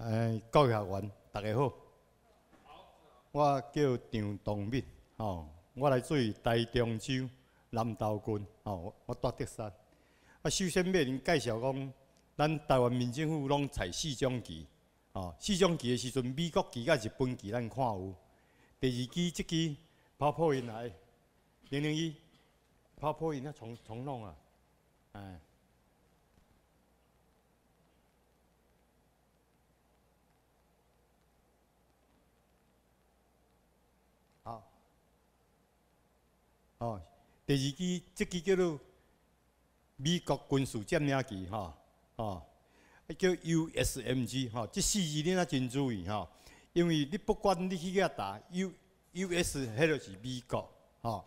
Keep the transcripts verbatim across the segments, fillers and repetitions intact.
诶，各位学员，大家好。我叫张东敏，吼，我来自于台中州南投郡，吼，我住德山。啊，首先要恁介绍讲，咱台湾民政府拢采四种旗，吼，四种旗的时阵，美国旗甲日本旗咱看有。第二支即支跑破音来，零零一，跑破音啊，重重弄啊，哎。 好，哦，第二支这支叫做美国军事占领旗，吼，哦，叫 U S M G， 吼，这四字你若真注意，吼，因为你不管你去遐打 U U S， 迄就是美国，吼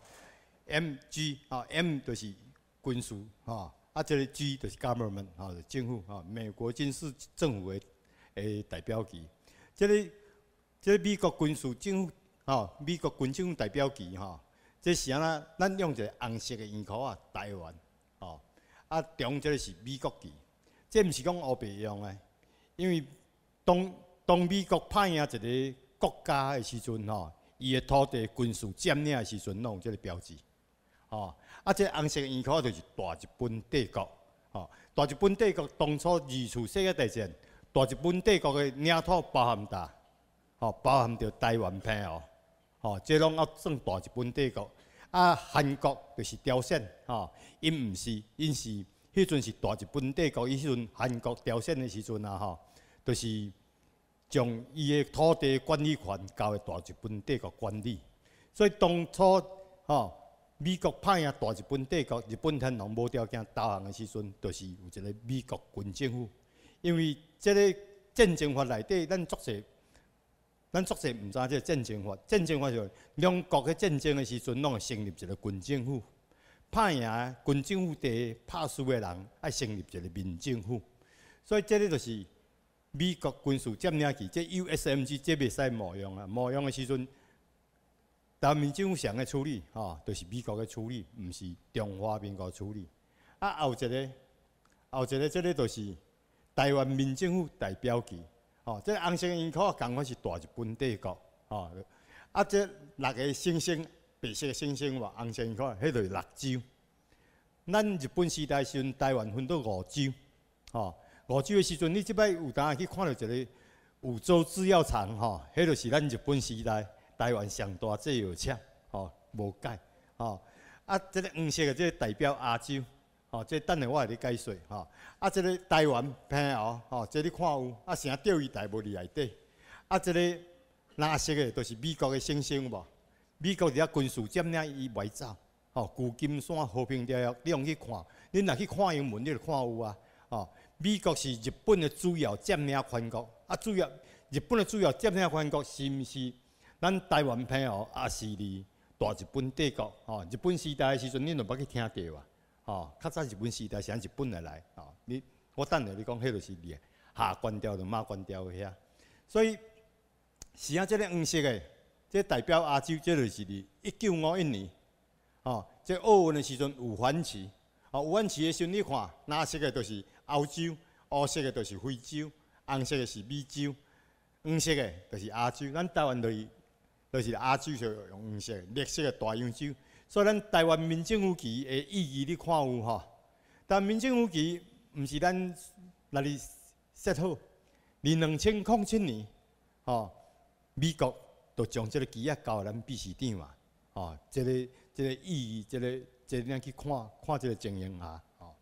，M G， 吼 M 就是军事，吼，啊，这个 G 就是 government， 吼，政府，吼，美国军事政府的诶代表旗，这个这个美国军事政府。 吼，美国军政府代表旗吼，这是安那？咱用一个红色的圆箍啊，台湾，吼，啊中这个是美国旗，这毋是讲乌白用的，因为当当美国派赢一个国家的时阵吼，伊的土地军事占领的时阵，拢有这个标志，吼，啊这红色的圆箍就是大日本帝国，吼，大日本帝国当初二次世界大战，大日本帝国的领土包含大，吼，包含着台湾片哦。 吼，这拢要算大日本帝国。啊，韩国就是朝鲜，吼，因毋是，因是迄阵是大日本帝国，伊迄阵韩国朝鲜的时阵啊，吼，就是将伊的土地管理权交给大日本帝国管理。所以当初吼，美国派赢大日本帝国，日本天皇无条件投降的时阵，就是有一个美国军政府。因为这个战争法内底，咱作者。 咱作者毋知这个战争法，战争法就是两国嘅战争的时阵，拢会成立一个军政府。拍赢军政府地拍输的人，爱成立一个民政府。所以这个就是美国军事占领旗，这 U S M G 这袂使冒用啊！冒用的时阵，台湾民政府上嘅处理，吼，就是美国嘅处理，毋是中华民国处理。啊，后一个，后一个这个就是台湾民政府代表旗。 哦，这红色圆箍共款是大日本帝国，哦，啊，这六个星星，白色的星星嘛，红色圆箍，迄就是六州。咱日本时代时阵，台湾分到五州，哦，五州的时阵，你即摆有当去看到一个五洲制药厂，吼、哦，迄就是咱日本时代台湾上大制药厂，哦，无改，哦，啊，这个黄色的这个代表亚洲。 哦，这等下我会你解说吼。啊，这个台湾平湖吼，这你看有啊，成钓鱼台无伫内底。啊，这个蓝色的，就是美国的星星无？美国伫遐军事占领伊袂走。吼，旧金山和平条约，你用去看，你若去看英文，你就看有啊。哦，美国是日本的主要占领权国。啊，主要日本的主要占领权国是毋是？咱台湾平湖也是伫大日本帝国。吼，日本时代的时阵，你就捌去听到啊。 哦，较早日本时代是按日本来来，哦，你我等下你讲，迄就是你下关掉就马关掉遐，所以是啊，这个黄色的，这代表亚洲，这就是伫一九五一年，哦，这奥运的时阵有反旗，哦，有反旗的时阵你看，蓝色的就是欧洲，乌色的就是非洲，红色的是美洲，黄色的就是亚洲，咱台湾就是就是亚洲就用黄色，绿色的大洋洲。 所以，咱台湾民政府旗的意义，你看有吼？但民政府旗毋是咱那里设好，二两千零七年，吼，美国就将这个旗啊交咱秘书长嘛，吼，这个这个意义，这个这个咱去看看这个情形下，吼。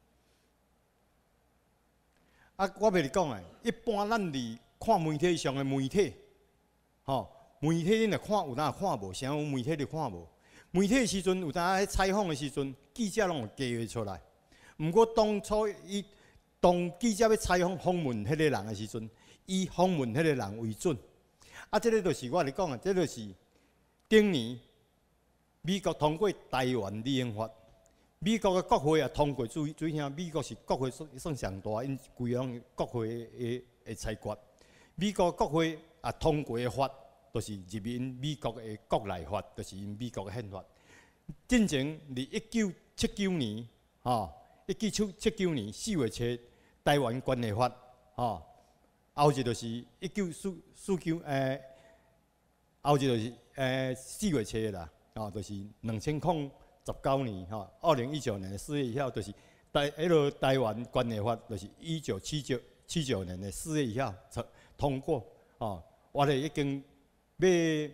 啊，我袂你讲诶，一般咱伫看媒体上的媒体，吼，媒体你若看有当看无，啥有媒体你看无？ 媒体的时阵，有当喺采访的时阵，记者拢有加话出来。毋过当初伊当记者要采访访问迄个人的时阵，以访问迄个人为准。啊，这个就是我嚟讲啊，这就是顶年美国通过台湾理宪法，美国的国会也通过，注意注意听，美国是国会算算上大，因规样国会的的裁决。美国国会也通过的法。 就是入因美国的国内法，就是因美国的宪法。进前，伫一九七九年，吼，一九七九年四月初，台湾关系法，吼， 后一就是一九四四九诶，后一就是诶四月初啦，哦，就是两千零十九年吼，二零一九年四月一号，就是台迄个台湾关系法，就是一九七九七九年的四月一号通过，哦，我哋已经要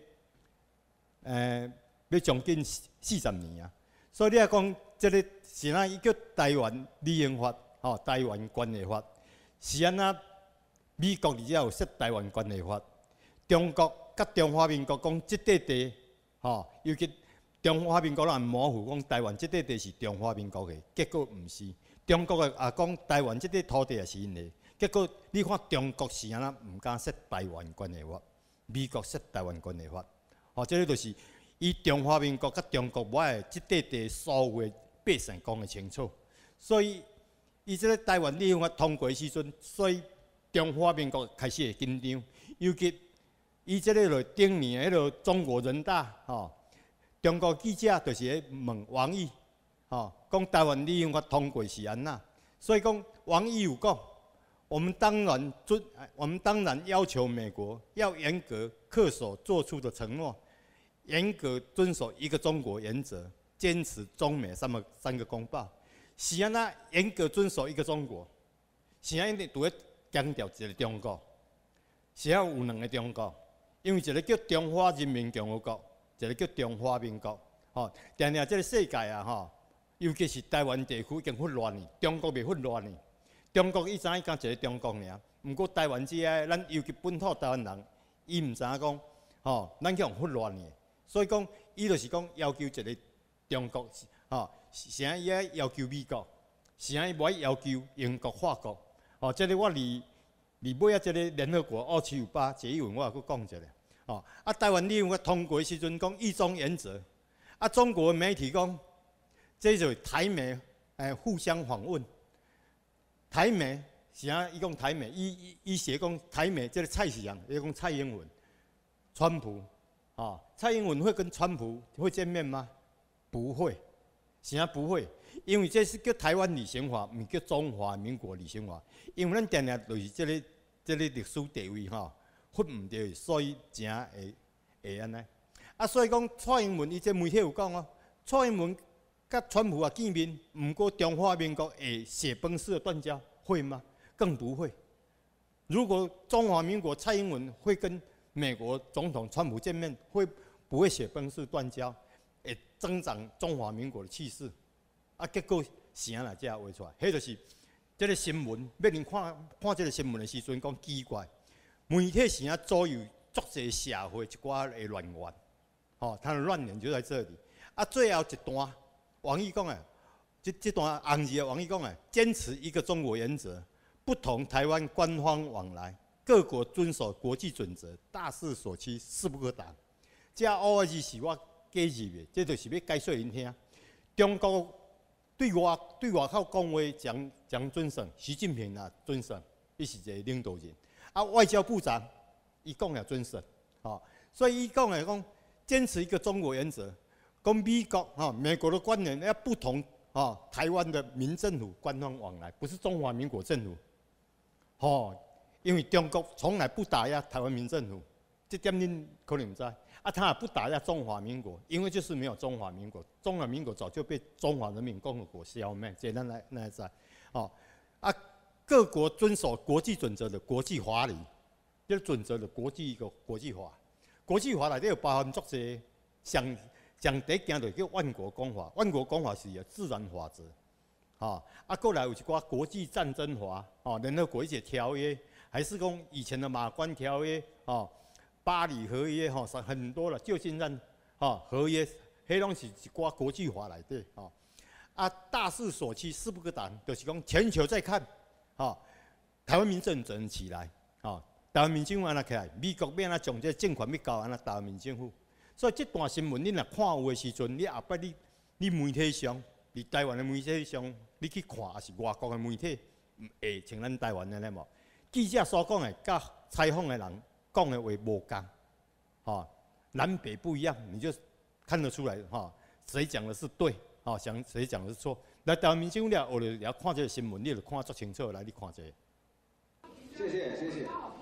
诶要将近四十年啊，所以你啊讲，即个是哪伊叫台湾利用法，吼、哦，台湾关系法，是安那？美国而且有设台湾关系法，中国甲中华民国讲即块地，吼、哦，尤其中华民国人模糊讲台湾即块地是中华民国的，结果毋是。中国的也讲台湾即块土地也是因的，结果你看中国是安那毋敢设台湾关系法，美国设台湾关系法，吼、哦，即个就是以中华民国甲中国外的即块地所有的百姓讲得清楚，所以伊即个台湾利用法通过的时阵，所以。中华民国开始会紧张，尤其伊即个落顶年迄落中国人大吼，中国记者就是咧问王毅吼，讲台湾利用法通过是安那，所以讲王毅有讲，我们当然遵，我们当然要求美国要严格恪守做出的承诺，严格遵守一个中国原则，坚持中美三个三个公报，是安那严格遵守一个中国，是安尼拄咧。强调一个中国，是要有两个中国，因为一个叫中华人民共和国，一个叫中华民国。吼，定定这个世界啊，吼，尤其是台湾地区已经混乱哩，中国未混乱哩。中国伊知影讲一个中国尔，毋过台湾只个，咱尤其本土台湾人，伊毋知影讲，吼，咱去互混乱哩。所以讲，伊就是讲要求一个中国，吼，是安伊爱要求美国，是安伊无爱要求英国、法国。哦，这个我离离尾啊，这个联合国二七五八决议文我也佫讲一下。哦，啊，台湾利用法通过的时阵讲一中原则，啊，中国媒体讲，这就是台美诶互相访问。台美是啊，伊讲台美，伊伊伊写讲台美，这个蔡是人，伊讲蔡英文、川普，啊、哦，蔡英文会跟川普会见面吗？不会，是啊，不会。因为这是叫台湾旅行法，毋叫中华民国旅行法。因为咱定定就是这个这个历史地位吼，分毋对，所以真会会安尼。啊，所以讲蔡英文伊这媒体有讲哦，蔡英文甲川普啊见面，毋过中华民国会血崩式的断交，会吗？更不会。如果中华民国蔡英文会跟美国总统川普见面，会不会血崩式断交？会增长中华民国的气势。啊，结果是安那才画出来，迄就是这个新闻。要人看看这个新闻的时阵，讲奇怪，媒体是啊左右足济社会一寡的乱源，吼、哦，它的乱源就在这里。啊，最后一段，王毅讲诶，这这段红字啊，王毅讲诶，坚持一个中国原则，不同台湾官方往来，各国遵守国际准则，大势所趋，势不可挡。这五个字是我加入的，这就是要解说恁听。中国。对外对外口讲话讲讲准绳，习近平啊准绳，伊是一个领导人。啊，外交部长伊讲也准绳，哦，所以伊讲诶讲坚持一个中国原则，讲美国哈美国的官员要不同啊台湾的民政府官方往来，不是中华民国政府，哦，因为中国从来不打压台湾民政府，这点恁可能唔知。啊，他也不打压中华民国，因为就是没有中华民国，中华民国早就被中华人民共和国消灭。简单来来讲，哦，啊，各国遵守国际准则的国际法理，这个准则的国际一个国际法，国际法内底有包含足些，上上第一件就叫万国公法，万国公法是有自然法则，哦，啊，过来有一寡国际战争法，哦，联合国一些条约，还是讲以前的马关条约，哦。巴黎合约吼，很多了，旧金山吼合约，迄拢是一寡国际法内底吼。啊，大势所趋，势不可挡，就是讲全球在看，吼，台湾民政怎起来，吼，台湾民政府安那起来，美国要安那将这政权要交安那台湾民政府。所以这段新闻你若看有的时阵，你后摆你你媒体上，伫台湾的媒体上，你去看，也是外国的媒体，会像咱台湾安尼无？记者所讲的，甲采访的人。讲的话无共，哈，南北不一样，你就看得出来，哈，谁讲的是对，哈，想谁讲的是错。来台湾民政府了，我哋要看这个新闻，你就看得足清楚，来你看这个。 谢谢，谢谢。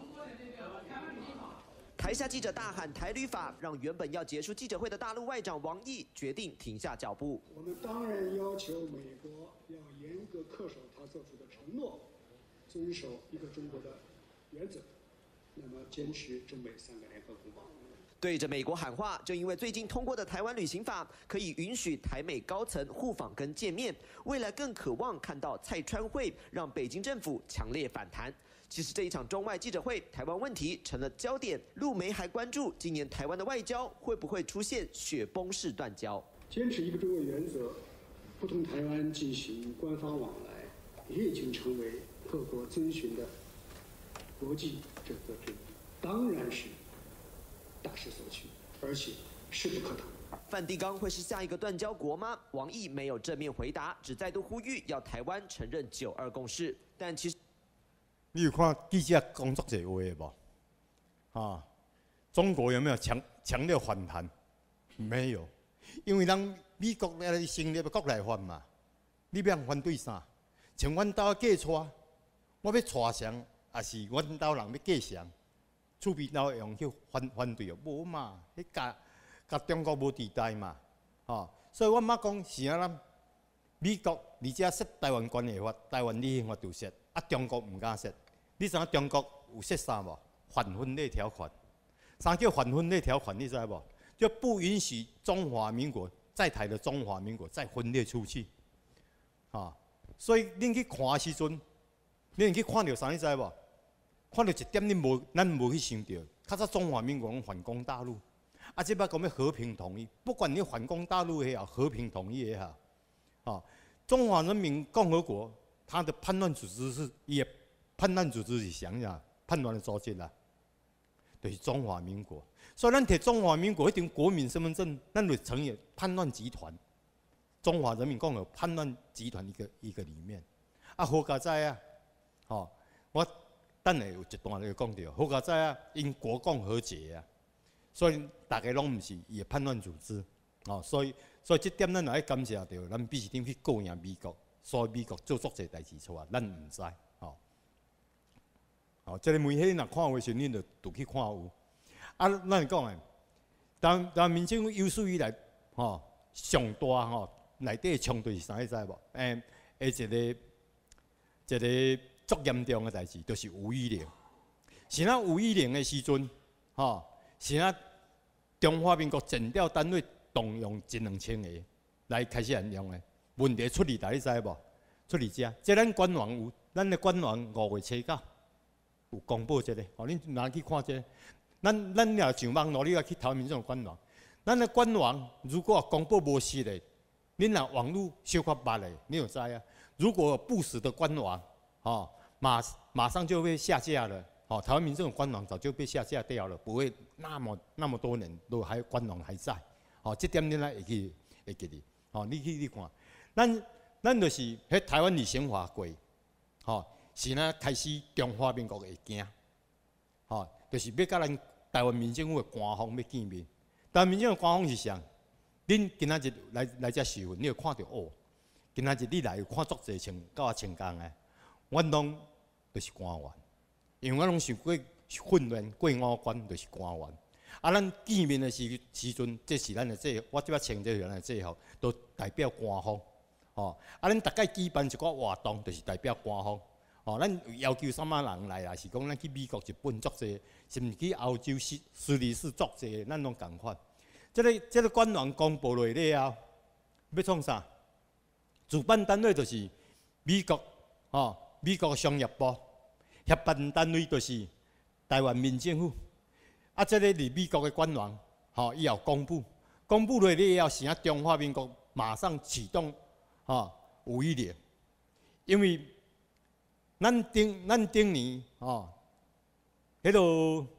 台下记者大喊“台旅法”，让原本要结束记者会的大陆外长王毅决定停下脚步。 我们当然要求美国要严格恪守他做出的承诺，遵守一个中国的原则，那么坚持中美三个联合公报。 对着美国喊话，正因为最近通过的台湾旅行法，可以允许台美高层互访跟见面，未来更渴望看到蔡川会，让北京政府强烈反弹。其实这一场中外记者会，台湾问题成了焦点。陆媒还关注今年台湾的外交会不会出现雪崩式断交。 坚持一个中国原则，不同台湾进行官方往来，也已经成为各国遵循的国际准则之一，当然是。 大势所趋，而且势不可挡。 梵蒂冈会是下一个断交国吗？王毅没有正面回答，只再度呼吁要台湾承认九二共识。但其实， 你有看记者工作者话无？啊，中国有没有强强烈反弹？没有，因为人美国来成立国内法嘛，你要反对啥？像阮兜嫁娶，我要娶谁，还是阮兜人要嫁谁？ 厝边老用去反反对哦，无嘛，迄甲甲中国无地带嘛，吼、哦，所以我妈讲是啊，咱美国而且设台湾关系法、台湾理宪法就设，啊中国毋敢设。你知影中国有设啥无？反分裂条款。啥叫反分裂条款？你知无？就不允许中华民国在台的中华民国再分裂出去，啊、哦，所以恁去看的时阵，恁去看到啥？你知无？ 看到一点，恁无，咱无去想到，较早中华民国讲反攻大陆，啊，即摆讲要和平统一，不管你反攻大陆也好，和平统一也好，啊，中华人民共和国它的叛乱组织是也叛乱组织是啥呀？叛乱的组织啦，就是中华民国。所以咱摕中华民国一张国民身份证，咱就成为叛乱集团，中华人民共和国叛乱集团一个一个里面。啊，好佳哉啊，吼，我。 等下有一段就讲到，好佳哉啊，因国共和解啊，所以大家拢毋是伊的叛乱组织，哦，所以所以这点咱也要感谢到，咱必须点去告赢美国，所以美国做足侪代志出来，咱毋知，哦，哦，这个媒体若看有时恁就就去看有，啊，咱讲诶，当当民政府有史以来，吼、上大吼内底冲突是啥？你知无？诶，诶一个一个。 足严重的代志，就是吴依玲。是咱吴依玲的时阵，吼，是咱中华民国检调单位动用一两千个来开始沿用的。问题出伫哪？你知无？出伫遮，即咱官网有，咱的官网五月初九有公布这个，吼，恁拿去看这个。咱咱若上网络，你要去台湾民众官网，咱的官网如果公布无实的，恁若网络小可捌的，你有知啊？如果不实的官网，吼。 马马上就被下架了，哦，台湾民政官网早就被下架掉了，不会那么那么多年都还官网还在，哦，这点你来会去会记哩，哦，你去你看，咱咱就是迄台湾旅行法规，哦，是咱开始中华民国会惊，哦，就是要甲咱台湾民政府的官方要见面，台湾民政府官方是啥？恁今仔日来来遮受训，你有看到哦，今仔日你来有看足侪穿甲我穿工的。 阮拢就是官员，因为我拢受过训练，过五关就是官员。啊，咱见面的时时阵，这是咱的制，我即摆穿这咱的制服，都代表官方。哦，啊，咱大概举办一个活动，就是代表官方。哦，咱要求什么人来，也是讲咱去美国、日本作者，甚至去欧洲、斯斯里斯作者，咱拢共款。这个这个官网公布落了后，要创啥？主办单位就是美国，哦。 美国商业部协办单位就是台湾民政府，啊，这个伫美国的官网，吼、哦，以后公布，公布落了后，是啊，中华民国马上启动，吼、哦，有一年，因为咱顶咱顶年，吼、哦，迄个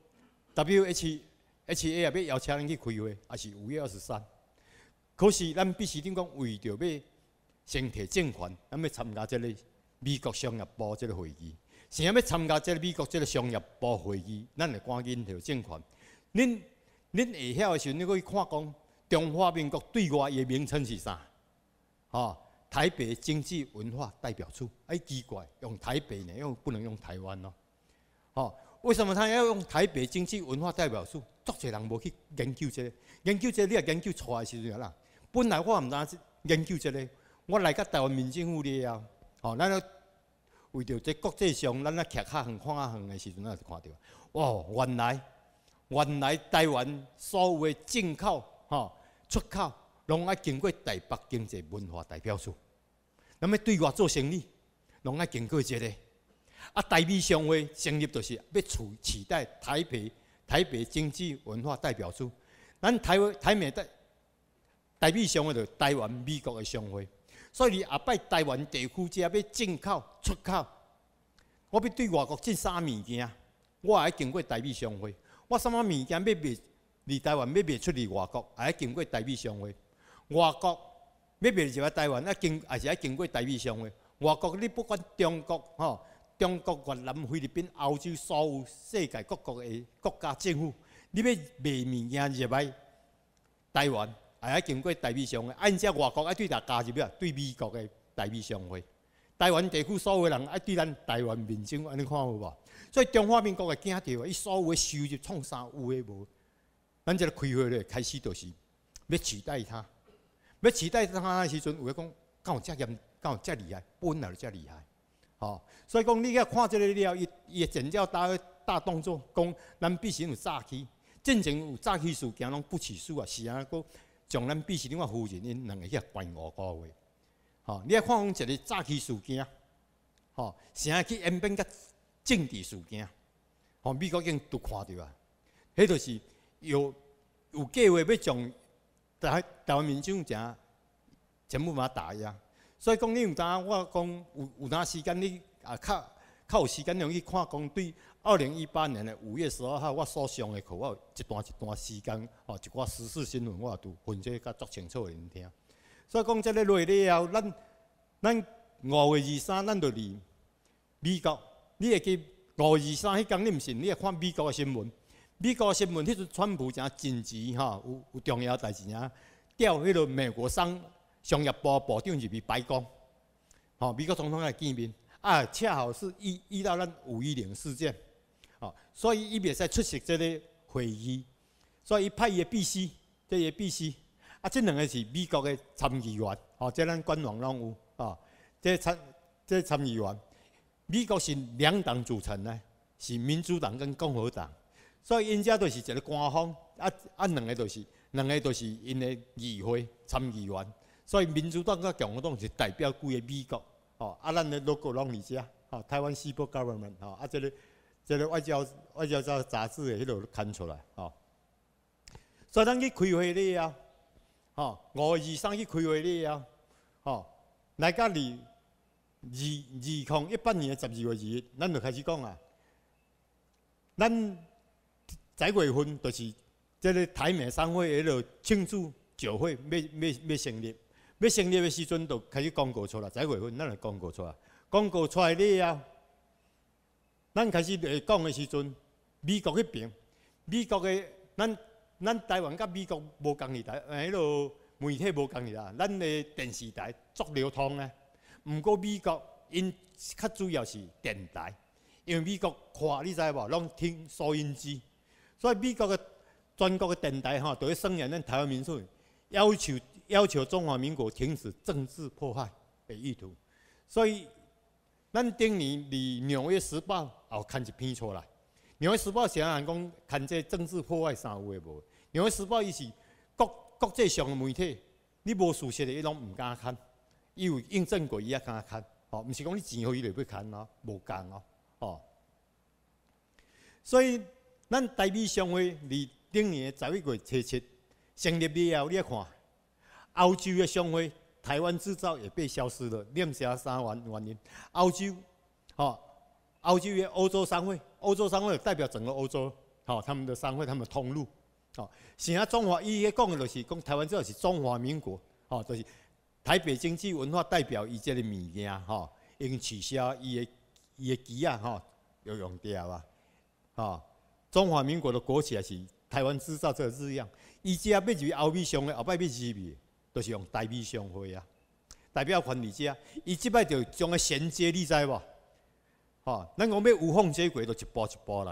W H H A 也要邀请咱去开会，也是五月二十三，可是咱必须点讲，为着要先摕政权，咱要参加这个。 美国商业部这个会议，想要参加这个美国这个商业部会议，咱会赶紧调政权。恁恁会晓的时候，你可以看讲中华民国对外的名称是啥？哦，台北经济文化代表处。哎，奇怪，用台北呢，用不能用台湾咯。哦， 为什么他要用台北经济文化代表处？足侪人无去研究这个，研究这个，你也研究出来的时阵啦。本来我毋知研究这个，我来到台湾民政府了后，吼，咱咧为着这国际上，咱咧徛较远、看较远的时阵，咱就看到，哇，原来原来台湾所有的进口、吼出口，拢爱经过台北经济文化代表处。那么对外做生意，拢爱经过这个。啊，台美商会成立就是要取取代台北台北经济文化代表处。咱台台美台台美商会就台湾美国的商会，所以你后摆台湾地区只要进口出口，我要对外国进啥物件，我也经过台美商会。我什么物件要卖离台湾要卖出去外国，也要经过台美商会。外国要卖入来台湾，啊经也是要经过台美商会。外国你不管中国吼。中国、越南、菲律宾、欧洲所有世界各国的国家政府，你要卖物件入来台湾，也要经过台美商会。按照外国爱对大加入啊，对美国的台美商会。台湾地区所有人爱对咱台湾民众安尼看有无？所以中华民国的惊到，伊所有的收入创啥有诶无？咱这个开会咧开始就是要取代他，要取代他的时阵，有诶讲，敢有遮严，敢有遮厉害？本来就遮厉害。吼，所以讲你要看这个了，伊伊的整条大大动作，讲咱必须有早期，真正有早期事件拢不起诉啊，是啊，个将咱必须另外夫人因两个去关五个月。吼，你要看讲一个早期事件，吼，啥去演变甲政治事件，吼，美国已经都看到啊，迄就是有有计划要将台台湾民众正全部把它打压。所以讲，你有当我讲有有当时间，你啊较较有时间容易看讲对二零一八年的五月十二号我所上的课，我有一段一段时间吼，一寡时事新闻我也都分析甲足清楚的人听。所以讲，这个落了后，咱咱五月二三，咱就离美国。你会记五月二三迄天，你毋信？你会看美国的新闻？美国的新闻，迄阵川普正紧急吼，有有重要代志啊，调迄个美国商。商业部部长入去白宫，吼，美国总统来见面，啊，恰好是遇遇到咱五一零事件，吼，所以伊袂使出席这个会议，所以伊派伊的秘书，这伊的秘书，啊，这两个是美国的参议员，吼，这咱官网拢有，吼，这参这参议员，美国是两党组成的，是民主党跟共和党，所以因遮都是一个官方，啊啊，两个都是两个都是因的议会参议员。所以民主党甲共和党是代表规个美国，吼啊，咱的 logo 拢伫遮，吼台湾 Civil Government， 吼啊，这个这个外交外交杂杂志的迄落刊出来，吼。所以咱去开会了后，吼五月二三去开会了后，吼来到二二二零一八年的十二月二日，咱就开始讲啊，咱十月份就是这个台美商会迄落庆祝酒会要要要成立。要成立的时阵，就开始公告出来。十月份，咱就公告出来。公告出来了后，咱开始来讲的时阵，美国迄边，美国的咱咱台湾甲美国无共时代，迄落媒体无共时代，咱的电视台足流通呢。毋过美国因较主要是电台，因为美国看你知无，拢听收音机，所以美国的全国的电台吼，都会声援咱台湾民众，要求。要求中华民国停止政治迫害的意图，所以咱顶年伫《纽约时报》也刊一篇出来，《纽约时报》是人讲看这政治迫害啥有诶无？《纽约时报》伊是国国际上的媒体，你无事实的伊拢毋敢看，伊有印证过伊也敢看，吼，毋是讲你钱互伊就要看咯，无共哦，吼。所以咱台美商会伫顶年十一月初七成立了后，你看。欧洲的商会，台湾制造也被消失了，念下三原原因。欧洲，吼，欧洲的欧洲商会，欧洲商会代表整个欧洲，吼，他们的商会，他们的通路，吼，现在中华伊讲的就是讲台湾制造是中华民国，吼，就是台北经济文化代表伊这个物件，吼，已经取消伊的伊的旗啊，吼，有用掉啊，吼，中华民国的国旗也是台湾制造这个字样，伊只要要入欧美商会，后摆要入去。就是用台美商会啊，代表权利者，伊即摆就将个衔接，你知无？吼，咱讲要无缝接轨，就一步一步来。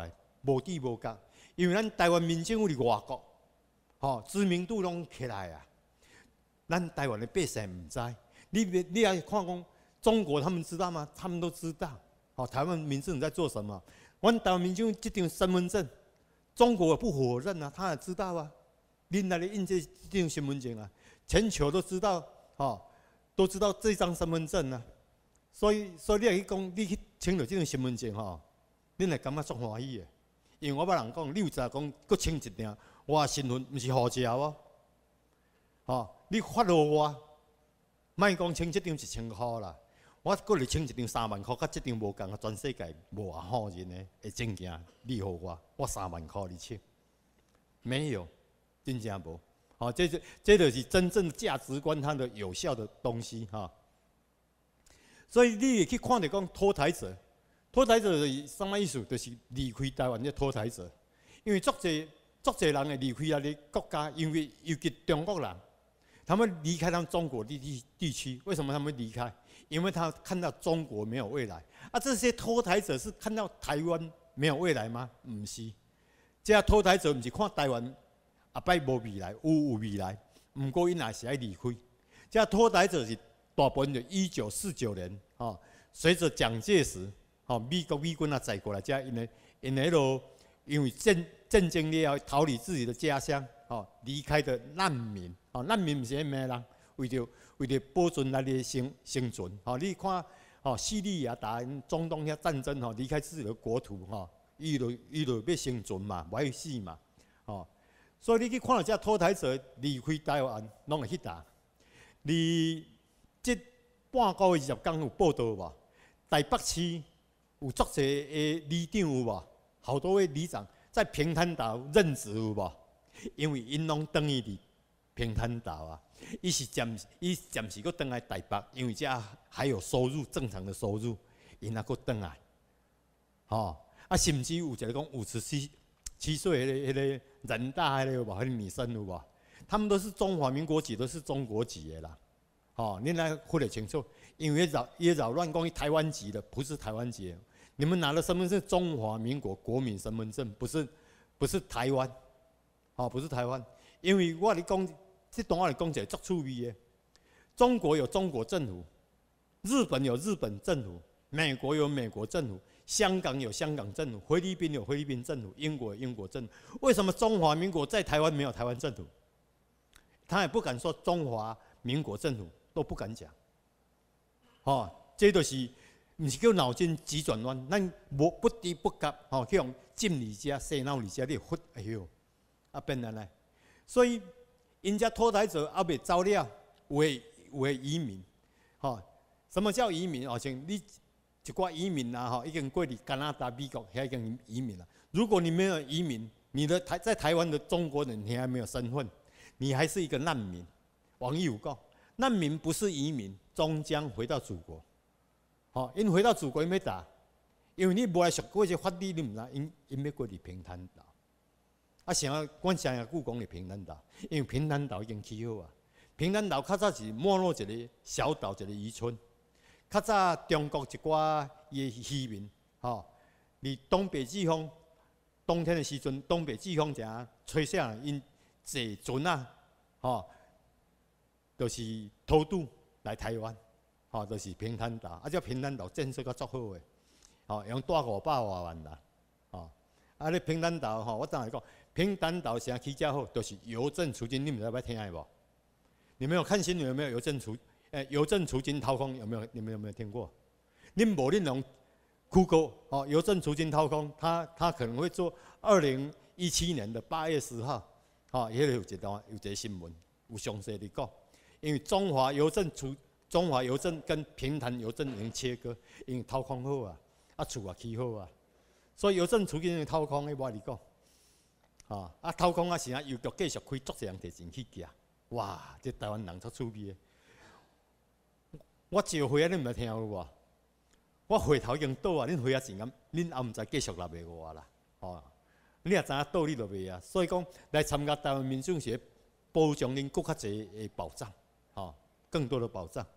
无底无角，因为咱台湾民政府伫外国，吼、哦、知名度拢起来啊。咱台湾的百姓唔知，你你要看讲中国他们知道吗？他们都知道。哦，台湾民政府在做什么？我们台湾民政府这张身份证，中国也不否认啊，他也知道啊。恁来咧印这这张身份证啊，全球都知道，哦，都知道这张身份证啊。所以，所以你来去讲，你去签了这张身份证吼，恁会感觉足欢喜的。因为我捌人讲，你有知影讲，搁签一张，我的身份毋是护照哦。哦，你发落我，莫讲签这张一千块啦，我搁来签一张三万块，甲这张无共啊，全世界无啊好人的的证件，你互我，我三万块你签，没有，真正无。哦，这这这就是真正价值观它的有效的东西哈、哦。所以你会去看到讲脱台者，脱台者是什么意思？就是离开台湾的脱台者，因为足侪足侪人会离开啊啲国家，因为尤其中国人。他们离开他们中国地地地区，为什么他们离开？因为他看到中国没有未来。啊，这些脱台者是看到台湾没有未来吗？不是，这些脱台者不是看台湾啊摆无未来，有有未来，不过因也是要离开。这些脱台者是大部分就一九四九年，哦，随着蒋介石，哦，美国美军啊载过来，这因为因迄落因为战战争了后逃离自己的家乡，哦，离开的难民。哦，难民毋是迄咩人，为着为着保存咱的生生存。哦，你看，哦，叙利亚打中东遐战争，吼，离开自己的国土，吼，伊就伊就要生存嘛，无要死嘛，哦，所以你去看到这脱台者离开台湾，拢会去打。你这半个月二十天有报道无？台北市有足侪的里长有无？好多位里长在平潭岛任职有无？因为因拢等于伫平潭岛啊，伊是暂伊暂时搁倒来台北，因为遮还有收入，正常的收入，因也搁倒来，吼、哦、啊，甚至有一个讲五十七七岁迄个迄个人大迄个有无？迄个女生有无？他们都是中华民国籍，都是中国籍的啦，吼、哦，恁来分得清楚，因为扰也扰乱讲台湾籍的，不是台湾籍的，你们拿的身份证中华民国国民身份证，不是不是台湾，哦，不是台湾，因为我咧讲。这段我来讲一个足趣味的，中国有中国政府，日本有日本政府，美国有美国政府，香港有香港政府，菲律宾有菲律宾政府，英国有英国政府。为什么中华民国在台湾没有台湾政府？他也不敢说中华民国政府，都不敢讲。哦，这就是不是叫脑筋急转弯，咱无不知不觉，吼、哦，去用进你家、洗脑你家，你忽哎呦，啊变来来，所以。因家脱台者还未走了，有诶有诶移民，吼、哦，什么叫移民？好像你一寡移民啊，吼，已经过去加拿大、美国，遐已经移民了。如果你没有移民，你的台在台湾的中国人，你还没有身份，你还是一个难民。网友有讲，难民不是移民，终将回到祖国。吼、哦，因回到祖国因要打，因为你无来熟过这法律，你毋知因因要过去平潭岛。啊，想要阮想要故讲的平潭岛，因为平潭岛已经起好啊。平潭岛较早是没落一个小岛，一个渔村。较早中国一寡伊的渔民，吼、哦，伫东北季风，冬天的时阵，东北季风正吹下来，因坐船啊，吼、哦，就是偷渡来台湾，吼、哦，就是平潭岛。啊，这平潭岛建设较足好诶，吼、哦，用大五百外万啦，吼、哦。啊，你平潭岛吼，我当来讲。平潭岛啥起价好，都、就是邮政储金，你们有没有听下无？你们有看新闻有没有邮政储？诶，邮政储金掏空有没有？你们有没有听过？恁无恁用 Google 哦，邮政储金掏空，他他可能会做二零一七年的八月十号，哦，迄个有一段有一个新闻，有详细的讲，因为中华邮政储中华邮政跟平潭邮政已经切割，已经掏空好啊，啊厝也起好啊，所以邮政储金掏空的我你讲。哦，啊，掏空啊，时啊，邮局继续开，足侪人摕钱去寄，哇！这台湾人足趣味的。我招会啊，恁毋捌听有无？我会头已经倒啊，恁会啊钱咁，恁也毋知继续来袂我啦。哦，你也知影倒你就袂啊。所以讲来参加台湾民众是保障恁更较侪的保障，哦，更多的保障。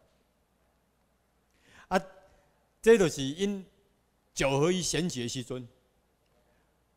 啊，这就是因九合一选举的时阵。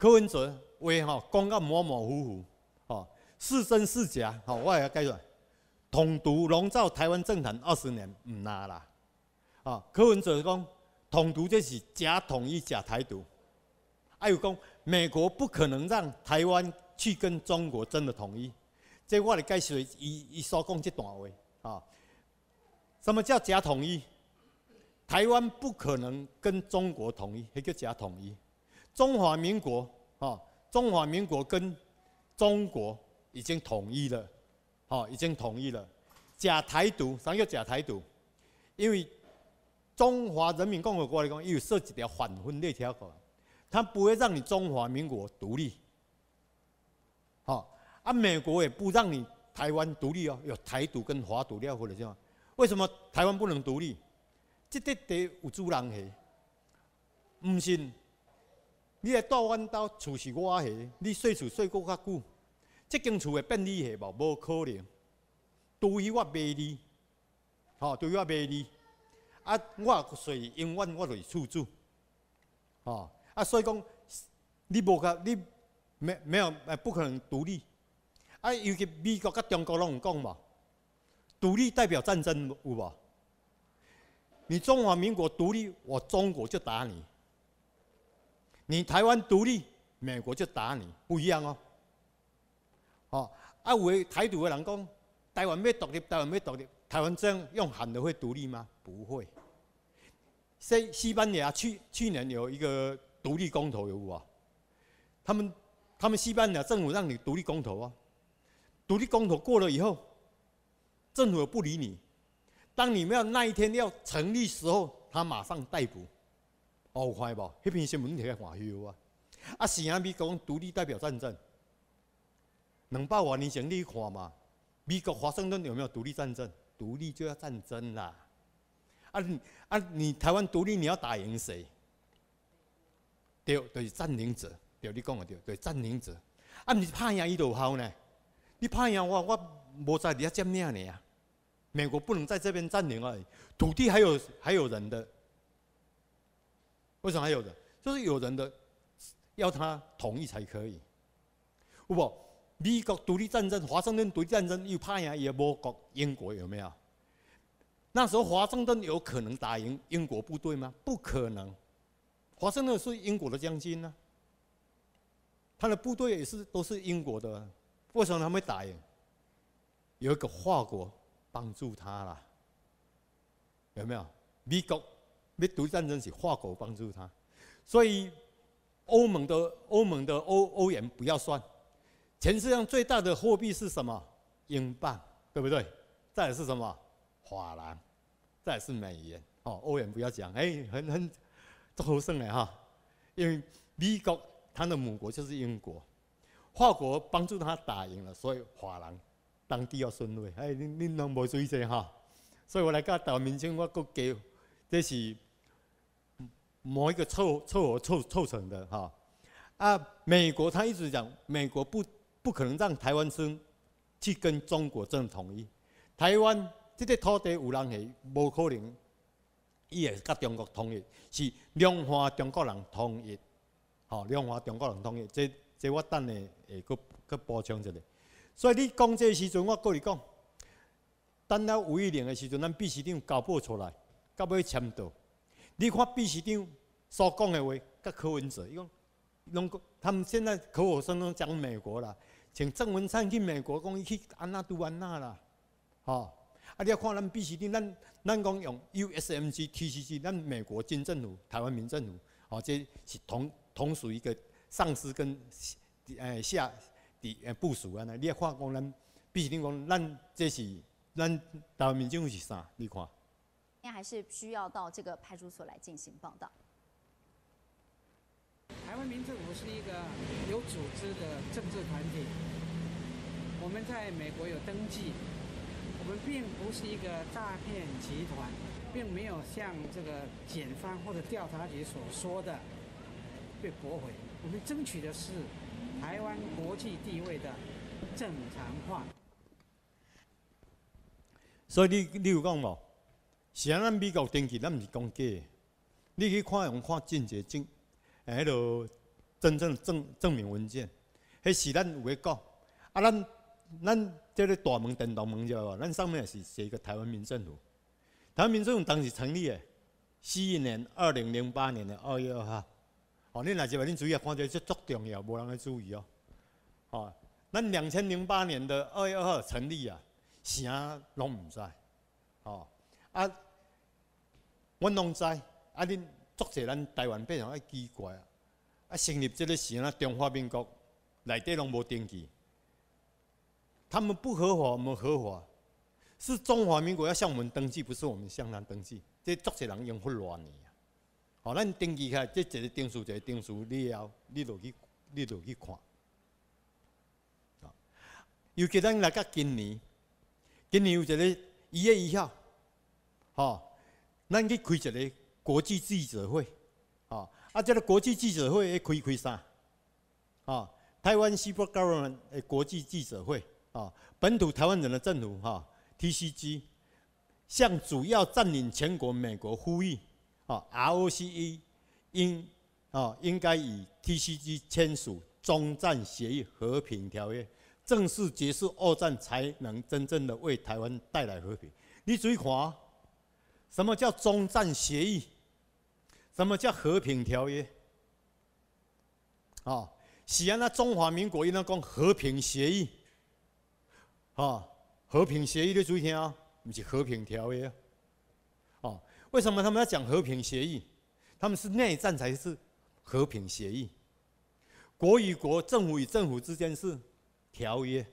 柯文哲话吼讲到模模糊糊，吼是真是假，吼我也解说，统独笼罩台湾政坛二十年，唔拿啦。啊，柯文哲讲统独这是假统一、假台独，还有讲美国不可能让台湾去跟中国真的统一。这我来解释伊伊所讲这段话啊。什么叫假统一？台湾不可能跟中国统一，那叫假统一。中华民国啊，中华民国跟中国已经统一了，哦，已经统一了。假台独，啥叫假台独？因为中华人民共和国来讲，有设几条反分裂条款，它不会让你中华民国独立。好，啊，美国也不让你台湾独立哦，有台独跟华独了或者这样。为什么台湾不能独立？这块地有主人下，唔信。你来住阮兜，厝是我下，你睡厝睡过较久，这间厝会变你下无？无可能。除非我卖你，吼，除非我卖你，啊，我睡永远我就是厝主，吼，啊，所以讲你无个你没没有呃不可能独立，啊，尤其美国甲中国拢有讲嘛。独立代表战争有无？你中华民国独立，我中国就打你；你台湾独立，美国就打你，不一样哦。哦，啊，有的台独的人讲，台湾要独立，台湾要独立，台湾这样用喊的会独立吗？不会。西西班牙去去年有一个独立公投有无啊？他们他们西班牙政府让你独立公投啊，独立公投过了以后。政府不理你，当你们要那一天要成立时候，他马上逮捕。哦，有看无？迄篇新闻你睇看有啊？啊，是啊，美国讲独立代表战争，两百多年前你看嘛，美国华盛顿有没有独立战争？独立就要战争啦。啊你啊你台湾独立你要打赢谁？对，就是占领者。对，你讲的对，对占领者。啊，你拍赢伊就有效呢？你拍赢我我。无在底下占领你啊！美国不能在这边占领而已，土地还有还有人的，为什么还有人？就是有人的要他同意才可以，有无？美国独立战争、华盛顿独立战争又怕赢也无国英国有没有？那时候华盛顿有可能打赢英国部队吗？不可能，华盛顿是英国的将军呢、啊，他的部队也是都是英国的，为什么他们会打赢？有一个法国帮助他啦，有没有？美国要独立战争是法国帮助他，所以欧盟的欧盟的欧欧元不要算，全世界上最大的货币是什么？英镑，对不对？再来是什么？法郎，再来是美元。哦，欧元不要讲，哎、欸，很很好胜的哈，因为美国他的母国就是英国，法国帮助他打赢了，所以法郎。当地要顺位，哎，恁恁拢无注意这哈，所以我来甲台湾民众，我阁加，这是某一个凑凑合凑凑成的哈。啊，美国他一直讲，美国不不可能让台湾生去跟中国真统一。台湾这个土地有人下，无可能，伊会甲中国统一，是两岸中国人统一，吼，两岸中国人统一。这这我等下会阁阁补充一下。所以你讲这个时阵，我跟你讲，等到有一年的时阵，咱秘书长交报出来，到尾签到。你看秘书长所讲的话，甲柯文哲，伊讲，拢他们现在口口声声讲美国啦，请郑文灿去美国，讲伊去安那都安那啦，吼、哦。啊，你要看咱秘书长，咱咱讲用 U S M G T C G， 咱美国军政府、台湾民政府，哦，这是同同属一个上司跟呃下。伫部署安尼，你也看讲咱，毕竟讲咱这是咱台湾民众是啥？你看， 还是需要到这个派出所来进行报道。 台湾民政府是一个有组织的政治团体，我们在美国有登记，我们并不是一个诈骗集团，并没有像这个检方或者调查局所说的被驳回。我们争取的是台湾国际地位的正常化。 所以你你有讲无？是啊，咱美国登记，咱毋是讲假的。你去看用看进节证，迄落真正的证证明文件，迄是咱有咧讲。啊，咱咱这个大门电动门知道无？咱上面也是写一个台湾民政府。台湾民政府当时成立诶，四一年二零零八年的二月二号。哦，恁若是话恁注意啊，看这这足重要，无人来注意哦。哦，咱两千零八年的二月二号成立啊，啥拢唔知。哦，啊，阮拢知，啊，恁足侪咱台湾变成爱奇怪啊，啊，成立这个啥中华民国内底拢无登记。他们不合法，我们合法，是中华民国要向我们登记，不是我们向他登记。这足侪人用混乱呢。好，咱登记起来，这一个定数一个定数了后，你就去，你就去看。尤其咱来到今年，今年有一个一月一号，吼，咱去开一个国际记者会，吼，啊，这个国际记者会开开啥？啊，台湾 Civil Government 的国际记者会。啊，本土台湾人的政府哈 ，T C G 向主要占领全国美国呼吁，啊 ，R O C E 应啊应该与 T C G 签署终战协议和平条约，正式结束二战，才能真正的为台湾带来和平。你注意看啊，什么叫终战协议？什么叫和平条约？啊，是安那中华民国伊那讲和平协议。啊，和平协议你注意听啊，不是和平条约啊。哦，为什么他们要讲和平协议？他们是内战才是和平协议，国与国、政府与政府之间是条约。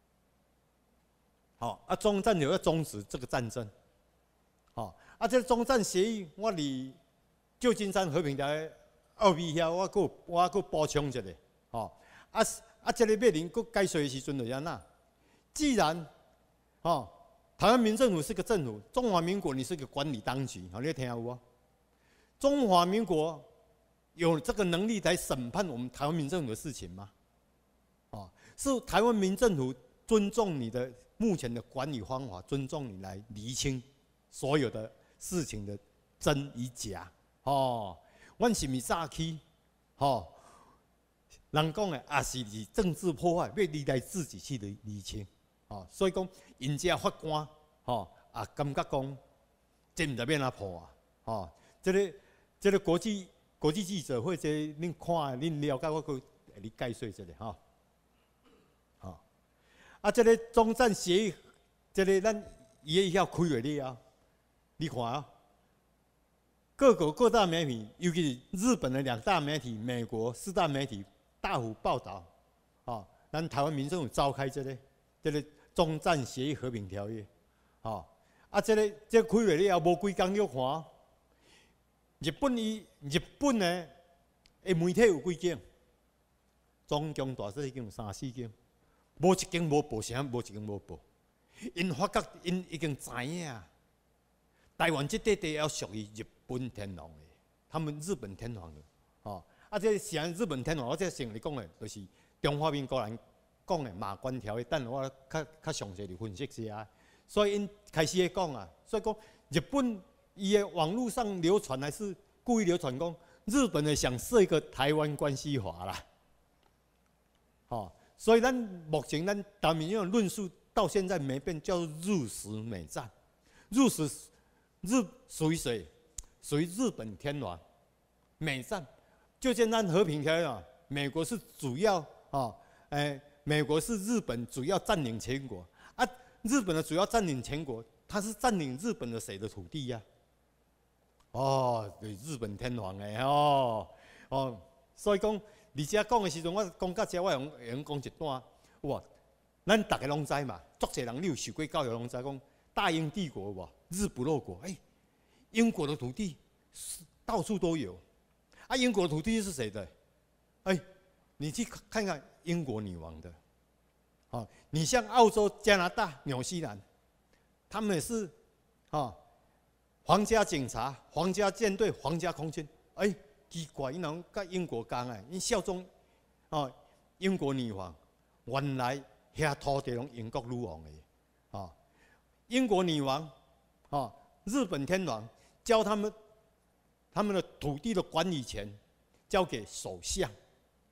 好，啊，终战就要终止这个战争。好，啊，这个终战协议，我离旧金山和平条约二 B 遐，我搁我搁补充一下。哦，啊啊，这个灭林搁解说的时阵就安那。既然，哦，台湾民政府是个政府，中华民国你是个管理当局，好，你听有无？中华民国有这个能力来审判我们台湾民政府的事情吗？哦，是台湾民政府尊重你的目前的管理方法，尊重你来厘清所有的事情的真与假。哦，阮是咪早起？哦，人讲的也是以政治破坏，要你来自己去厘清。哦，所以讲，因遮法官，吼、啊，感觉讲，这唔知要哪破啊？哦，这个这个国际国际记者会，这恁看，恁了解，我去给你解说一下，吼、哦。好，啊，这个终战协议，这个咱一月一号开会了啊，你看啊，各国各大媒体，尤其是日本的两大媒体、美国四大媒体大幅报道，啊、哦，咱台湾民政府召开这个这个。终战协议和平条约，吼、哦、啊！这个这个开会了后，无几工了看，日本伊日本呢，诶媒体有几间，总共大说已经有三四间，无一间无报，啥无一间无报。因发觉因已经知影，台湾这块地要属于日本天皇的，他们日本天皇的，吼、哦、啊！这是日本天皇，我这先来讲的，就是中华民国人。讲的马关条约，等我较较详细的分析一下。所以因开始咧讲啊，所以讲日本伊的网络上流传还是故意流传讲，日本的想设一个台湾关系法啦。哦，所以咱目前咱台民用论述到现在没变，叫日时美战。日时日属于谁？属于日本天皇。美战就简单和平条约啊，美国是主要啊，诶、欸。美国是日本主要占领全国啊，日本的主要占领全国，它是占领日本的谁的土地呀、啊？哦，对，日本天皇的哦哦，所以讲，你遮讲的时阵，我讲到遮，我用用讲一段，哇，咱大家拢知嘛，足侪人你有受过教育，拢知讲大英帝国哇，日不落国，哎、欸，英国的土地到处都有，啊，英国的土地是谁的？哎、欸。你去看看英国女王的，哦，你像澳洲、加拿大、纽西兰，他们也是，哦，皇家警察、皇家舰队、皇家空军，哎、欸，奇怪，伊能跟英国讲哎，因效忠，哦，英国女王，原来遐土地拢英国女王的，哦，英国女王，哦，日本天皇交他们他们的土地的管理权交给首相。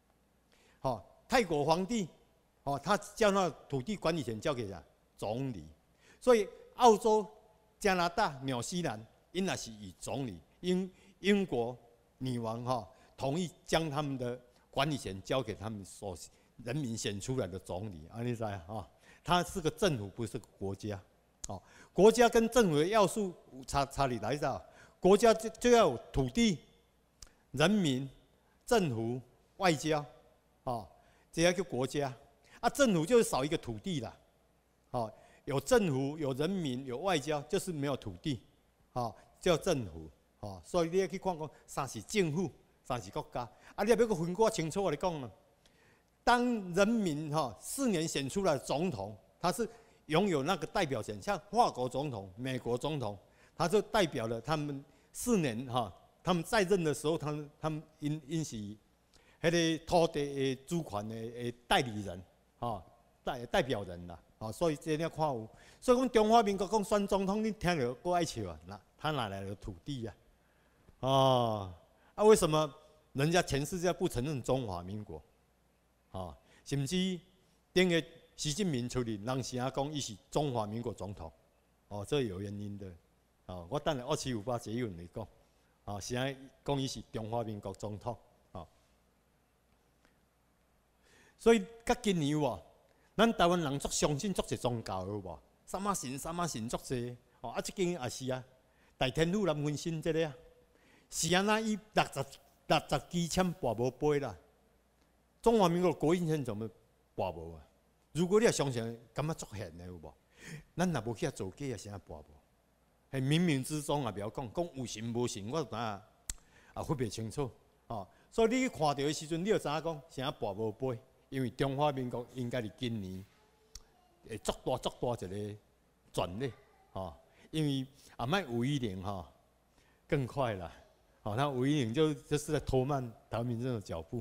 泰国皇帝，哦，他将那土地管理权交给啥总理，所以澳洲、加拿大、纽西兰，因也是以总理，英英国女王哈、哦、同意将他们的管理权交给他们所人民选出来的总理，安尼知啊？它是个政府，不是个国家。哦，国家跟政府的要素差差里来着。国家就就要有土地、人民、政府、外交，哦，这要叫国家。啊，政府就是少一个土地啦。哦，有政府、有人民、有外交，就是没有土地，哦，叫政府。哦，所以你要去看讲，啥是政府，啥是国家。啊，你要要个分割清楚我来讲呢。当人民哈、哦、四年选出来的总统，他是拥有那个代表权，像法国总统、美国总统，他就代表了他们四年哈、哦，他们在任的时候，他们他们因因是迄个土地的主权的的代理人，哈、哦，代代表人啦，啊、哦，所以这要看有。所以讲中华民国讲选总统，你听着够爱笑啊，那他哪来的土地呀、啊？哦，啊，为什么人家全世界不承认中华民国？哦，甚至顶个习近平出嚟，人声讲伊是中华民国总统，哦，这有原因的。哦，我等下二七五八节有人来讲，哦，声讲伊是中华民国总统，哦。所以，甲今年有无，咱台湾人足相信足一宗教有无？什么神什么神足济，哦，啊，即间也是啊，大天父南分身这个啊，是安那伊六十六十支签跋无杯啦。中华民国国运线怎么跋无啊？如果你也相信，感觉足现的有无？咱若无去做假啊，啥跋无？系冥冥之中也不要讲，讲有神无神，我就知影也分别清楚哦。所以你去看到的时阵，你就知影讲啥跋无杯，因为中华民国应该是今年会足大足大一个转捩哦。因为也卖五一零哈更快了，哦，那五一零就就是在拖慢台湾民众的脚步。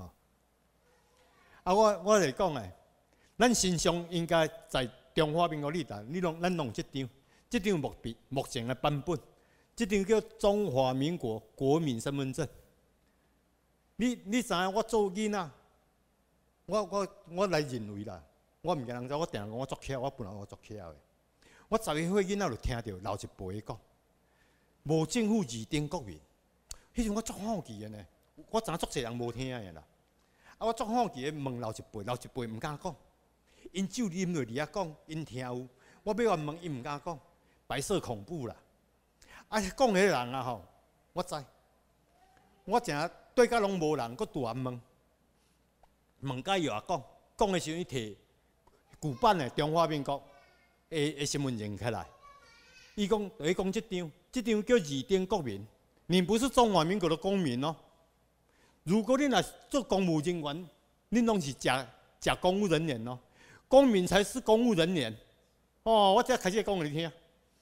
啊，我我来讲诶，咱身上应该在中华民国历代，你弄咱弄这张，这张目笔目前的版本，这张叫中华民国国民身份证。你你知影我做囡仔，我我我来认为啦，我毋惊人知，我定讲我作巧，我本来我作巧诶。我十岁岁囡仔就听到老一辈讲，无政府二等国民，迄阵我足好奇诶呢，我知影足侪人无听诶啦。啊！我足好奇诶，问老一辈，老一辈毋敢讲，因酒啉落伫遐讲，因听有。我要问问，因毋敢讲，白色恐怖啦。啊，讲迄个人啊吼，我知，我正对甲拢无人，佮拄啊问，问甲又啊讲，讲诶时阵伊摕旧版诶中华民国诶诶身份证起来，伊讲，伊讲即张，即张叫二等国民，你不是中华民国的公民哦。如果你若做公务人员，你拢是假假公务人员哦，公民才是公务人员。哦，我才开始讲给你听。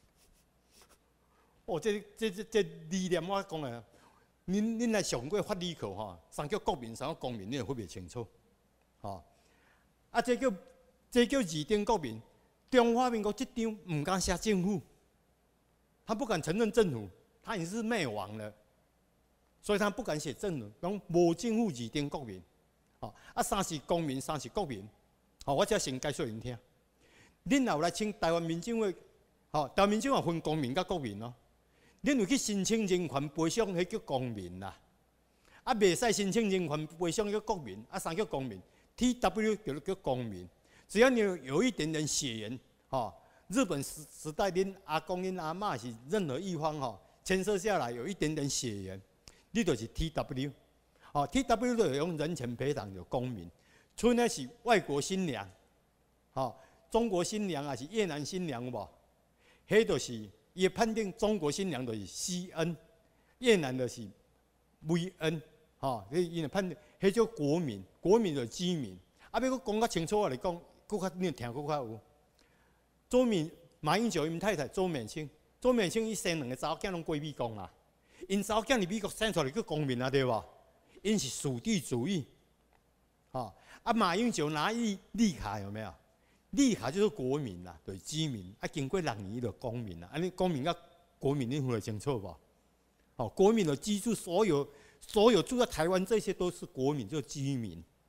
哦，这这这这理念我讲诶，恁恁来上过法理课吼，啥叫国民，啥叫公民，你会分别清楚。哦，啊，这叫这叫二等国民。中华民国这张唔敢写政府，他不敢承认政府，他已经是灭亡了。所以他不敢写正文，讲无政府二等国民，哦，啊，三是公民，三是国民，哦，我只先解说恁听。恁若有来请台湾民政会，哦，台湾民政会分公民甲国民咯。恁有去申请人权赔偿，迄叫公民啦。啊，袂使申请人权赔偿叫国民，啊，啥叫公民 ？T W 就叫公民。只要你有一点点血缘，哦，日本时时代恁阿公恁阿嬷是任何一方吼牵涉下来，有一点点血缘。你就是 T W， 哦 ，T W 就用人权赔偿有公民，剩的是外国新娘，哦，中国新娘还是越南新娘无？迄就是伊判定中国新娘就是 C N， 越南就是 V N， 哦，伊伊判定迄叫国民，国民就是居民。啊，要讲较清楚我来讲，更较你听更较有。周敏马英九因太太周美青，周美青伊生两个查某囝拢归美国啦。因查某囝伫美国生出来叫公民啊，对无？因是属地主义，哦，啊，马英九拿一绿卡有没有？绿卡就是国民啦，对，居民啊，经过六年就公民啦。安尼公民甲国民你分得清楚无？哦，国民的居住所有所有住在台湾这些都是国民，就是居民，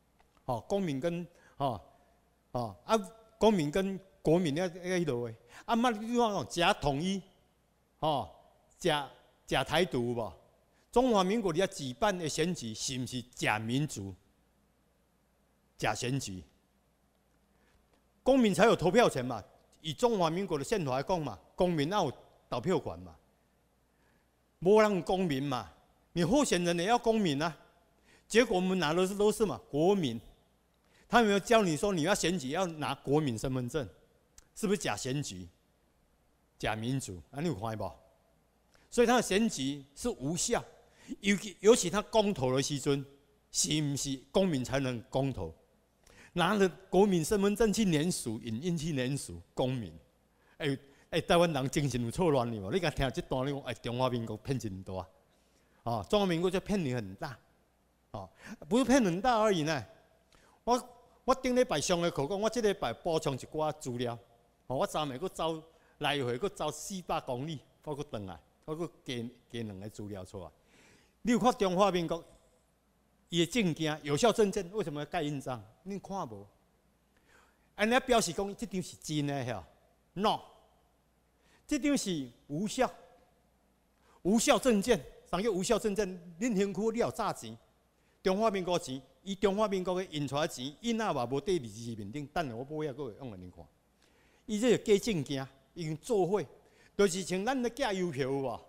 哦，公民跟哦哦啊，公民跟国民要要迄落诶，啊嘛你看哦，假统一，哦，假假台独无？中华民国你要举办的选举是毋是假民主、假选举？公民才有投票权嘛？以中华民国的宪法来讲嘛，公民要有投票权嘛？无人公民嘛？你候选人也要公民啊？结果我们拿的是都是嘛国民，他有没有教你说你要选举要拿国民身份证？是不是假选举、假民主？啊，你有看无？所以他的选举是无效。尤其尤其他公投的时阵，是不是公民才能公投？拿着国民身份证去联署，影印去联署，公民。哎、欸、哎、欸，台湾人精神有错乱哩无？你敢听这段你讲，哎、欸，中华民国骗真多啊！哦，中华民国就骗你很大，哦，不是骗很大而已呢。我我顶礼拜上个课讲，我这礼拜补充一寡资料，哦，我昨暝佫走来回佫走四百公里，我佫转来，我佫加加两个资料出来。你有看中华民国伊的证件、有效证件为什么要盖印章？你看无？安尼表示讲这张是真的吓 ？No， 这张是无效，无效证件。啥叫无效证件？恁身躯你有诈钱，中华民国钱，伊中华民国的印出来钱，伊若嘛无缀二字面顶，等下我尾仔佫会用给恁看。伊这个假证件已经作废，就是像咱的假邮票有无？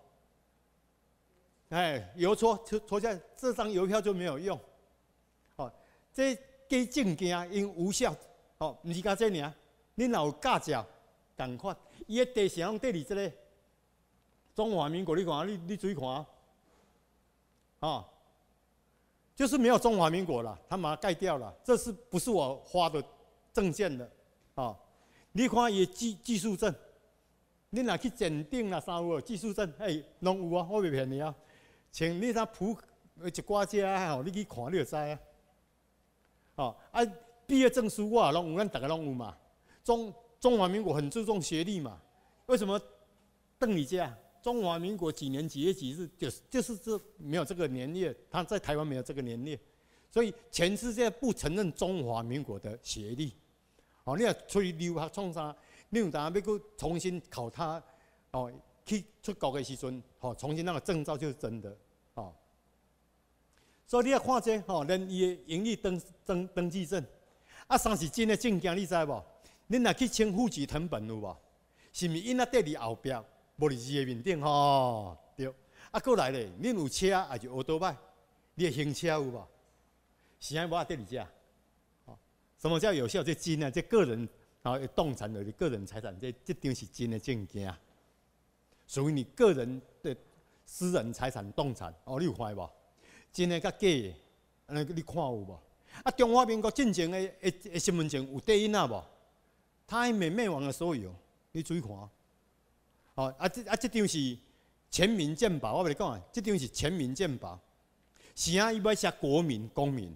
哎，邮戳戳戳下这张邮票就没有用。哦，这假证件因无效。哦，毋是甲这尔，恁若有驾照，同款，伊的地形缀伫这个中华民国，你看，你你注意看啊，哦，就是没有中华民国了，他把它盖掉了，这是不是我发的证件的？哦，你看伊的技技术证，你若去鉴定啦，啥有技术证，哎，拢有啊，我袂骗你啊。像你那普一寡遮吼，你去看你就知啊。哦，啊，毕业证书我也拢有，咱大家拢有嘛。中中华民国很注重学历嘛，为什么邓你家中华民国几年几月几日，就是就是这没有这个年月，他在台湾没有这个年月，所以全世界不承认中华民国的学历。哦，你若出去留学创啥，你有当要去重新考他，哦。去出国的时阵，吼，重新那个证照就是真的，吼。所以你要看这，吼，连伊的营业登登登记证，啊，三是真的证件，你知无？恁若去清户籍誊本有无？是毋是因那缀伫后壁，无伫字的面顶，吼，对。啊，过来咧，恁有车还是奥多拜？你的行车有无？是安无啊？缀伫遮，哦，什么叫有效？这真啊，这个人啊，动产的个人财产，这这张是真的证件。属于你个人的私人财产动产，哦，你有看无？真诶甲假诶，安尼你看有无？啊，中华民国进前诶诶诶身份证有对应啊无？他还没灭亡的时候有，你注意看。哦，啊这啊这张是全民健保，我跟你讲啊，这张是全民健保，是啊，伊要写国民公民。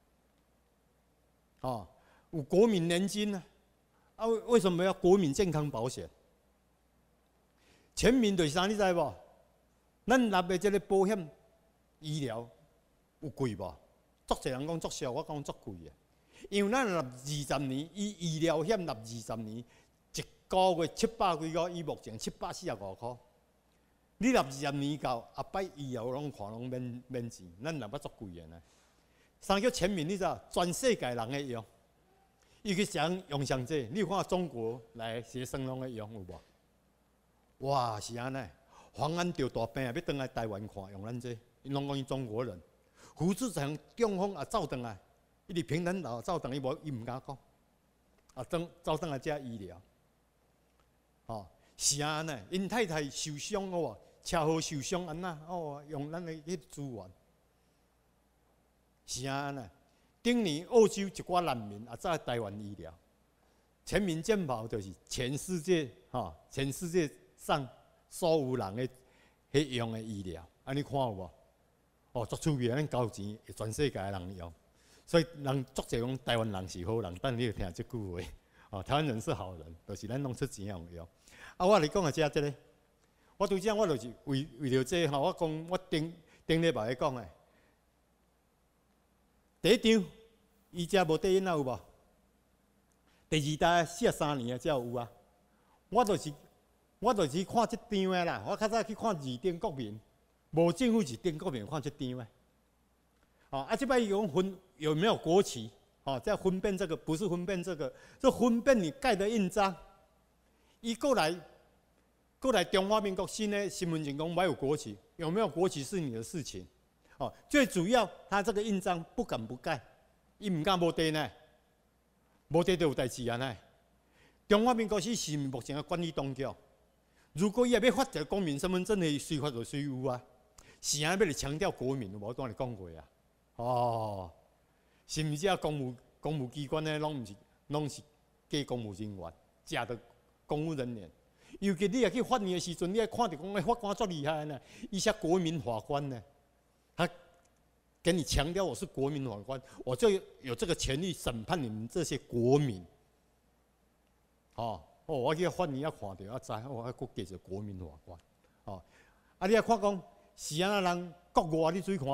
哦，有国民年金啊，啊为什么要国民健康保险？全民就是啥，你知无？咱纳的这个保险、医疗有贵无？足侪人讲足俗，我讲足贵的。因为咱纳二十年，伊医疗险纳二十年，一个月七百几个，伊目前七百四十五块。你纳二十年到，后摆医疗拢看拢免免钱，咱纳要足贵的呢。啥叫全民？你知道？全世界人会用，伊去想用上这，你有看中国来学生拢会用有无？哇，是安尼，黄安着大病啊，要倒来台湾看，用咱这，因拢讲伊中国人。胡志强中风也走倒来，伊伫平潭岛走倒，伊无伊毋敢讲，啊，走走倒来遮医疗。哦，是安尼，因太太受伤哦，车祸受伤安那哦，用咱的迄资源。是安尼，顶年澳洲一寡难民也在台湾医疗，全民健保就是全世界哈、哦，全世界。上所有人的迄用的医疗，安尼看有无？哦，足趣味，咱交钱，全世界的人用，所以人足侪讲台湾人是好人，但你要听这句话，哦，台湾人是好人，就是咱弄出钱用用。啊，我来讲下这这个，我拄则我就是为为了这吼，我讲我顶顶礼拜来讲诶，第一张伊遮无底因仔有无？第二代四十三年啊，才有啊。我就是我就是看即张的啦。我较早去看二等国民，无政府二等国民看即张的。哦，啊，即摆伊讲分有没有国旗？哦，在分辨这个不是分辨这个，这分辨你盖的印章。伊过来过来中华民国新的新闻警讲没有国旗，有没有国旗是你的事情。哦，最主要他这个印章不敢不盖，伊唔敢无地呢。无地就有代志啊！呢，中华民国是是目前的管理当局。如果伊也要发一个公民身份证的，随发就随有啊。是安要来强调国民，无当你讲过啊。哦，是毋是啊？公务公务机关呢，拢毋是拢是假公务人员，假的公务人员。尤其你也去法院的时阵，你也看到讲，法官足厉害呢，伊写国民法官呢，他。跟你强调我是国民法官，我就有这个权利审判你们这些国民。哦，哦，我去法院也看到，我知，我还佫记着国民法官。哦，啊，你也看讲是安那人国外你注意看，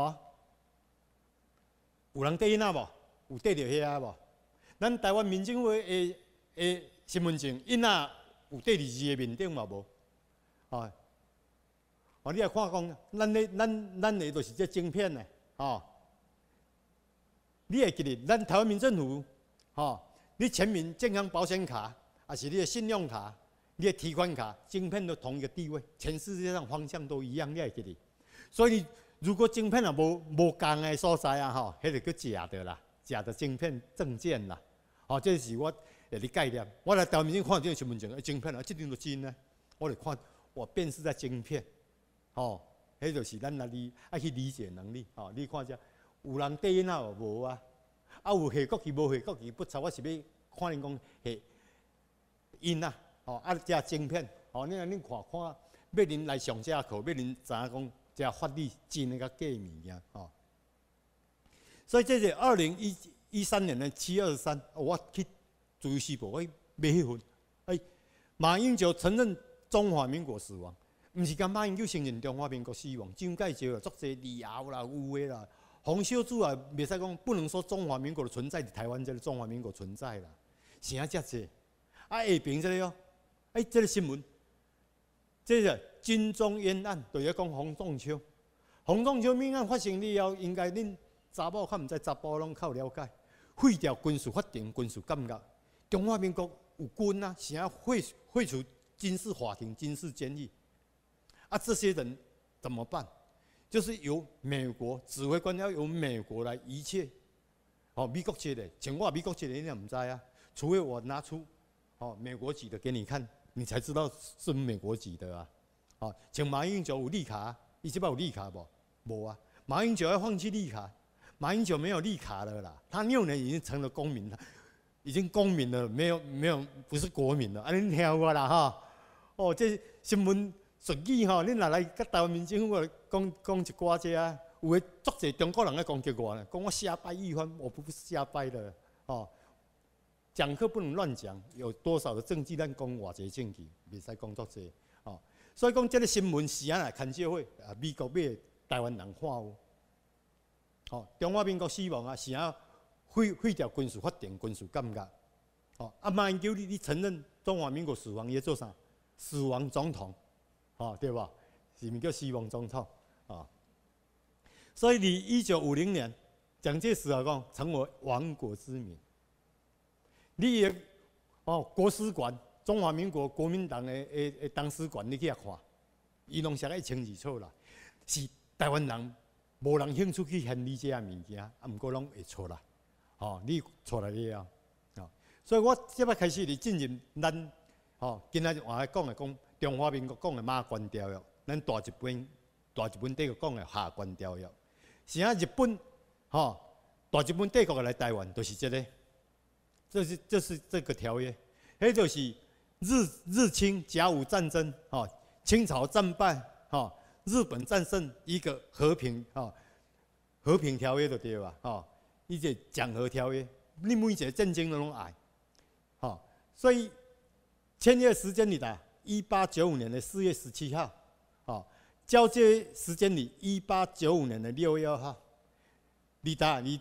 有人缀因仔无？有缀着遐啊无？咱台湾民政府的的身份证因仔有缀伫字的面顶嘛无？哦，哦，你也看讲，咱的咱咱的就是这晶片呢。哦，你会记得咱台湾民政府，哦，你签名健康保险卡，还是你的信用卡、你的提款卡，晶片都同一个地位，全世界上方向都一样，你会记得。所以如果晶片也无无共的所在啊，吼，迄个叫假的啦，假的晶片证件啦，哦，这是我有啲概念。我来台湾民政看这个新闻证，晶片啊，这定就真呢。我来看，我辨识在晶片，哦。迄就是咱来理爱去理解能力，吼、哦！你看遮，有人缀因仔无啊？啊有下国旗无下国旗不差，我是要看恁讲下因啊，吼、哦！啊遮晶片，吼、哦！你恁看看，要恁来上这课，要恁知影讲遮法律真个甲假物件，吼、哦！所以这是二零一一三年的七月二十三，我去自由时报，我买迄份，哎，马英九承认中华民国死亡。毋是讲马英九承认中华民国死亡，蒋介石啊，足侪理由啦、有诶啦。洪秀柱啊，袂使讲不能说中华民国的存在，台湾这个中华民国存在啦，啥遮济？啊下边这个哦，哎，这个新闻，这个金钟冤案，就要讲洪仲秋。洪仲秋命案发生以后，应该恁查某较毋知查甫拢较有了解，废掉军事法庭、军事监狱。中华民国有军啊，啥废废除军事法庭、军事监狱。啊，这些人怎么办？就是由美国指挥官要由美国来一切，哦，美国籍的，请我美国籍的你也唔知啊，除非我拿出哦美国籍的给你看，你才知道是美国籍的啊。哦，请马英九有绿卡，你知道有绿卡不？无啊，马英九要放弃绿卡，马英九没有绿卡了啦，他六年已经成了公民了，已经公民了，没有没有不是国民了，啊，你听过啦哈？哦，这新闻。俗语吼，恁若来甲台湾民政府讲讲一寡者啊，有诶足侪中国人咧攻击我呢，讲我下拜一番，我不是下拜的哦。讲课不能乱讲，有多少的证据咱讲偌侪证据，袂使讲足侪哦。所以讲这个新闻是安来看社会啊，美国要台湾人看有，哦，中华民国死亡啊，是啊废废掉军事法庭、军事监狱，哦，啊马英九你你承认中华民国死亡，伊做啥？死亡总统。哦，对吧？是咪叫死亡总统啊？所以，你一九五零年，蒋介石啊讲成为亡国之民。你也哦，国史馆，中华民国国民党的诶诶党史馆，你去遐看，伊拢写个一清二楚啦。是台湾人无人兴趣去献礼这啊物件，啊，毋过拢会出来。哦，你出来了啊？所以我即摆开始嚟进入咱哦，今仔日我来讲来讲。中华民国讲的马关条约，咱大日本大日本帝国讲的下关条约，是啊日本吼、哦、大日本帝国来台湾，就是这个，这是这是这个条约，迄就是日日清甲午战争，吼、哦、清朝战败，吼、哦、日本战胜一个和平，吼、哦、和平条约就对吧？吼、哦，一个讲和条约，你每一个战争都拢爱，吼、哦，所以签约时间里的。一八九五年的四月十七号，哦，交接时间里一八九五年的六月二号，你打你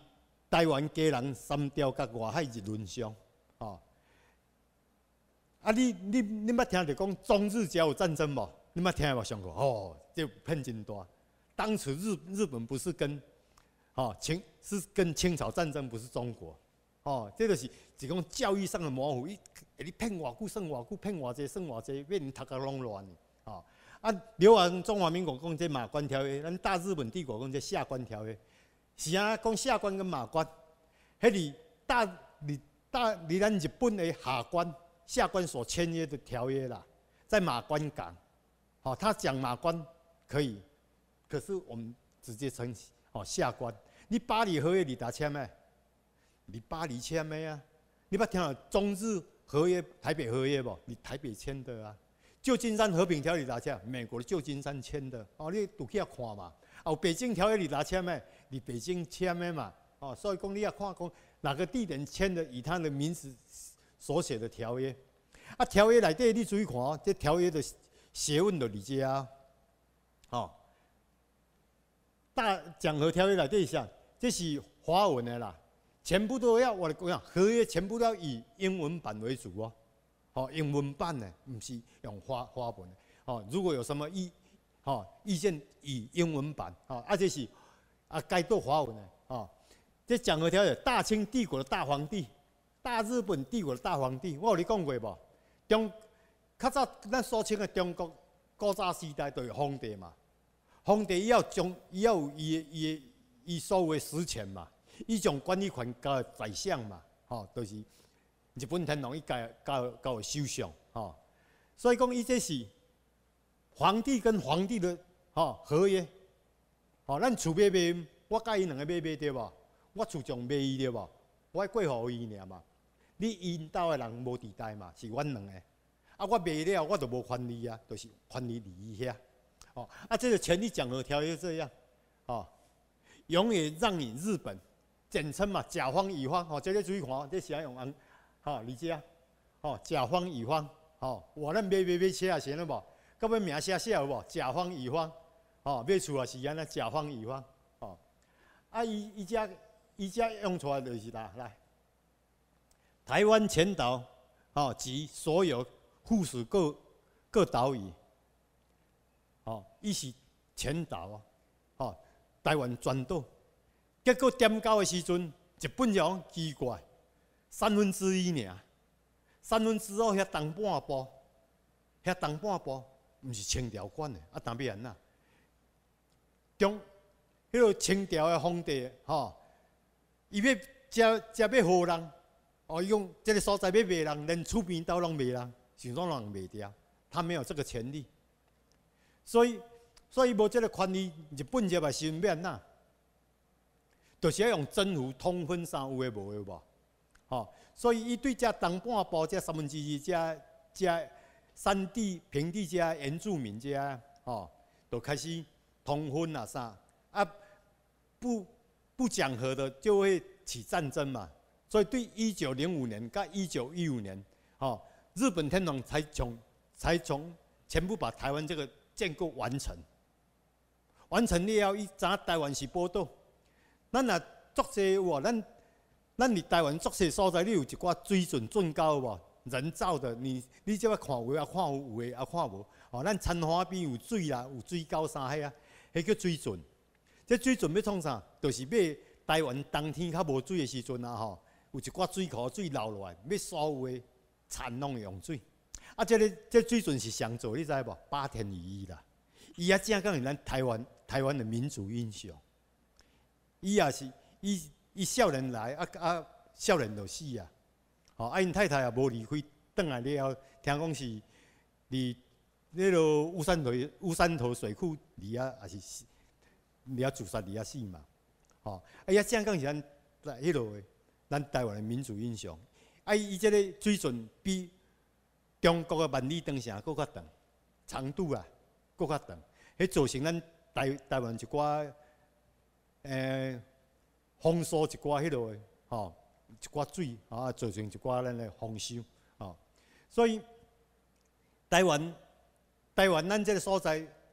台湾家人三条甲外海日轮相，哦。啊，你你你捌听着讲中日甲午战争无？你捌听无上过？哦，这骗真大。当时日日本不是跟，哦清是跟清朝战争，不是中国。哦，这就是一种教育上的模糊。你你骗偌久算偌久，骗偌济算偌济，变头壳拢乱。哦，啊，留完中华民国讲这马关条约，咱大日本帝国讲这下关条约。是啊，讲下关跟马关，迄里大离大离咱日本的下关。下关所签约的条约啦，在马关港，好、哦，他讲马关可以，可是我们直接称哦下关。你巴黎合约你打签没？你巴黎签的啊？你捌听到中日合约、台北合约不？你台北签的啊？旧金山和平条约哪签？美国的旧金山签的。哦，你都去遐看嘛。哦，北京条约你哪签没？你北京签的嘛。哦，所以讲你要看讲哪个地点签的，以他的名字。所写的条约，啊，条约内底你注意看哦，这条约的学问就理解啊，哦，大讲和条约内底下，这是华文的啦，全部都要我来讲，合约全部都要以英文版为主哦，哦，英文版的，不是用华华文的，哦，如果有什么意，哦，意见以英文版，哦，啊，这是啊该做华文的，哦，这讲和条约，大清帝国的大皇帝。大日本帝国的大皇帝，我有你讲过无？中较早咱所称的中国古早时代都有皇帝嘛，皇帝伊要将伊要有伊伊伊所谓的实权嘛，伊将管理权交宰相嘛，吼、哦，就是日本天皇伊交交交首相，吼、哦，所以讲伊这是皇帝跟皇帝的吼、哦、合约，吼、哦，咱厝买卖，我甲伊两个买卖对无？我厝上卖伊对无？我过互伊尔嘛。你因兜的人无地带嘛，是阮两个。啊，我卖了，我就无权利啊，就是权利利益遐。哦，啊，这个权利讲和条约这样，哦，永远让你日本，简称嘛，甲方乙方，哦，这个注意看，这是要用安，好、哦、理解啊？哦，甲方乙方，哦，我咱买买买车也是安尼无？到尾名写写有无？甲方乙方，哦，买厝也是安尼，甲方乙方，哦，啊，伊伊遮伊遮用出来就是啦，来。台湾全岛，哦及所有附属各各岛屿，哦，伊是全岛啊，哦，台湾全岛。结果点到的时阵，日本人奇怪，三分之一尔，三分之二遐东半部，遐东半部毋是清朝管的，啊，当要安那？中，迄个清朝的皇帝，吼、哦，伊要食食要好人。哦，用这个所在要卖人，连厝边都拢卖人，想拢人卖掉，他没有这个权利，所以，所以无这个权利，日本入来是要安那？就是要用征服、通婚啥有诶无诶无？哦，所以伊对这东半部这三分之一这这山地、平地这原住民这哦，就开始通婚啊啥啊，不不讲和的就会起战争嘛。所以，对一九零五年到一九一五年，哦，日本天皇才从才从全部把台湾这个建构完成。完成了后，伊知影台湾是宝岛。咱若作些哇，咱咱伫台湾作些所在，你有一寡水准准高无？人造的，你你即摆看有啊看有，有诶啊看无。哦，咱田花边有水啦，有水沟啥迄啊，迄叫水准。这水准要创啥？就是要台湾冬天较无水诶时阵啊，吼。有一寡水库水流落来，要所有诶田拢用水。啊，这个这水准是上做，你知无？八田一啦。伊也正讲是咱台湾台湾的民族英雄。伊也是伊伊少年来啊啊，少年就死啊。哦，啊因太太也无离开，转来了后，听讲是伫迄落乌山头乌山头水库里啊，也是里啊自杀里啊死嘛。哦，啊也正讲是咱迄落诶。咱台湾的民族英雄，啊，伊这个水准比中国的万里长城搁较长，长度啊搁较长，迄造成咱台台湾一寡诶丰收一寡迄落吼一寡水啊，造成一寡咱的丰收哦，所以台湾台湾咱这个所在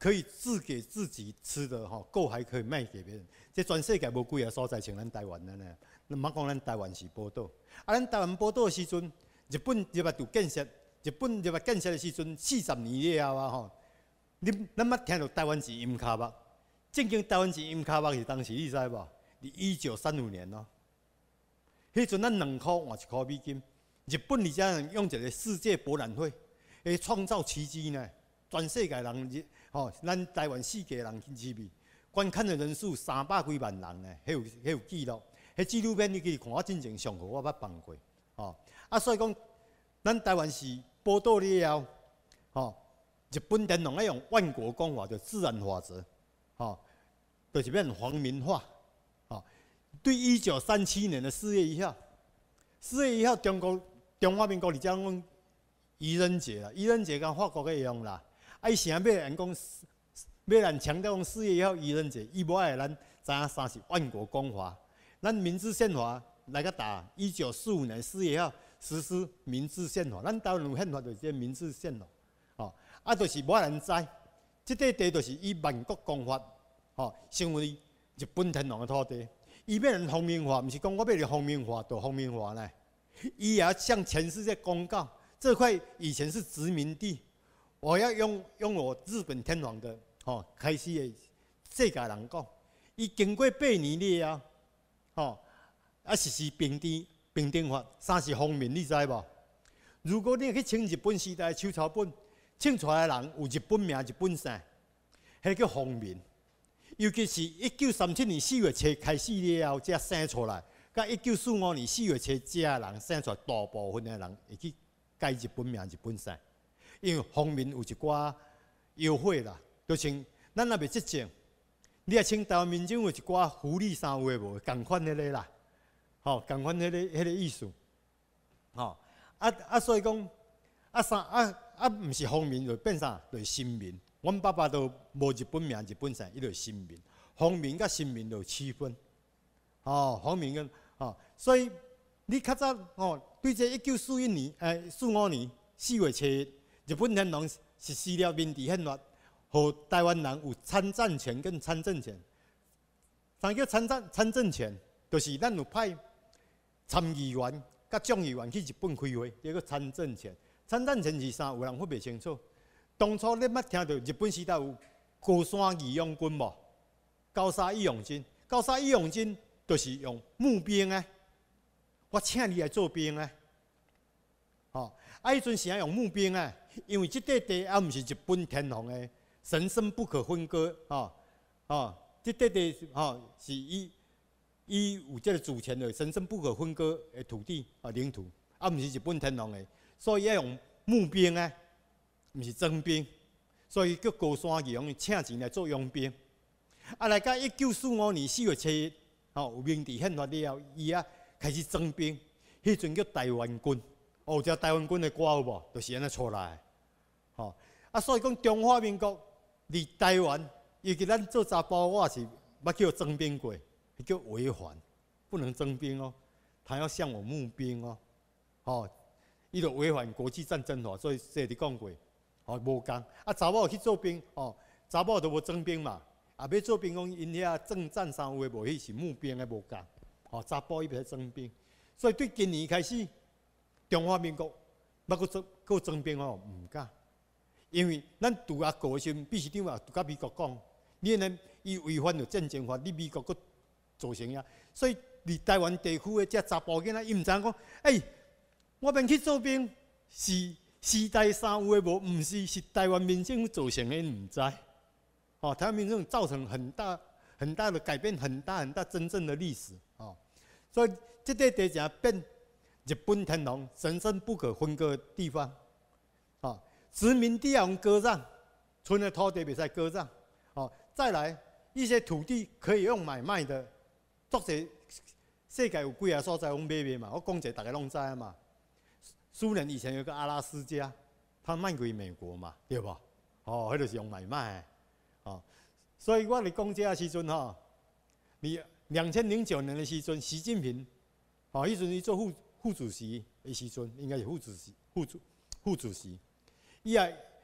可以自给自己吃的吼，够还可以卖给别人。这全世界无几个所在像咱台湾安尼。咱莫讲咱台湾是宝岛，啊，咱台湾宝岛的时阵，日本入来就建设，日本入来建设的时阵，四十年了后啊吼，你咱捌听到台湾钱银卡目？正经台湾钱银卡目是当时你知无？是一九三五年咯。迄阵咱两箍换一箍美金，日本而且用一个世界博览会，会创造奇迹呢。全世界人，吼、哦，咱台湾四界人入面，观看的人数三百几万人呢，迄有迄有记录。迄纪录片你可以看，我真正上好，我捌放过，吼、哦。啊，所以讲，咱台湾是宝岛了后，吼、哦，日本天皇爱用万国公法，就自然法则，吼、哦，就是变皇民化，吼、哦。对一九三七年的四月一号，四月一号中国中华民国里讲讲愚人节啦，愚人节跟法国个一样啦。啊，伊啥要人讲，要人强调讲四月一号愚人节，伊无爱咱知影啥是万国公法。咱民治宪法来个打，一九四五年四月一号实施民治宪法。咱台湾有宪法就是民治宪法，吼、哦，啊，就是无人知，即块地就是以万国公法，吼、哦，成为日本天皇的土地。伊要人皇民化，毋是讲我要你皇民化就皇民化呢，伊也要向全世界公告，这块以前是殖民地。我要用用我日本天皇的吼、哦、开始的世界人讲，伊经过八年了后，吼啊实施平等平等法，三是皇民，你知无？如果你去清日本时代的手抄本，清出来的人有日本名、日本姓，迄叫皇民。尤其是一九三七年四月初开始了后，才生出来，甲一九四五年四月初这人生出来，大部分的人会去改日本名、日本姓。因为皇民有一寡优惠啦，就像咱若袂执政，你也请台湾民众有一寡福利啥有诶无，共款迄个啦，吼，共款迄个迄个意思，吼，啊啊，所以讲啊三啊啊，毋是皇民就变啥，就是新民。阮爸爸都无日本名、日本姓，伊就是新民。皇民甲新民就区分，吼，皇民跟吼，所以你较早吼，对这一九四一年诶四五年四月初。日本天皇实施了民治宪法，互台湾人有参战权跟参政权。啥叫参战参政权？就是咱有派参议员甲众议员去日本开会，叫做参政权。参战权是啥？有人分袂清楚。当初你捌听到日本时代有高山义勇军无？高沙义勇军，高沙义勇军就是用募兵啊，我请你来做兵啊，吼、哦。啊，迄阵是爱用募兵啊，因为即块地啊，毋是日本天皇的神圣不可分割，吼、吼，即块地吼是以以有即个主权的神圣不可分割的土地啊领土，啊，毋是日本天皇的，所以爱用募兵啊，毋是征兵，所以叫高山义勇请钱来做佣兵。啊，来到一九四五年四月初，吼有民治宪法了后，伊啊开始征兵，迄阵叫台湾军。哦，只台湾军的歌有无？就是安尼出来，吼、哦、啊，所以讲中华民国离台湾，尤其咱做查甫，我是捌叫征兵过，叫违反，不能征兵哦，他要向我募兵哦，吼、哦，伊就违反国际战争法，所以这里讲过，哦，无共啊，查某去做兵，哦，查某都无征兵嘛，啊，要做兵讲因遐政战啥有诶无，迄是募兵诶无共，吼、哦，查甫伊袂征兵，所以对今年开始。中华民国捌个征个征兵哦，毋敢，因为咱拄阿国时，秘书长啊，拄甲美国讲，你呢伊违反着战争法，你美国个造成呀，所以伫台湾地区的这查甫囡仔，伊毋知影讲，诶、欸，我免去做兵，是时代衫有诶无？毋是，是台湾民政府造成的，毋知。哦，台湾民政造成很大很大的改变，很大很大真正的历史哦，所以这块地就变。日本天皇神圣不可分割的地方，啊，殖民地要用割让，村的土地袂使割让，哦，再来一些土地可以用买卖的，作者世界有几个所在用买卖嘛，我讲者大家拢知啊嘛。苏联以前有个阿拉斯加，他卖给美国嘛，对吧？哦，迄就是用买卖的，哦，所以我咧讲这时阵吼，你两千零九年的时阵，习近平，哦，迄阵伊做副。副主席的时阵，应该是副主席、副主、副主席，伊也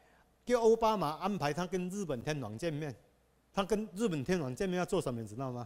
叫奥巴马安排他跟日本天皇见面，他跟日本天皇见面要做什么，你知道吗？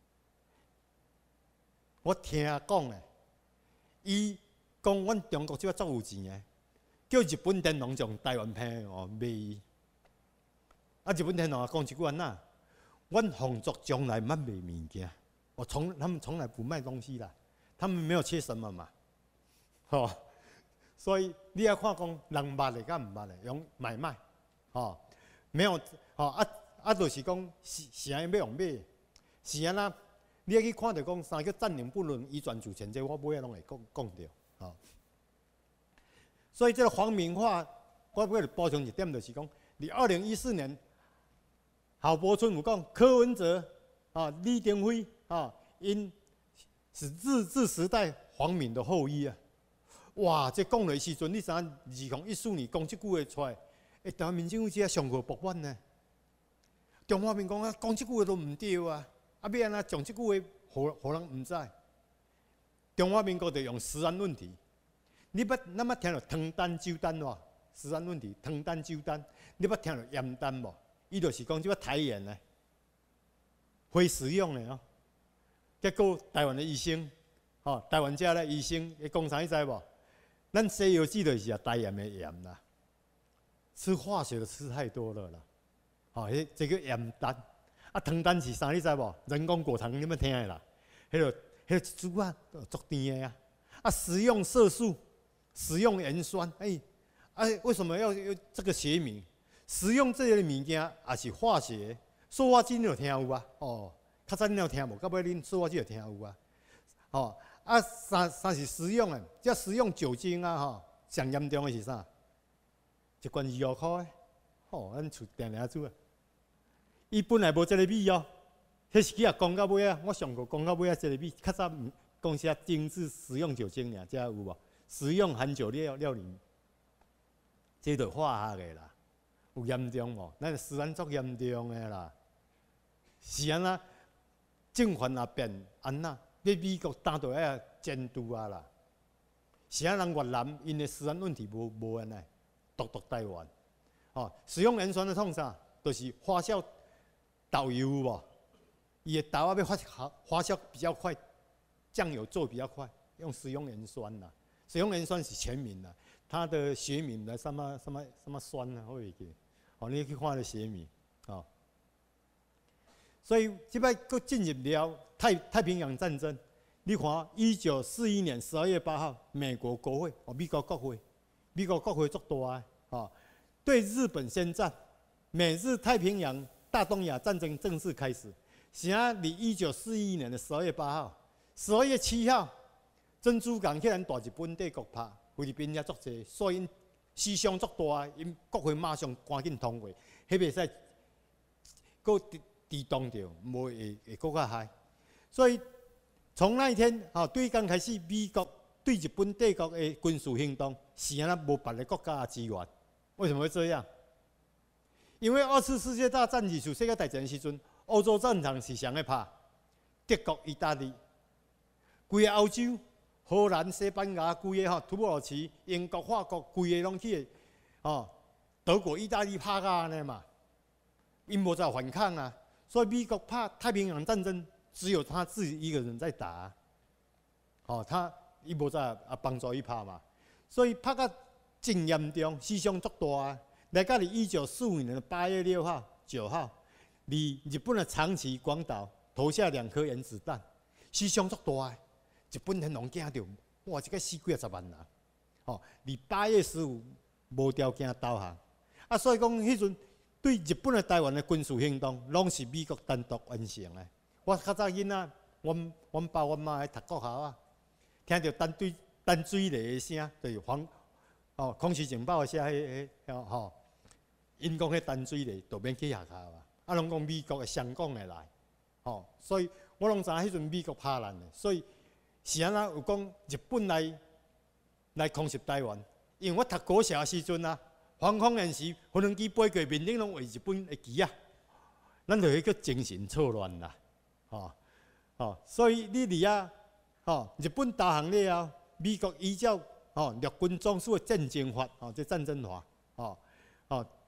我听讲诶，伊讲阮中国即个足有钱诶，叫日本天皇将台湾片哦卖伊。啊，日本天皇讲一句话呐，阮皇族从来毋卖物件，我从他们从来不卖东西啦，他们没有缺什么嘛，吼、哦。所以你要看讲人捌的甲毋捌的，用买卖，吼、哦，没有，吼、哦、啊啊，就是讲是是安要用买，是安那。你要去看到讲啥叫占领不能移转主权，这我尾仔拢会讲讲到，吼。所以这个皇民化，我为了补充一点，就是讲，你二零一四年，郝柏村有讲柯文哲啊、李登辉啊，因是日治时代皇民的后裔啊。哇！这讲的时阵，你知影？二零一四年讲这句话出来，诶，台湾民政府只上过博万呢。中华民国啊，讲这句话都唔对啊！啊，要安那讲这句话，互互人唔知。中华民国就用食安问题，你捌那么听到汤单酒单哇？食安问题，汤单酒单，你捌听到盐单无？伊就是讲这个台盐呢，非食用的哦。结果台湾的医生，吼、哦，台湾遮咧医生，伊讲啥你知无？咱西药记就是啊台盐的盐啦，吃化学的吃太多了啦，吼、哦，迄这个盐单。啊，糖单是啥？你知无？人工果糖你们听的啦，迄个迄个煮啊，足甜的啊。啊，食用色素，食用盐酸，哎、欸，哎、啊，为什么要有这个学名？食用这类物件也是化学，塑化剂你有听有啊？哦，较早你有听无？到尾恁塑化剂有听有啊？哦，啊，啥啥是食用的？即食用酒精啊，吼、哦，上严重的是啥？一罐二五块的，吼、哦，咱厝定定煮啊。伊本来无这个米哦，迄是去啊讲到尾啊，我上过讲到尾啊，这个米较早讲些精致食用酒精尔，遮有无？食用含酒料料理，这就化学的啦，有严重无？咱食安足严重的啦，是安那政权也变安那，要美国担倒来监督啊啦，是安人越南因的食安问题无无安尼，独独台湾，哦，食用盐酸的创啥？就是发酵。导油无，伊的豆啊要发酵发酵比较快，酱油做比较快，用食用盐酸啦。食用盐酸是全名啦，它的学名来什么什么什么酸啊，我袂记。哦，你去看它的学名，哦。所以即摆佫进入了太太平洋战争。你看，一九四一年十二月八号，美国国会哦，美国国会，美国国会足大啊，哦，对日本宣战，美日太平洋。大东亚战争正式开始，是啊，离一九四一年的十二月八号，十二月七号，珍珠港去咱大日本帝国拍，菲律宾也足济，所以因死伤足大，因国会马上赶紧通过，迄袂使，搁抵动着，无会会搁较害。所以从那一天，吼，对刚开始，美国对日本帝国的军事行动，是安那无别的国家的支援，为什么会这样？因为二次世界大战结束，世界大战时阵，欧洲战场是谁在拍？德国、意大利，规个欧洲、荷兰、西班牙，规个吼土耳其、英国、法国，规个拢去，哦，德国、意大利拍甲安尼嘛，因无在反抗啊，所以美国拍太平洋战争，只有他自己一个人在打，哦，他伊无在啊帮助伊拍嘛，所以拍甲真严重，死伤足大啊。来到你一九四五年的八月六号、九号，离日本的长崎、广岛投下两颗原子弹，死伤足大的。日本天皇惊到，哇，这个死几啊十万人。哦，离八月十五无条件投降。啊，所以讲迄阵对日本的台湾的军事行动，拢是美国单独完成的。我较早囡仔，阮阮爸阮妈喺读国校啊，听到单对单水雷的声，就是防哦空气警报的声，迄迄吼。因讲迄单水咧，就免去学校啊！啊，拢讲美国的双港会来，吼、哦，所以我拢知影迄阵美国拍咱的，所以是安那有讲日本来来空袭台湾，因为我读国小的时阵啊，防空演习，无人机飞过面顶拢画日本的旗啊，咱就迄个精神错乱啦，吼、哦，吼、哦，所以你伫啊，吼，日本投降了后，美国依照吼陆军总署的战争法，吼、哦，即战争法，吼、哦，吼、哦。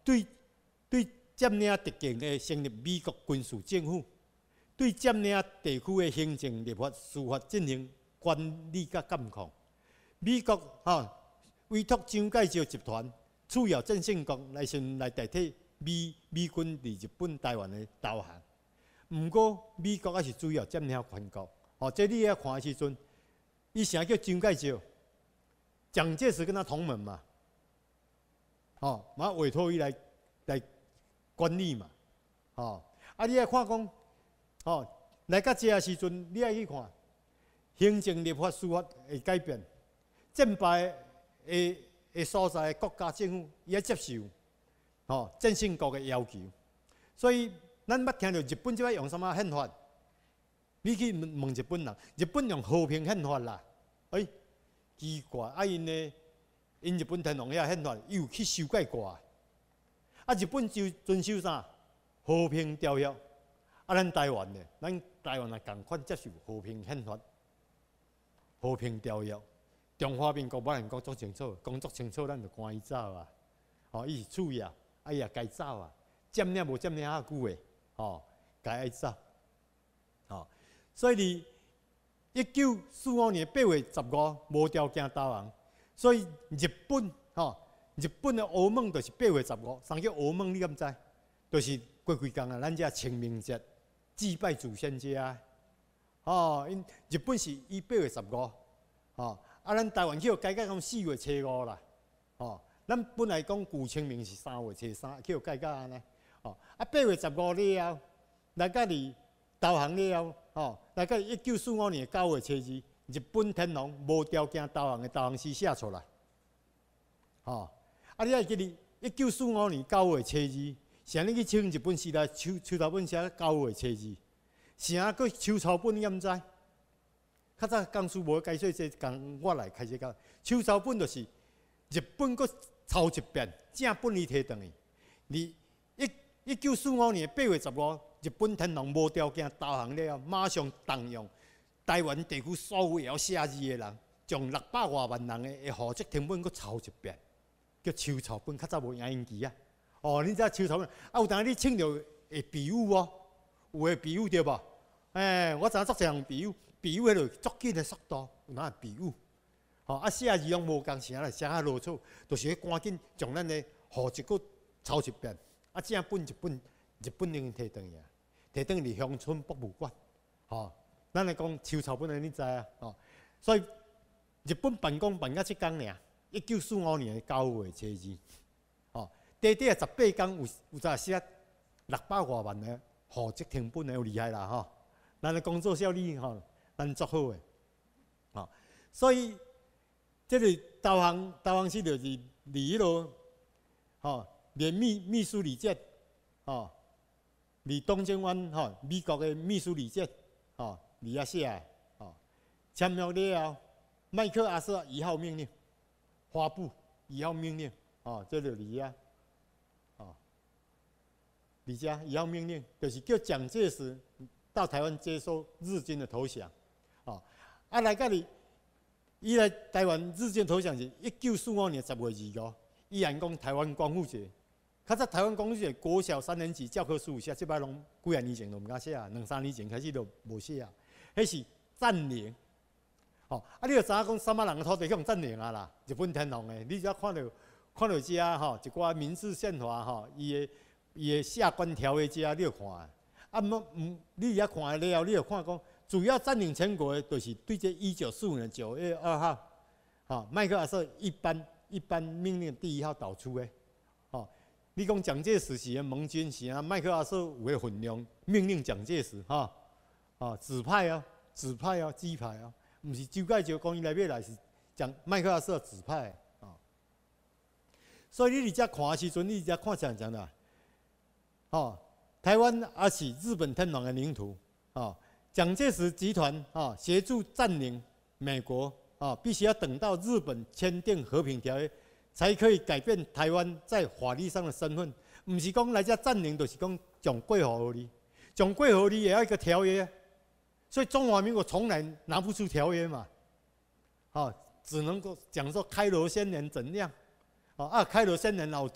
对对占领特权的成立美国军事政府，对占领地区的行政、立法、司法进行管理甲监控。美国哈委托蒋介石集团次要振兴国来先来代替美美军伫日本、台湾的投降。毋过美国还是主要占领全国。哦，这你要看的时阵，伊啥叫蒋介石？蒋介石跟他同门嘛。哦，嘛委托伊来来管理嘛。哦，啊，你爱看讲，哦，来到这个时阵，你爱去看，行政、立法、司法会改变，战败的的所在国家政府伊要接受，哦，振兴国的要求。所以，咱捌听到日本即摆用什么宪法？你去问问日本人，日本用和平宪法啦。哎，奇怪，啊因呢，因日本天皇遐宪法又去修改过。啊，日本就遵守啥？和平条约。啊，咱台湾呢，咱台湾也共款接受和平宪法、和平条约。中华民国某人讲足清楚，讲足清楚，咱就赶伊走啊。哦，伊是主要，啊伊也该走啊。占领无占领遐久诶，哦，该爱走。哦。所以，伫一九四五年八月十五无条件投降，所以日本吼、哦，日本的欧盟就是八月十五，啥叫欧盟？你敢知？就是过几工啊，咱遮清明节祭拜祖先节啊。哦，因日本是以八月十五，哦，啊，咱台湾去改改到四月初五啦。哦，咱本来讲旧清明是三月初三，去改改安尼。哦，啊，八月十五了后，来到伫投降了后。哦，大概一九四五年九月初二，日本天皇无条件投降的投降书写出来。哦，啊，你还记得一九四五年九月初二，啥物去清日本时代秋秋草本写九月初二，啥个秋草本你敢知？较早讲书无解说这讲，我来开始讲。秋草本就是日本搁抄一遍，正本伊摕转去。你一一九四五年八月十五。日本天皇无条件投降了，马上动用台湾地区所有会晓写字的人，将六百外万人的户籍成本搁抄一遍，叫秋草本，较早无影印机啊。哦，你知秋草本，啊有当你称着会比喻无？有诶比喻对无？诶、欸，我知影足侪人比喻，比喻迄落足紧的速度，有哪比喻？哦，啊写字拢无共啥啦，写较啰嗦，就是要赶紧将咱的户籍搁抄一遍，啊正本日本日本已经摕转去啊。摕转去乡村博物馆，吼、哦，咱来讲秋草本的，你知啊？哦，所以日本办公办到即工尔，一九四五年九月初二，哦，短短十八工有有咋写六百外万的户籍成本，有厉害啦吼、哦！咱的工作效率吼，咱足好诶，哦，所以这个投降投降是就是伫迄落，吼，连秘秘书里节，哦。伫东京湾吼，美国的秘书里节吼，伫遐写吼，签约了后，麦克阿瑟一号命令发布一号命令，哦，这就伫遐，哦，伫遮一号命令就是叫蒋介石到台湾接受日军的投降，哦，啊来到哩，伊来台湾日军投降是一九四五年十月二五，依然讲台湾光复节。较早台湾光复节国小三年级教科书写，即摆拢几啊年前都毋敢写啊，两三年前开始都无写啊。迄是占领，哦，啊，你就知影讲三百人的土地用占领啊啦，日本天皇的，你只要看到看到遮吼，一寡民事宪法吼，伊的伊的下关条约遮，你就看。啊，毋毋，你遐看了后，你就看讲，主要占领全国的，就是对这一九四五年九月二号，吼，麦克阿瑟一般一般命令第一号导出的，吼。你讲蒋介石是盟军是啊，麦克阿瑟有个分量命令蒋介石哈，啊指派啊指派啊指派啊，毋是周介石讲伊来要来是蒋麦克阿瑟指派啊。所以你伫遮看的时阵，你伫遮看啥啥啦？哦，台湾也是日本天皇的领土啊。蒋介石集团啊协助占领美国啊，必须要等到日本签订和平条约。才可以改变台湾在法律上的身份，唔是讲来遮占领，就是讲将归互你，将归互你也要一个条约，所以中华民国从来拿不出条约嘛，哦，只能够讲说开罗宣言怎样，哦啊，开罗宣言有遵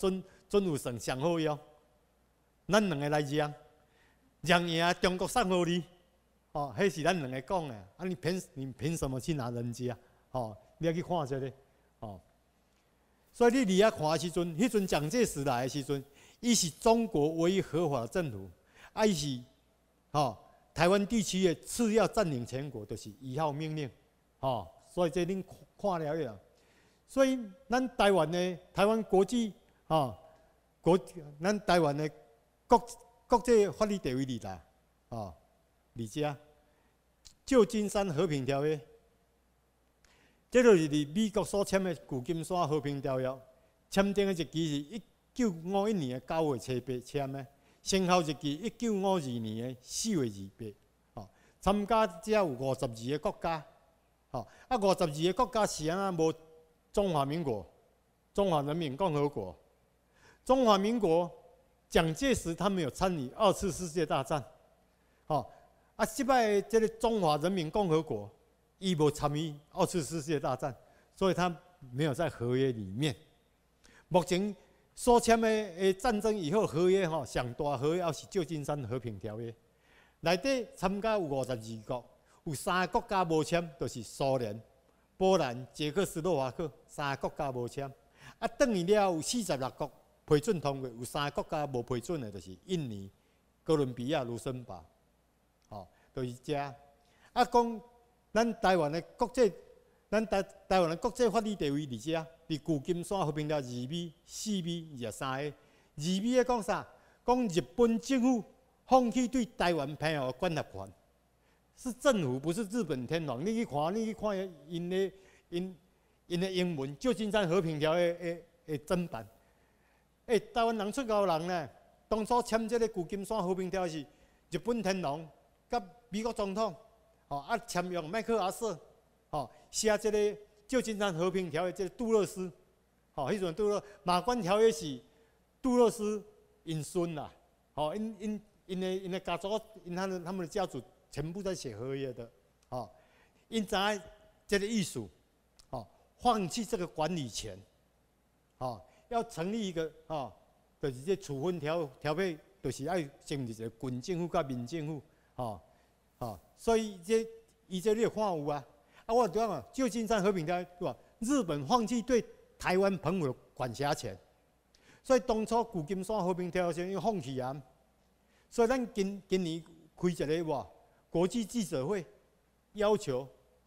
准有算上好用。咱两个来让，让赢中国送互你，哦，迄是咱两个讲的。啊，你凭你凭什么去拿人家？哦，你要去看这个，哦。所以你伫遐看的时阵，迄阵蒋介石来的时阵，伊是中国唯一合法的政府，啊，伊是，哦，台湾地区的次要占领全国，就是一号命令，哦，所以这恁看了了。所以咱台湾的台湾国际，哦，国咱台湾的国国际法律地位伫哪？哦，伫遮旧金山和平条约。这就是伫美国所签的旧金山和平条约，签订的日期是一九五一年的九月七八签的，生效日期一九五二年的四月二八。哦，参加者有五十二个国家，哦，啊五十二个国家是安那无中华民国、中华人民共和国、中华民国，蒋介石他没有参与二次世界大战，哦，啊，即摆这个中华人民共和国。伊无参与二次世界大战，所以他没有在合约里面。目前所签的诶战争以后合约吼，上大合约还是旧金山和平条约。内底参加有五十二国，有三个国家无签，就是苏联、波兰、捷克斯洛伐克三个国家无签。啊，等于了有四十六国批准通过，有三个国家无批准的，就是印尼、哥伦比亚、卢森堡，吼、哦，就是遮。啊，讲。咱台湾的国际，咱台台湾的国际法律地位伫遮，伫旧金山和平条约二米、四米、二十三个。二米的讲啥？讲日本政府放弃对台湾偏好的管辖权，是政府，不是日本天皇。你去看，你去看因的因因的英文《旧金山和平条约》的的正版。诶、欸，台湾人出高人呢，当初签这个旧金山和平条约是日本天皇甲美国总统。哦，啊，签约麦克阿瑟，哦，写这个旧金山和平条约，这个杜勒斯，哦，迄阵杜勒马关条约是杜勒斯因孙啦，哦，因因因的因的家族，因他们他们的家族全部在写合约的，哦，因知这个意思，哦，放弃这个管理权，哦，要成立一个哦，就是这处分条条约，就是要成立一个军政府甲民政府，哦。哦，所以这伊这你有看有啊？啊，我讲啊，旧金山和平条约对吧？日本放弃对台湾澎湖的管辖权，所以当初旧金山和平条约先要放弃啊。所以咱今今年开一个哇国际记者会，要求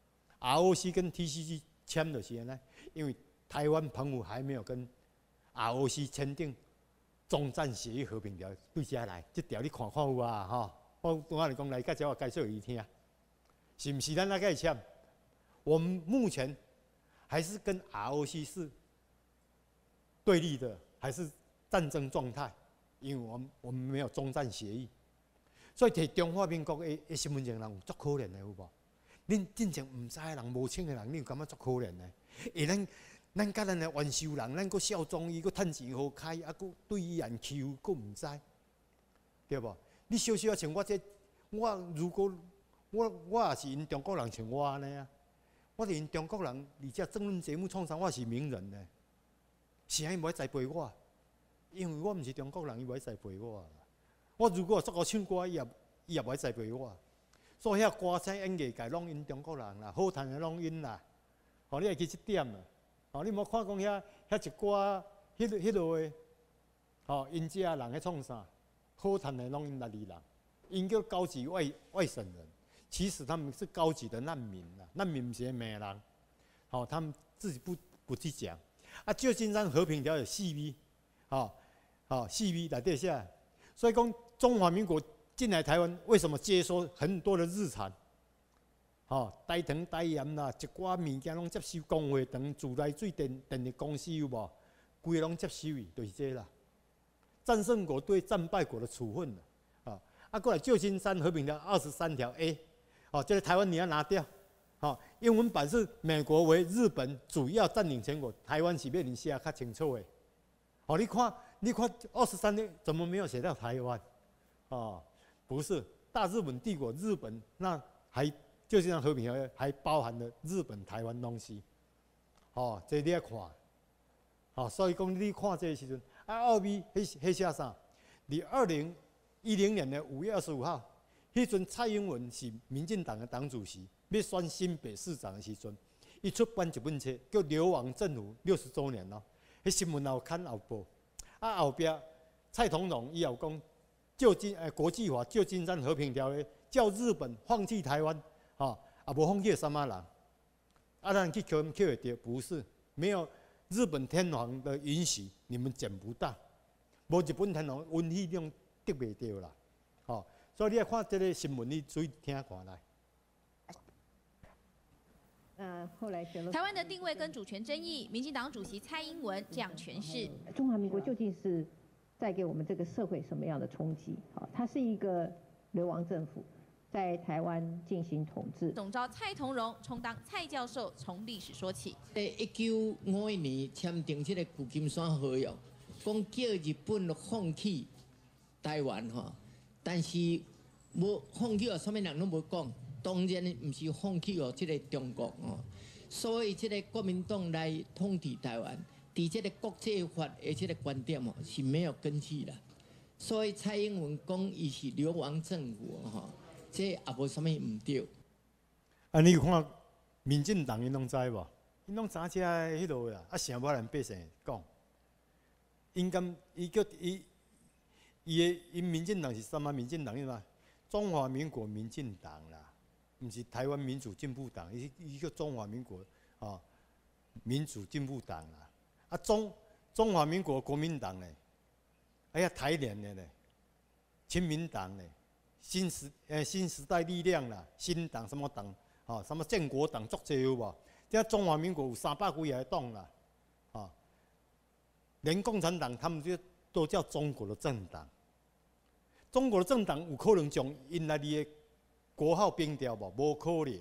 R O C 跟 T C C 签就是安尼，因为台湾澎湖还没有跟 R O C 签订终战协议和平条约，对遮来，这条你看看有啊吼。我我跟你讲，来介绍我介绍伊听，是毋是咱那个签？我们目前还是跟 R O C 是对立的，还是战争状态？因为我们我们没有终战协议，所以摕中华民国的的身份证人足可怜的，有无？恁真正毋知的人、无清的人，你有感觉足可怜的？而咱咱甲咱的元首人，咱阁效忠伊，阁趁钱好开，啊，阁对伊人欺，阁毋知，对无？你小小像我这，我如果我我也是因中国人像我安尼啊，我是因中国人，而且政论节目创啥，我是名人呢，是安伊无栽培我，因为我毋是中国人，伊无栽培我。我如果作个唱歌，伊也伊也无栽培我。所以遐歌星演艺界拢因中国人啦，好听的拢因啦。吼，你会记即点啊？吼，你莫看讲遐遐一歌，迄迄落的，吼，因遮人咧创啥？好谈的拢因那里人，因叫高级外外省人，其实他们是高级的难民啦，难民不是美人，好、哦，他们自己不不去讲。啊，旧金山和平条约四 V， 好，好四 V 来底下，所以讲中华民国进来台湾，为什么接收很多的日产？好、哦，台糖、台盐啦，一寡物件拢接收，工会糖、自来水电电力公司有无？规个拢接收伊，就是这啦。战胜国对战败国的处分啊，啊，过来旧金山和平条二十三条 A， 哦，这个台湾你要拿掉，哦，英文版是美国为日本主要占领全国，台湾是要你写较清楚的，哦，你看，你看二十三条怎么没有写到台湾？哦，不是大日本帝国，日本那还旧金山和平条约还包含了日本、台湾东西，哦，这你要看，哦，所以讲你看这个时阵。 啊，澳美迄迄写啥？伫二零一零年的五月二十五号，迄阵蔡英文是民进党的党主席，要选新北市长的时阵，伊出版一本册叫《流亡政府六十周年》咯。迄新闻后刊后报，啊后壁蔡同荣伊有讲，旧金诶国际法旧金山和平条约叫日本放弃台湾，吼、哦，也无放弃什么人，啊咱去扣扣会到，不是，没有日本天皇的允许，你们捡不到，无日本天皇允许，你得袂到啦，吼、哦，所以你要看这个新闻，你注意听看来。 呃，后来选了台湾的定位跟主权争议，民进党主席蔡英文这样诠释： 中华民国究竟是带给我们这个社会什么样的冲击？好，它是一个流亡政府，在台湾进行统治。 总召蔡同荣充当蔡教授，从历史说起。 在一九五一年签订这个旧金山合约，讲叫日本放弃台湾哈，但是无放弃哦，什么人拢无讲。当然唔是放弃哦，这个中国哦，所以这个国民党来统治台湾，伫这个国际法的这个观点哦是没有根据的。所以蔡英文讲伊是流亡政府哦，这也无什么唔对。 啊，你有看民进党因拢知无？因拢知这迄落啦，啊，成无人百姓讲，因敢伊叫伊伊的因民进党是什么？民进党是嘛？中华民国民进党啦。毋是台湾民主进步党，伊伊个中华民国啊、哦、民主进步党啦，啊中中华民国国民党咧，哎呀台联的咧，亲民党咧，新时诶新时代力量啦，新党什么党啊、哦、什么建国党足济有无？这中华民国有三百几个党啦，啊、哦，连共产党他们就都叫中国的政党，中国的政党有可能将因来的国号变掉无？无可能。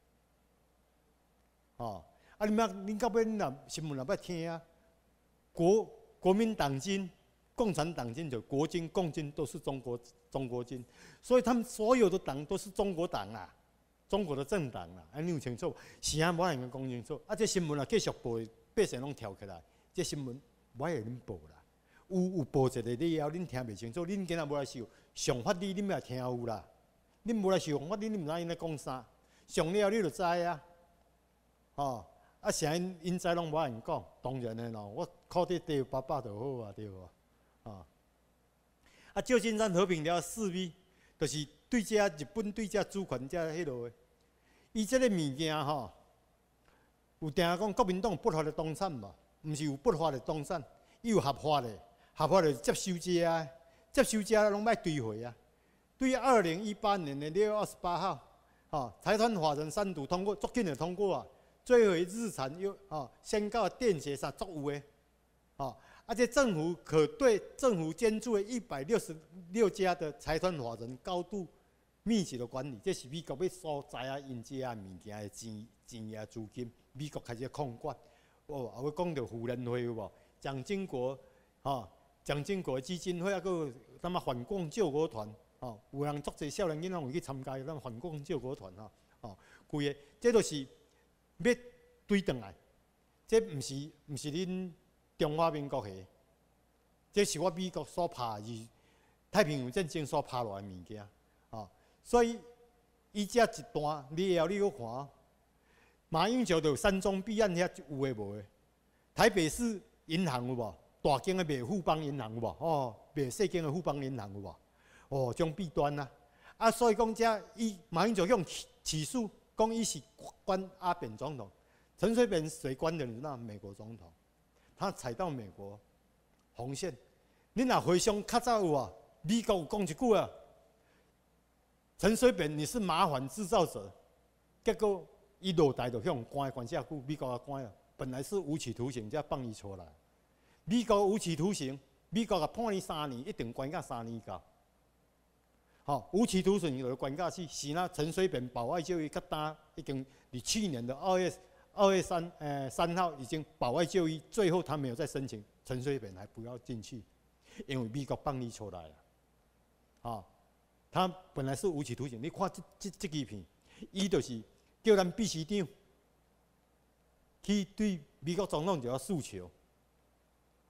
哦，啊，你们恁到尾恁若新闻若捌听啊？国国民党军、共产党军就国军、共军都是中国中国军，所以他们所有的党都是中国党啊，中国的政党啊，啊，你有清楚？是啊，无人讲清楚。啊，这新闻啊继续报，百姓拢跳起来，这新闻我会恁报啦。有有报一个了后，恁听袂清楚，恁今仔无来受上法律，恁也听有啦。恁无来受法律，恁毋知因咧讲啥，上了你就知啊。哦，啊，啥因因知拢无人讲，当然诶咯，我靠伫地爸爸就好啊，对无？啊，啊，旧金山和平条四 B， 就是对这日本对这主权这迄落，伊即个物件吼，有定讲国民党不法的动产嘛，毋是有不法的动产，伊有合法的，合法的接收这啊，接收这拢歹追回啊。对二零一八年的六月二十八号，啊，财团法人三读通过，足紧就通过啊。追回日产又啊，宣告电协啥足有诶，啊，而且政府可对政府监助的一百六十六家的财团法人高度密集的管理，这是美国要所在啊，因这啊物件的钱钱啊资金，美国开始控管。哦，还会讲到妇联会有无？蒋经国，啊，蒋经国基金会啊，个什么反共救国团。哦，有人足侪少年囡仔有去参加咱反共救国团吼，哦，规个，这都是要对转来，这毋是毋是恁中华民国的，这是我美国所拍的太平洋战争所拍落来物件，哦，所以伊遮一段你后你去看，马英九就三中弊案遐有诶无诶，台北市银行有无？大间诶卖富邦银行有无？哦，卖细间诶富邦银行有无？哦，种弊端啊，啊，所以讲遮伊马英九用起起诉，讲伊是关阿扁总统，陈水扁谁关的？那美国总统，他踩到美国红线。你若回想较早有啊，美国有讲一句啊，陈水扁你是麻烦制造者，结果伊落台就向关关下久，美国也关啊，本来是无期徒刑，才放伊出来。美国无期徒刑，美国也判伊三年，一定关到三年到。好，无期徒刑有关卡去，是那陈水扁保外就医，较单已经你去年的二月二月三呃三号已经保外就医，最后他没有再申请，陈水扁还不要进去，因为美国放你出来了。啊，他本来是无期徒刑，你看这这这几片，伊就是叫咱秘书长去对美国总统就要诉求，啊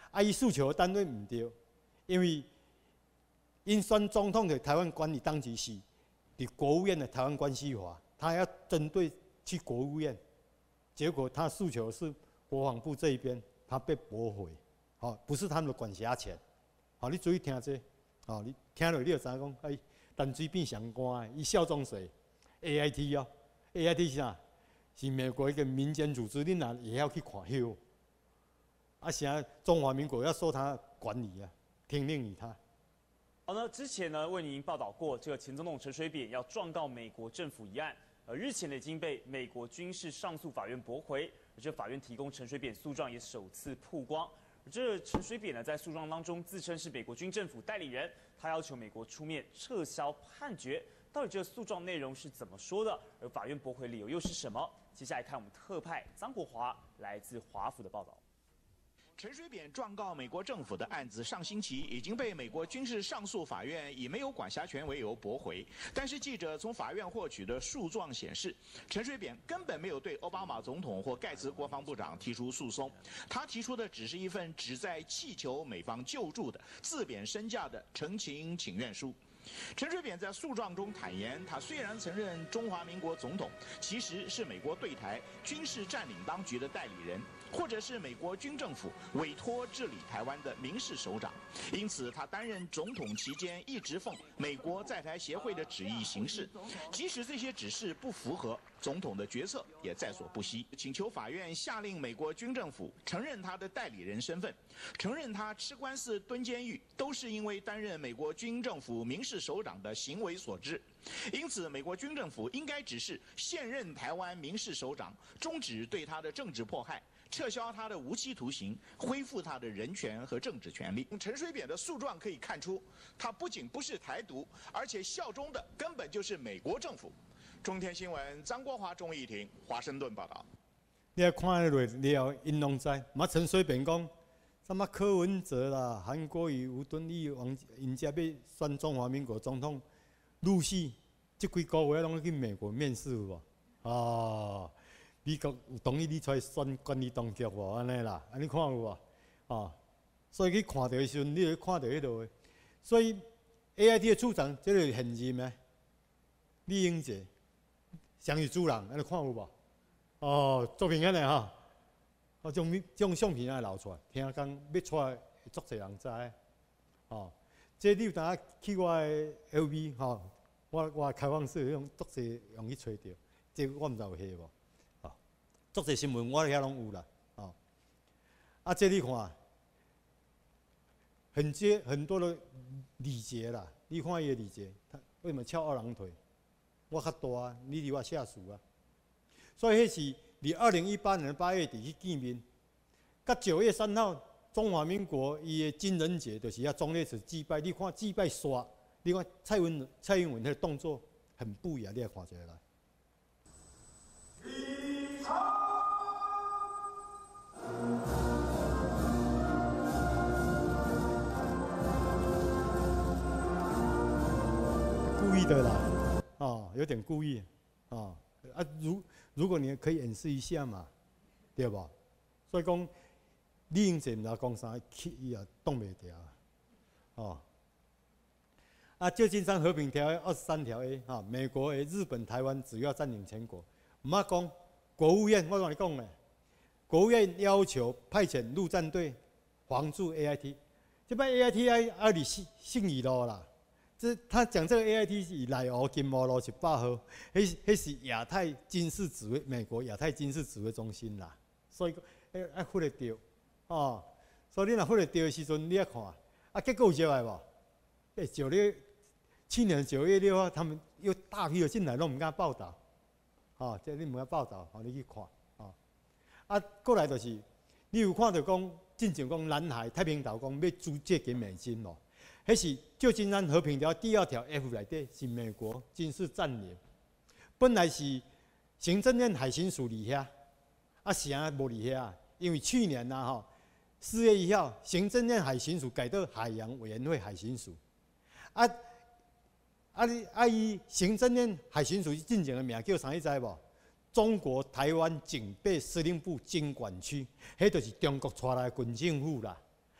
啊，伊诉求的单位唔对，因为因选总统的台湾管理当局是伫国务院的台湾关系法，他要针对去国务院，结果他诉求是国防部这一边，他被驳回，好、哦，不是他们的管辖权，好、哦，你注意听这，好、哦，你听落你就知影讲，哎，淡水变上官，伊效忠谁 ？A I T 哦 ，A I T 是啥？是美国一个民间组织，你哪也要去看休？啊，现在中华民国要受他管理啊，听令于他。 好，那之前呢，为您报道过，这个前总统陈水扁要状告美国政府一案，呃，日前呢已经被美国军事上诉法院驳回，而这法院提供陈水扁诉状也首次曝光。而这陈水扁呢，在诉状当中自称是美国军政府代理人，他要求美国出面撤销判决。到底这个诉状内容是怎么说的？而法院驳回理由又是什么？接下来看我们特派张国华来自华府的报道。 陈水扁状告美国政府的案子上星期已经被美国军事上诉法院以没有管辖权为由驳回，但是记者从法院获取的诉状显示，陈水扁根本没有对奥巴马总统或盖茨国防部长提出诉讼，他提出的只是一份旨在祈求美方救助的自贬身价的陈情请愿书。陈水扁在诉状中坦言，他虽然曾任中华民国总统，其实是美国对台军事占领当局的代理人，或者是美国军政府委托治理台湾的民事首长，因此他担任总统期间一直奉美国在台协会的旨意行事，即使这些指示不符合总统的决策，也在所不惜，请求法院下令美国军政府承认他的代理人身份，承认他吃官司蹲监狱都是因为担任美国军政府民事首长的行为所致。因此，美国军政府应该指示现任台湾民事首长终止对他的政治迫害，撤销他的无期徒刑，恢复他的人权和政治权利。从陈水扁的诉状可以看出，他不仅不是台独，而且效忠的根本就是美国政府。中天新闻张国华、钟义庭，华盛顿报道。 你要看落了，因拢知。嘛，陈水扁讲，什么柯文哲啦、韩国瑜、吴敦义、王，因遮要选中华民国总统，陆续这几个月拢去美国面试有无？哦。美国有同意你出来选管理当局无？安尼啦，安尼看有无？哦，所以去看到的时阵，你就看到迄落的。所以 A I T 的处长，这个现任的李英杰，上是主人，安尼看有无？哦，作品安尼哈，哦，种这种相片安流出来，听讲要出来，足侪人知。哦，这你有当去我的 L V 吼，我我开放式用足侪容易找到，这我毋知有迄无。足侪新闻我遐拢有啦，哦，啊，这你看，很接很多的礼节啦，你看伊的礼节，他为什么翘二郎腿？我较大啊，你离我下属啊，所以迄是伫二零一八年八月底去见面，甲九月三号中华民国伊的金人节，就是遐忠烈祠祭拜，你看祭拜刷，你看蔡英文蔡英文迄个动作很不一样，你来看一下来。故意的啦，哦，有点故意，哦，啊，如如果你可以演示一下嘛，对吧？所以讲，李英杰毋知讲啥，伊也挡袂掉，哦。啊，旧金山和平条约二十三条 A 哈，美国诶日本、台湾只要占领全国，毋捌讲国务院，我同你讲咧，国务院要求派遣陆战队防驻 A I T， 这摆 A I T 爱爱伫信信义路啦。这他讲这个 A I T 是内湖金毛路一百号，迄迄是亚太军事指挥，美国亚太军事指挥中心啦。所以要要忽略掉，哦，所以你若忽略掉的时阵，你要看，啊，结果有招来无？诶，九月去年九月六号，他们又大批的进来，拢唔敢报道，哦，这你唔敢报道，哦，你去看，哦，啊，过来就是，你有看到讲，进前讲南海太平岛讲要租借给美军咯。迄是旧金山和平条第二条 F 内底是美国军事占领，本来是行政院海巡署伫遐，啊现在无伫遐，因为去年呐吼四月一号，行政院海巡署改到海洋委员会海巡署，啊啊啊伊行政院海巡署进前的名叫啥？你知无？中国台湾警备司令部经管区，迄就是中国带来的军政府啦。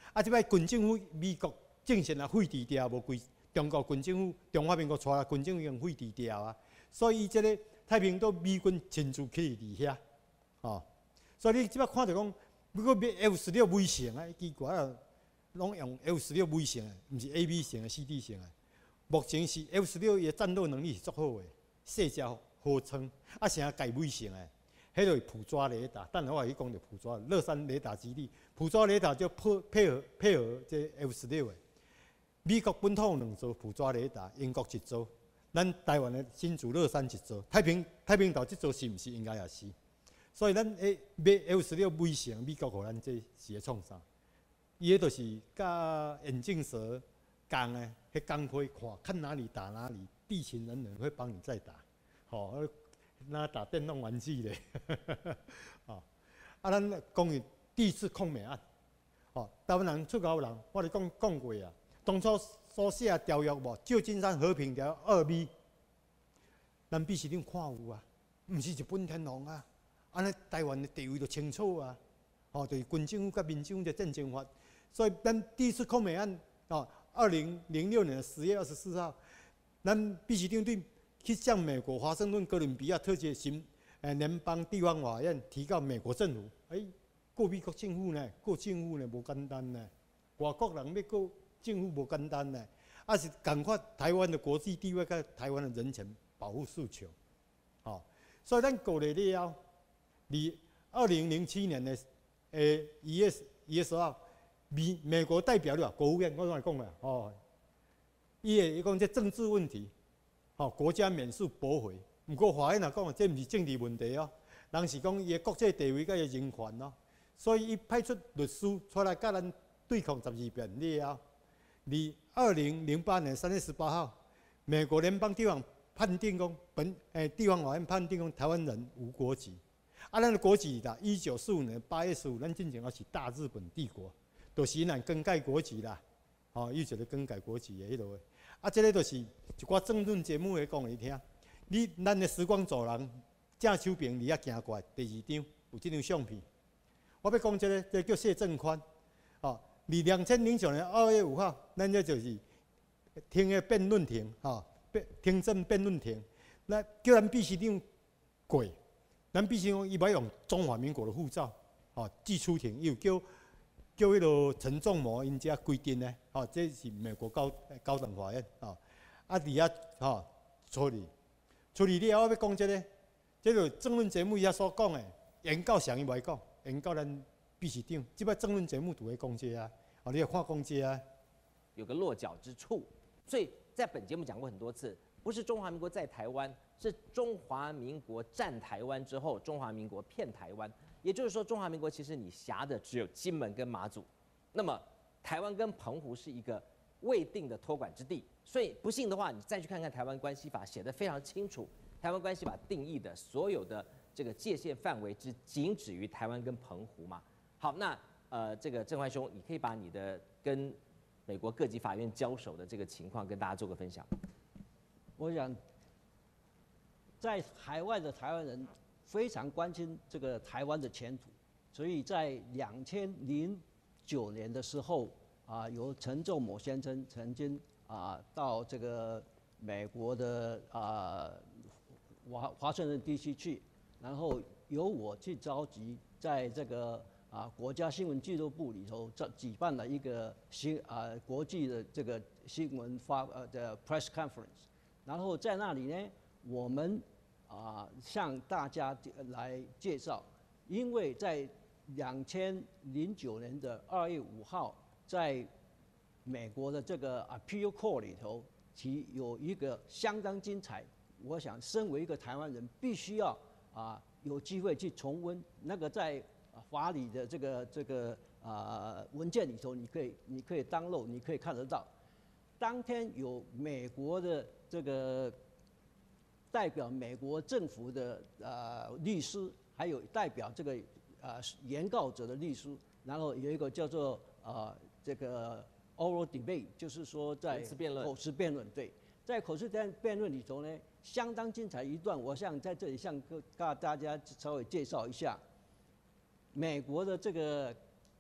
啊，即摆军政府美国正式啊废除掉，无规中国军政府中华民国带来军政府已经废除掉啊，所以伊即个太平岛美军亲自去伫遐，哦，所以你即摆看着讲，如果 F 十六微型啊，奇怪啊，拢用 F 十六微型的，毋是 A B 型的、C D 型的。目前是 F 十六伊的战斗能力是足好的，细只好撑，啊，成改微型的。迄个捕捉雷达，等下我去讲着捕捉乐山雷达基地，捕捉雷达就配配合配合这 F 十六的。美国本土两座捕捉雷达，英国一座，咱台湾的新竹乐山一座，太平太平岛这座是毋是应该也是？所以咱诶买 F 十六微型，美国互咱这是咧创啥？伊个就是甲眼镜蛇共诶，迄钢盔看看哪里打哪里，地勤人员会帮你再打，吼、哦。那打电动玩具咧，哦，啊，咱讲伊第一次抗美案，哦，台湾人出口人，我哋讲讲过啊，当初所写条约无，旧金山和平条二 B， 咱必须恁看有啊，毋是日本天皇啊，安尼台湾的地位就清楚啊，哦，就是军政府甲民政府的战争法，所以咱第一次抗美案，哦，二零零六年的十月二十四号，咱必须长对。去向美国华盛顿哥伦比亚特区行诶联邦地方法院提告美国政府，诶、欸，告美国政府呢？告政府呢？无简单呢。外国人要告政府无简单呢，啊是赶快台湾的国际地位跟台湾的人权保护诉求，哦，所以咱告了了后，你二零零七年的诶一月一月十号，美美国代表了国务院，我刚才讲了，哦，伊会讲这政治问题。哦，国家免诉驳回。不过法院也讲，这毋是政治问题哦，人是讲伊的国际地位甲伊人权哦，所以伊派出律师出来甲咱对抗十二遍了后，伫二零零八年三月十八号，美国联邦地方判定讲本诶、欸、地方法院判定讲台湾人无国籍，啊，咱的国籍啦，一九四五年八月十五，咱进前也是大日本帝国，就是咱更改国籍啦，哦，有一个更改国籍的迄落。啊，这个就是一寡政论节目会讲你听。你咱的时光走廊郑秀平离遐行过来，第二张有这张相片。我要讲这个，这叫谢正宽。哦，二两千零九年二月五号，咱这就是听个辩论庭，哈，辩听证辩论庭，那叫咱必须用过，咱必须用伊要用中华民国的护照，哦，寄出庭，又叫。叫迄个陈仲谋因遮规定呢，吼、哦，这是美国高高等法院，吼、哦，啊，伫遐吼处理，处理了后要讲这个，这个政论节目遐所讲的，原告上伊袂讲，原告咱必须长，即摆政论节目都会讲这啊，哦，你要看讲这啊， 有个落脚之处，所以在本节目讲过很多次，不是中华民国在台湾，是中华民国占台湾之后，中华民国骗台湾。也就是说，中华民国其实你辖的只有金门跟马祖，那么台湾跟澎湖是一个未定的托管之地。所以不信的话，你再去看看《台湾关系法》，写得非常清楚。《台湾关系法》定义的所有的这个界限范围只仅止于台湾跟澎湖嘛。好，那呃，这个郑怀兄，你可以把你的跟美国各级法院交手的这个情况跟大家做个分享。 我想，在海外的台湾人。非常关心这个台湾的前途，所以在两千零九年的时候啊，由陈仲谋先生曾经啊到这个美国的啊华华盛顿地区去，然后由我去召集，在这个啊国家新闻俱乐部里头这举办了一个新啊国际的这个新闻发呃的 press conference， 然后在那里呢，我们。啊，向大家来介绍，因为在两千零九年的二月五号，在美国的这个 Appeal Court 里头，其有一个相当精彩。我想，身为一个台湾人，必须要啊有机会去重温那个在法理的这个这个啊文件里头，你可以你可以download，你可以看得到。当天有美国的这个。代表美国政府的呃律师，还有代表这个呃原告者的律师，然后有一个叫做呃这个 oral debate， 就是说在口词辩论， 口词辩论对，在口词辩辩论里头呢，相当精彩一段，我想在这里向各大家稍微介绍一下，美国的这个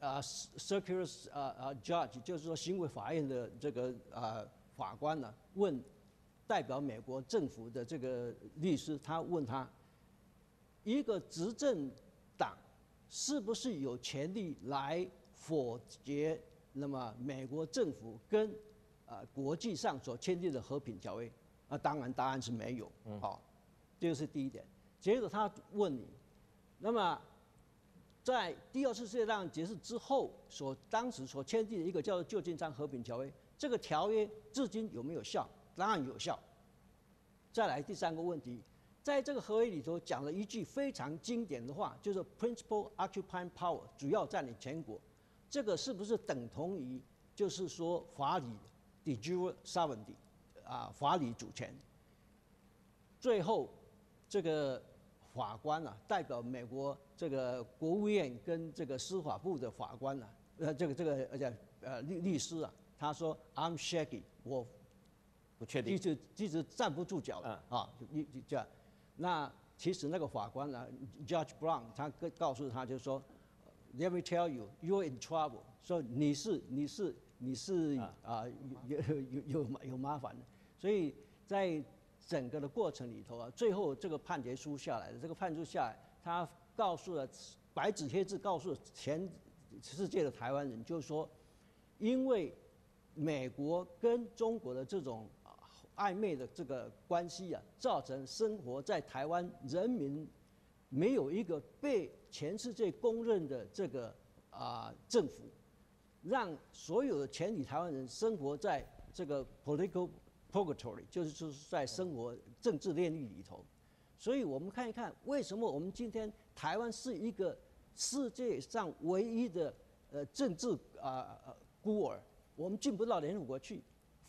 啊 circular 啊啊 judge， 就是说行为法院的这个啊法官呢、啊，问代表美国政府的这个律师，他问他，一个执政党是不是有权利来否决那么美国政府跟啊、呃、国际上所签订的和平条约？啊，当然答案是没有。嗯，好、哦，这是第一点。接着他问你，那么在第二次世界大战结束之后，所当时所签订的一个叫做旧金山和平条约，这个条约至今有没有效？当然有效。再来第三个问题，在这个合约里头讲了一句非常经典的话，就是 "Principal occupying power" 主要占领全国，这个是不是等同于就是说法理 de jure sovereignty 啊，法理主权？最后这个法官啊，代表美国这个国务院跟这个司法部的法官啊，呃，这个这个而且呃律律师啊，他说 "I'm shaky"， 我不确定， 一直一直站不住脚了、嗯、啊，一这样。那其实那个法官啊 ，Judge Brown， 他告诉他就是说 ，Let me tell you, you're in trouble， 说你是你是你是啊、呃、有有有有麻烦的。所以在整个的过程里头啊，最后这个判决书下来的，这个判决书下来，他告诉了白纸黑字告诉了全世界的台湾人，就是说，因为美国跟中国的这种暧昧的这个关系啊，造成生活在台湾人民没有一个被全世界公认的这个啊、呃、政府，让所有的全体台湾人生活在这个 political purgatory， 就是就是在生活政治炼狱里头。所以我们看一看，为什么我们今天台湾是一个世界上唯一的呃政治啊、呃、孤儿，我们进不到联合国去。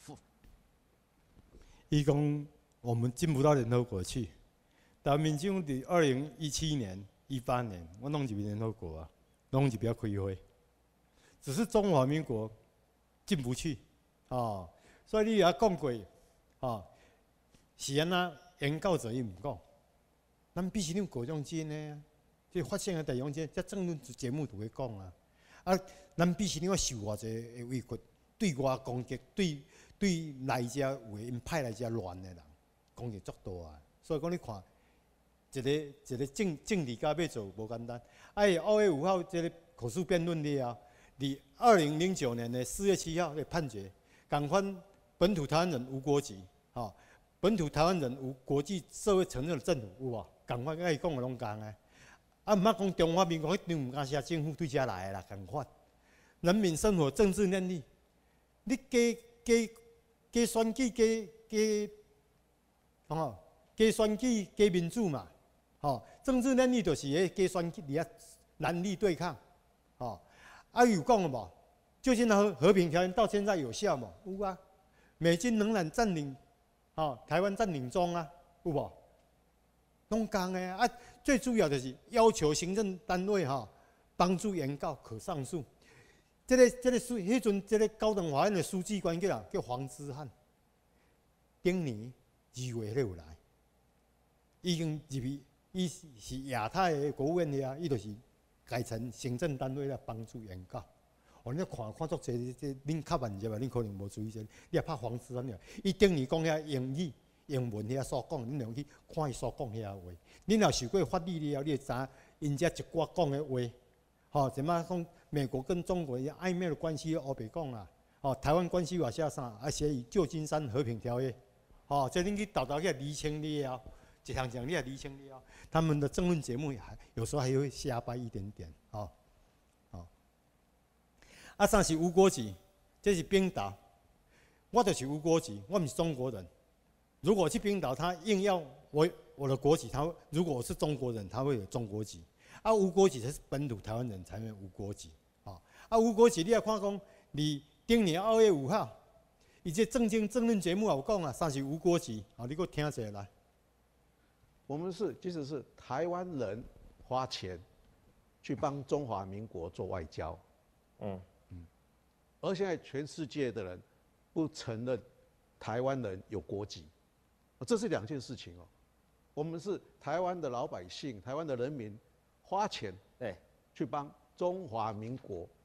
伊讲我们进不到联合国去，但民进党伫二零一七年、一八年，我拢入联合国啊，拢入要开会，只是中华民国进不去啊、哦。所以你也讲过啊、哦，是安那原告者伊唔讲，咱必须用各种真的，即发生的地方真，即政论节目都会讲啊。啊，咱必须要受偌济的委屈，对外攻击，对。对内遮有因派来遮乱的人，攻击足大啊！所以讲你看，一个一个政政治家要做无简单。哎，二月五号这个口述辩论了后，伫二零零九年的四月七号的判决，港方本土台湾人无国籍，吼、哦，本土台湾人无国际社会承认的政府，有无？港方甲伊讲的拢共的。啊，毋捌讲中华民国迄张毋敢写政府对遮来的啦，共款。人民生活政治能力，你加加。加选举，加加，吼，加选举，加民主嘛，吼，政治能力就是迄加选举，伫遐男女对抗，吼，啊有讲了无？旧金山和平条约到现在有效无？有啊，美军仍然占领，吼，台湾占领中啊，有无？拢讲的啊，最主要就是要求行政单位吼帮助原告可上诉。这个、这个书，迄阵这个高等法院的书记官叫人叫黄之汉，顶年二月迄有来，已经入去，伊是亚太的国务院的啊，伊就是改成行政单位来帮助原告。哦，你看看作这这，恁较慢者吧，恁可能无注意这，你也拍黄之汉了。伊顶年讲遐英语、英文遐所讲，恁两去看伊所讲遐话。恁若受过法律了，你会知因遮一寡讲的话。吼、哦，怎么讲？美国跟中国暧昧的关系，我别讲啦。哦，台湾关系我写啥？啊，写以旧金山和平条约。哦，这恁去豆豆去厘清了，一项一项你也厘清了。他们的政论节目还有时候还会瞎掰一点点。哦，哦。啊，啥是无国籍？这是冰岛。我就是无国籍，我不是中国人。如果去冰岛，他硬要我我的国籍，他如果我是中国人，他会有中国籍。啊，无国籍才是本土台湾人才会无国籍，啊，啊无国籍你也看讲，你顶年二月五号，伊这政经政论节目有讲啊，啥是无国籍，啊，你给我听一下来。 我们是，即使是台湾人花钱去帮中华民国做外交，嗯嗯，而现在全世界的人不承认台湾人有国籍，这是两件事情哦。我们是台湾的老百姓，台湾的人民。花钱对去帮中华民国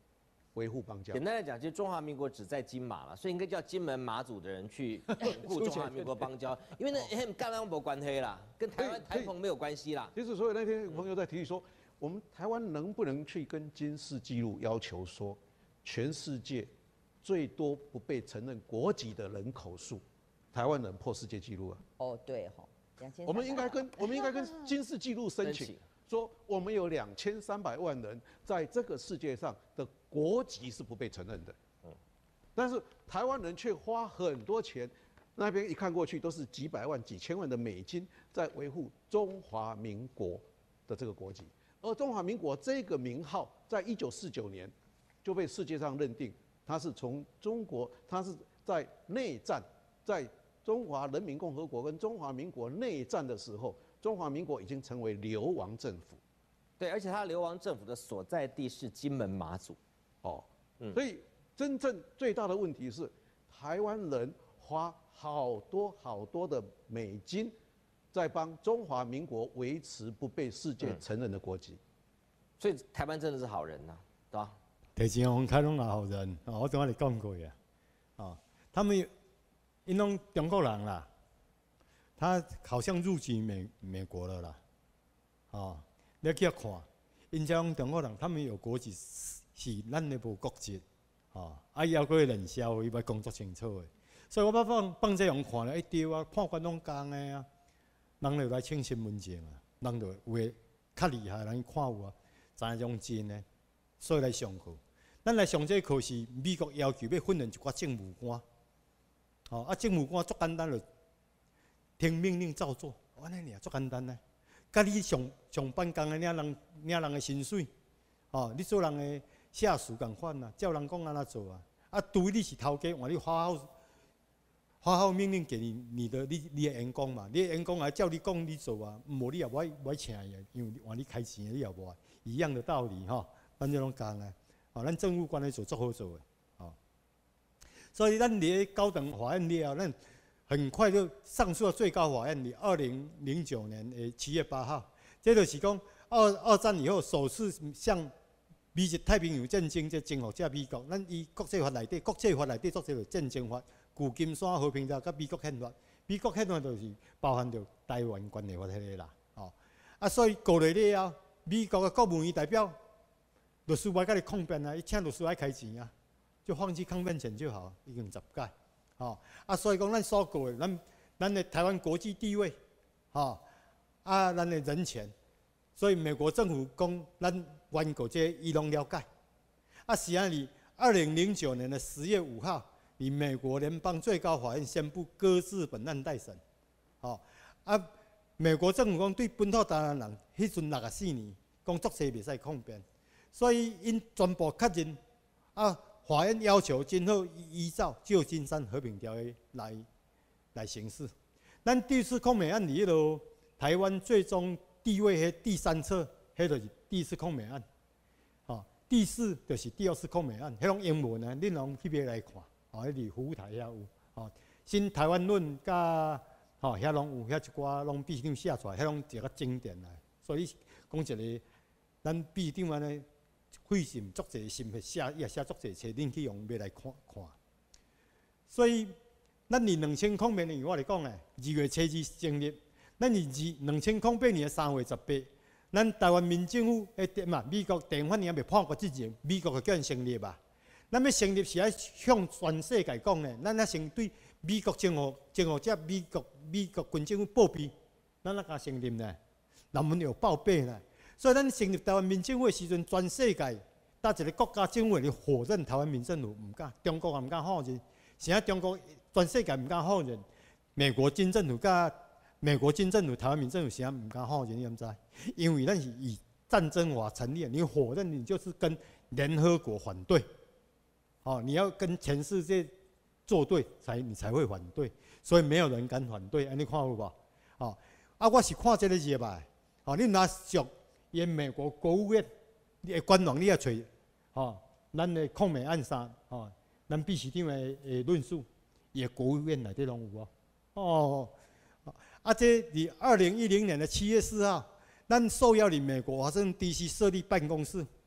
维护邦交。 简单来讲，其实中华民国只在金马了，所以应该叫金门马祖的人去巩固中华民国邦交，因为那跟干两没关系啦，跟台湾台澎没有关系啦。 其实，所以那天朋友在提议说，我们台湾能不能去跟金氏纪录要求说，全世界最多不被承认国籍的人口数，台湾人破世界纪录啊？ 哦，对哈， 我们应该跟我们应该跟金氏纪录申请。说我们有两千三百万人在这个世界上的国籍是不被承认的，嗯，但是台湾人却花很多钱，那边一看过去都是几百万、几千万的美金在维护中华民国的这个国籍，而中华民国这个名号在一九四九年就被世界上认定，它是从中国，它是在内战，在中华人民共和国跟中华民国内战的时候。中华民国已经成为流亡政府， 对，而且它流亡政府的所在地是金门马祖， 哦，嗯，所以真正最大的问题是，台湾人花好多好多的美金，在帮中华民国维持不被世界承认的国籍， 嗯、所以台湾真的是好人呐、啊，对吧？ 提前洪开拢是好人，哦，我昨晚你讲过呀，哦，他们因拢中国人啦。他好像入籍美美国了啦，哦，你去看，因家讲中国人，他们有国籍是咱的无国籍，哦，啊要过认销，伊要工作清楚的，所以我要放放这样看咧，一丢啊，判官拢讲的啊，人就来请身份证啊，人就有诶较厉害，人看有啊，知影种真的，所以来上课。咱来上这课是美国要求要训练一寡政务官，哦，啊政务官足简单了。听命令照做，安尼尔足简单呢。甲你上上班工的领人领人的薪水，哦，你做人的下属共款呐，照人讲安怎做啊？啊，除你是头家，换你发号发号命令给你你的你你的员工嘛，你的员工也照你讲你做啊，无你也无无请伊，因为换你开钱你也无，一样的道理吼，咱就拢讲啊，哦，咱政务官来做足好做的，哦，所以咱伫咧高等法院了，咱。很快就上诉到最高法院里，二零零九年的七月八号，这就是讲二二战以后首次向美日太平洋战争这征服这美国，咱以国际法内底，国际法内底作这个战争法、旧金山和平条约、甲美国宪法，美国宪法就是包含着台湾关系法迄个啦，哦，啊，所以过来了后，美国的国务院代表律师要甲你抗辩啊，伊请律师来开钱啊，就放弃抗辩权就好，已经十届。哦，啊，所以讲咱所过的，咱咱的台湾国际地位，哦，啊，咱的人权，所以美国政府讲咱湾国这伊拢了解。啊，是安尼，二零零九年的十月五号，以美国联邦最高法院宣布搁置本案待审。哦，啊，美国政府讲对本土台湾人，迄阵六十四年，讲作势袂使抗辩，所以因全部确认啊。法院要求今后依照旧金山和平条约来来行事。咱第一次抗美案里头，台湾最终地位迄第三册，迄就是第一次抗美案。哦，第四就是第二次抗美案，迄种英文啊，恁拢去边来看，哦，迄伫服务台遐有，哦，新台湾论甲，吼遐拢有，遐一寡拢秘书长写出来，遐拢一个经典来。所以讲一个，咱秘书长安尼。费心足侪心血写，也写足侪册，恁去用要来看看。所以，咱以两千零八年我来讲诶，二月初二成立，咱以二两千零八年诶三月十八，咱台湾民政府诶嘛，美国地方法院也未判决之前，美国就叫人成立吧。咱要成立是要向全世界讲诶，咱要先对美国政府、政府者美国美国军政府报备，咱哪敢成立呢？人们有报备呢？所以，咱成立台湾民政府的时阵，全世界搭一个国家政府来否认台湾民政府，唔敢，中国也唔敢否认。现在中国全世界唔敢否认，美国军政府甲美国军政府、台湾民政府现在唔敢否认，你知？因为咱是以战争法成立，你否认你就是跟联合国反对，哦，你要跟全世界作对，才你才会反对。所以没有人敢反对，安尼看有无？哦，啊，我是看这个热吧，哦，你拿属。因美国国务院，你的官网你也找，吼，咱的抗美案上，吼，咱秘书长的诶论述，伊国务院内底拢有哦。哦，啊，这伫二零一零年的七月四号，咱受邀伫美国华盛顿 D C 设立办公室，迄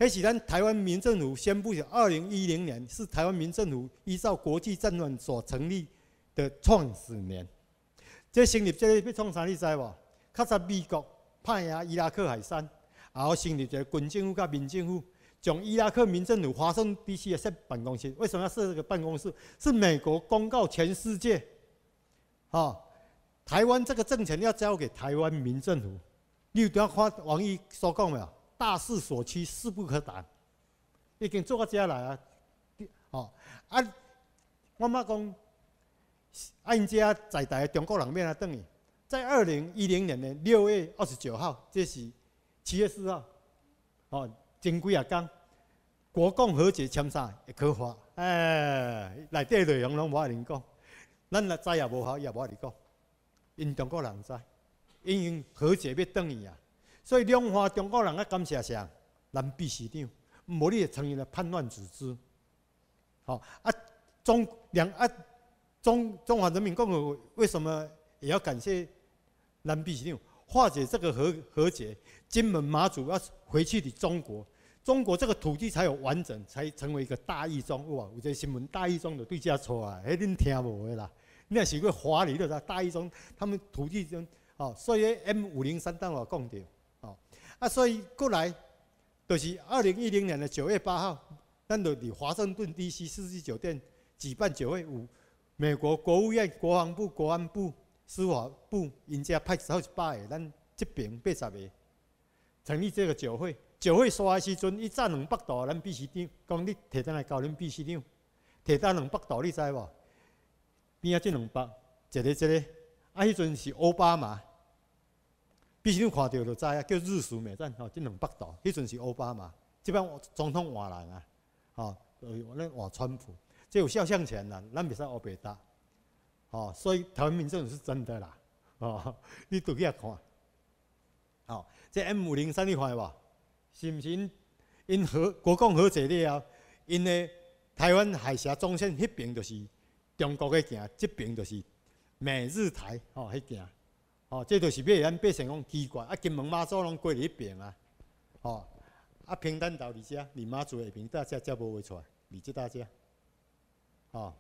那是咱台湾民政府宣布的，二零一零年是台湾民政府依照国际战乱所成立的创始年。这成立这个要创啥？你知无？较早美国派赢伊拉克海战，然后成立一个军政府甲民政府，将伊拉克民政府华盛顿 D C 的设办公室。为什么要设这个办公室？是美国公告全世界，啊、哦，台湾这个政权要交给台湾民政府。你有听看王毅所讲没有？大势所趋，势不可挡，已经做到这来啊！哦，啊，我妈讲，啊，因遮在台的中国人免来等伊。在二零一零年的六月二十九号，这是七月四号，哦，前几啊天，国共和解签啥会可发？哎，内底内容拢无法恁讲，咱若知也无效，也无法恁讲。因中国人知，因因和解要等伊啊，所以两岸中国人啊感谢谁？咱秘书长，无你就成为了叛乱组织。好、哦、啊，中两啊中中华人民共和国为什么也要感谢？咱必须化解这个和和解，金门马祖要回去的中国，中国这个土地才有完整，才成为一个大义庄。哇，有这新闻大义庄就对这错啊，迄恁听无的啦。你若是个华理的大义庄，他们土地中哦，所以 M 五零三当我讲到哦，啊，所以过来就是二零一零年的九月八号，咱就伫华盛顿 D C 世纪酒店举办酒会，有美国国务院、国防部、国安部。司法部因遮派好一百个，咱这边八十个，成立这个酒会。酒会刷的时阵，伊赞两百度，咱秘书长讲你摕倒来交恁秘书长，摕倒两百度，你知无？边啊这两百，一个一个，啊，迄阵是奥巴马，秘书长看到就知啊，叫日属美战吼，这两百度，迄阵是奥巴马，这边总统换人啊，吼，咱换川普，这有肖像权啦，咱袂使黑白搭。哦，所以台湾民政府是真的啦，哦，你倒去遐看，哦，这 M 五零三你看无？是毋是因因和国共和解了后，因的台湾海峡中线迄边就是中国的行，这边就是美日台，哦，迄行，哦，这就是要咱百姓讲奇怪，啊，金门马祖拢过伫迄边啊，哦，啊，平潭岛伫遮，离马祖下平大遮才无画出来，离这大遮，哦。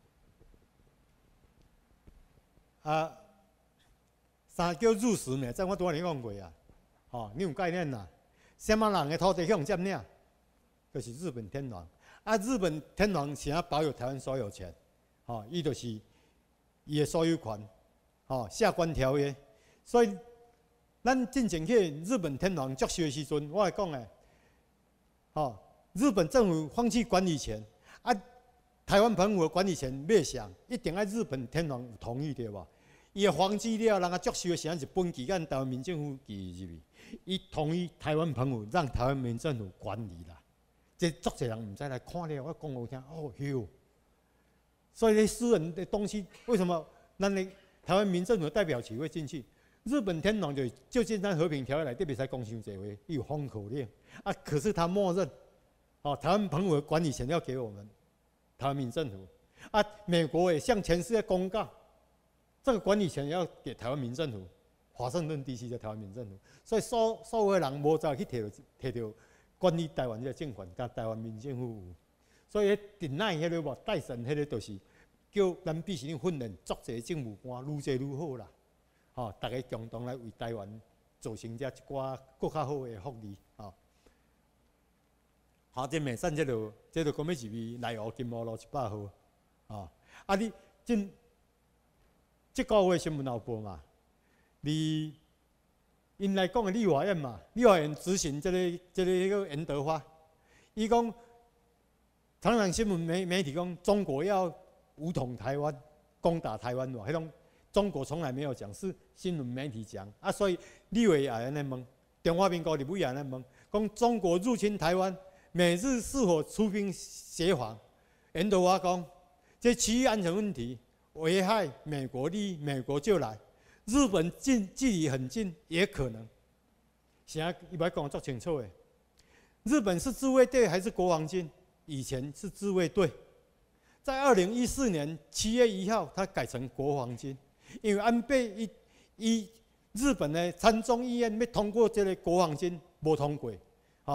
啊，啥叫入时美战？我拄仔你讲过啊，哦，你有概念啦？什么人的土地向占领？就是日本天皇。啊，日本天皇想要保有台湾所有权，哦，伊就是伊的所有权，哦，下关条约。所以，咱进前去日本天皇接收的时阵，我会讲诶，哦，日本政府放弃管理权，啊。台湾澎湖的管理权要上，一定要日本天皇有同意对无？伊的皇资料人家接收的时阵是本期间台湾民政府寄入去，伊同意台湾澎湖让台湾民政府管理啦。这足侪人唔知来看了，我讲好听，哦哟。所以，私人的东西为什么咱的台湾民政府的代表旗会进去？日本天皇就就近咱和平条约内底袂使讲伤济话，伊有封口令啊。可是他默认，哦，台湾澎湖的管理权要给我们。台湾民政府啊，美国也向全世界公告，这个管理权要给台湾民政府，华盛顿 D C 的台湾民政府，所以所所有的人无再去摕到摕到管理台湾这个政权，甲台湾民政府有，所以顶奈迄个无戴森迄个就是叫咱必须训练足侪政务官，愈侪愈好啦，吼、哦，大家共同来为台湾造成遮一寡更较好的福利，吼、哦。好，这美战这路，这路讲要入去内湖金湖路一百号，啊，啊你今这个月新闻有报嘛？你因来讲的立法院嘛，立法院执行这个这个迄个严德发，伊讲，常常新闻媒媒体讲中国要武统台湾，攻打台湾，迄种中国从来没有讲，是新闻媒体讲啊，所以立委也安尼问，中华民国立委也安尼问，讲中国入侵台湾。美日是否出兵协防？严德发讲，这区域安全问题危害美国利益，美国就来。日本近距离很近，也可能。现在伊要讲足清楚的，日本是自卫队还是国防军？以前是自卫队，在二零一四年七月一号，它改成国防军，因为安倍一一日本的参众议院要通过这个国防军，无通过，哦。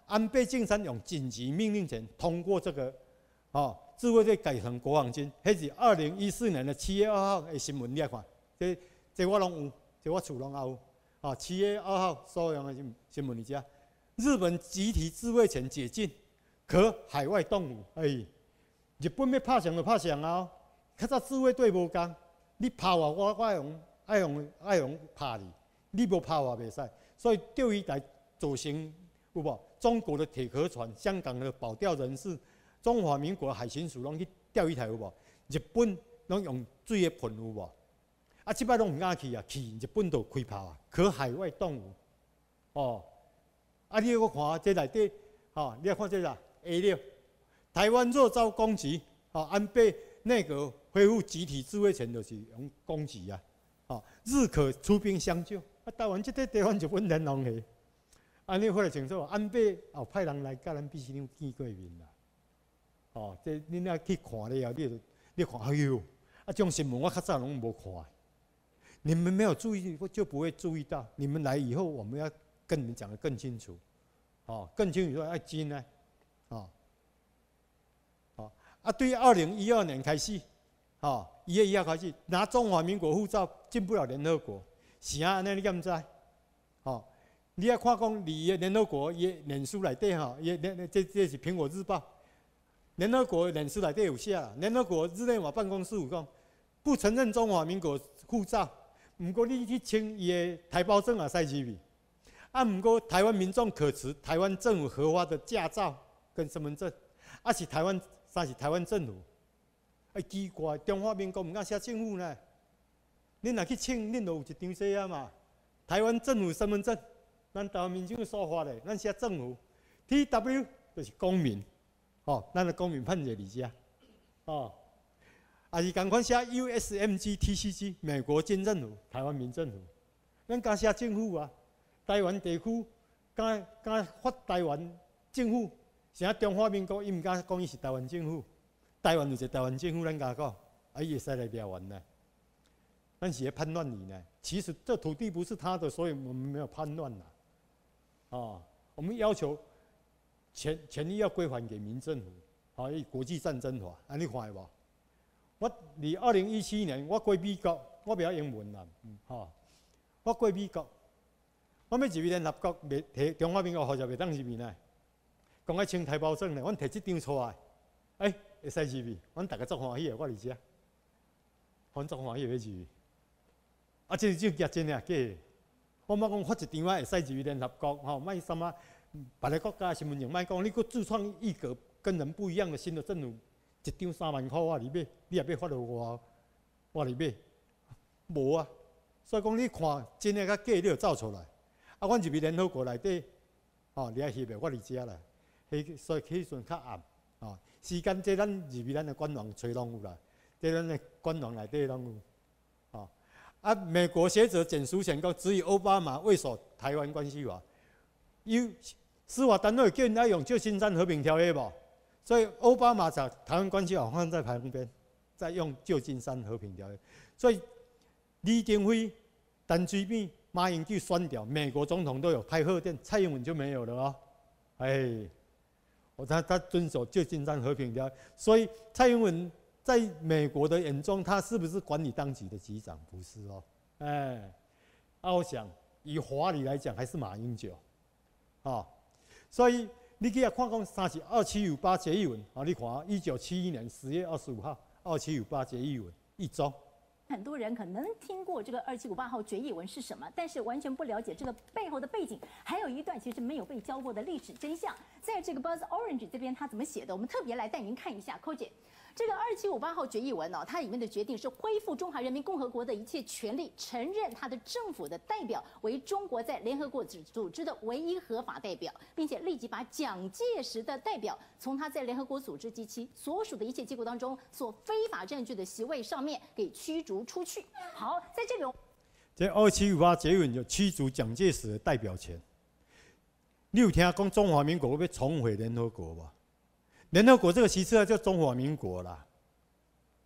安倍晋三用紧急命令权通过这个，哦，自卫队改成国防军，迄是二零一四年的七月二号的新闻，你来看，这这我拢有，这我厝拢也有。啊，七月二号所有的新新闻里家，日本集体自卫权解禁，可海外动武。哎，日本要拍仗就拍仗啊！较早自卫队无共，你拍我，我我爱用爱用爱用拍你，你无拍我袂使。所以钓鱼台造成有无？中国的铁壳船、香港的保钓人士、中华民国海巡署拢去钓鱼台有无？日本拢用水的喷有无？啊，即摆拢唔敢去啊，去日本都开炮啊，可海外动武，哦，啊，你搁看这内底，吼，你来看这啦 A 六，台湾若遭攻击，哦，安倍内阁恢复集体自卫权，就是用攻击啊，哦，日可出兵相救，啊，台湾这块地方日本人拢下，安尼看得清楚，安倍后派人来甲咱必须见过面啦，哦，这恁若去看了后，你就你看，哎呦，啊，这种新闻我较早拢无看。你们没有注意，就不会注意到。你们来以后，我们要跟你们讲得更清楚，哦，更清楚说，哎，真呢，哦，哦，啊，对于二零一二年开始，哦，一月一号开始拿中华民国护照进不了联合国，是啊，安尼你敢唔知？哦，你要看讲，你联合国伊脸书内底吼，伊这这是苹果日报，联合国脸书内底有写啦，联合国日内瓦办公室有讲，不承认中华民国护照。毋过你去签伊的台胞证也使入去，啊，毋过台湾民众可持台湾政府核发的驾照跟身份证，啊是台湾，三是台湾政府。哎，奇怪，中华民国毋敢写政府呢？恁若去签，恁就有一张写啊嘛。台湾政府身份证，咱台湾民众所发的，咱写政府 ，T W 就是公民，哦，咱的公民判决里遮，哦。啊是共款写 U S M G T C G 美国军政府、台湾民政府，咱敢写政府啊？台湾地区敢敢发台湾政府，啥中华民国伊毋敢讲伊是台湾政府，台湾就是台湾政府，咱敢讲，啊伊会使来抓完呢？咱是咧叛乱你呢？其实这土地不是他的，所以我们没有叛乱啦。啊，我们要求权权利要归还给民政府，好，以国际战争法，安尼看会无？我离二零一七年，我过美国，我不晓英文啦，嗯，吼，我过美国，我要入去联合国，袂摕中华民国护照袂当入去呢，讲爱签台胞证呢，阮摕即张出来，哎，会使入去，阮大家足欢喜的，我伫遮，阮足欢喜要入去，啊，这就假真诶假的，我莫讲发一张啊，会使入去联合国，吼，莫什么别个国家新闻上莫讲，你搁自创一个跟人不一样的新的政府。一张三万块我里买，你也要发落我，我里买，无啊。所以讲你看真诶甲假，你就走出来。啊，阮入去联合国内底，哦，你爱翕诶，我伫遮啦。迄所以迄阵较暗，哦，时间这咱入去咱诶官网找拢有啦，这咱诶官网内底拢有。哦，啊，美国学者简书前讲，只有奥巴马未守台湾关系法，有司法单位叫人家用旧金山和平条约无？所以奥巴马把台湾关系法放在旁边，再用旧金山和平条约。所以李登辉、陈水扁、马英九删掉，美国总统都有拍贺电，蔡英文就没有了哦。哎，我他他遵守旧金山和平条约，所以蔡英文在美国的眼中，他是不是管理当局的局长？不是哦。哎，啊，我想以华理来讲，还是马英九，啊、哦，所以。你去看讲，三是二七五八决议文，啊，你看一九七一年十月二十五号，二七五八决议文一周。 很多人可能听过这个二七五八号决议文是什么，但是完全不了解这个背后的背景，还有一段其实没有被教过的历史真相。在这个 Buzz Orange 这边，他怎么写的？我们特别来带您看一下，寇姐。这个二七五八号决议文呢、哦，它里面的决定是恢复中华人民共和国的一切权利，承认它的政府的代表为中国在联合国组织的唯一合法代表，并且立即把蒋介石的代表从他在联合国组织及其所属的一切机构当中所非法占据的席位上面给驱逐出去。好，在这里， 这二七五八决议文就驱逐蒋介石的代表权。你有听讲中华民国要重回联合国吧？联合国这个其次叫中华民国啦，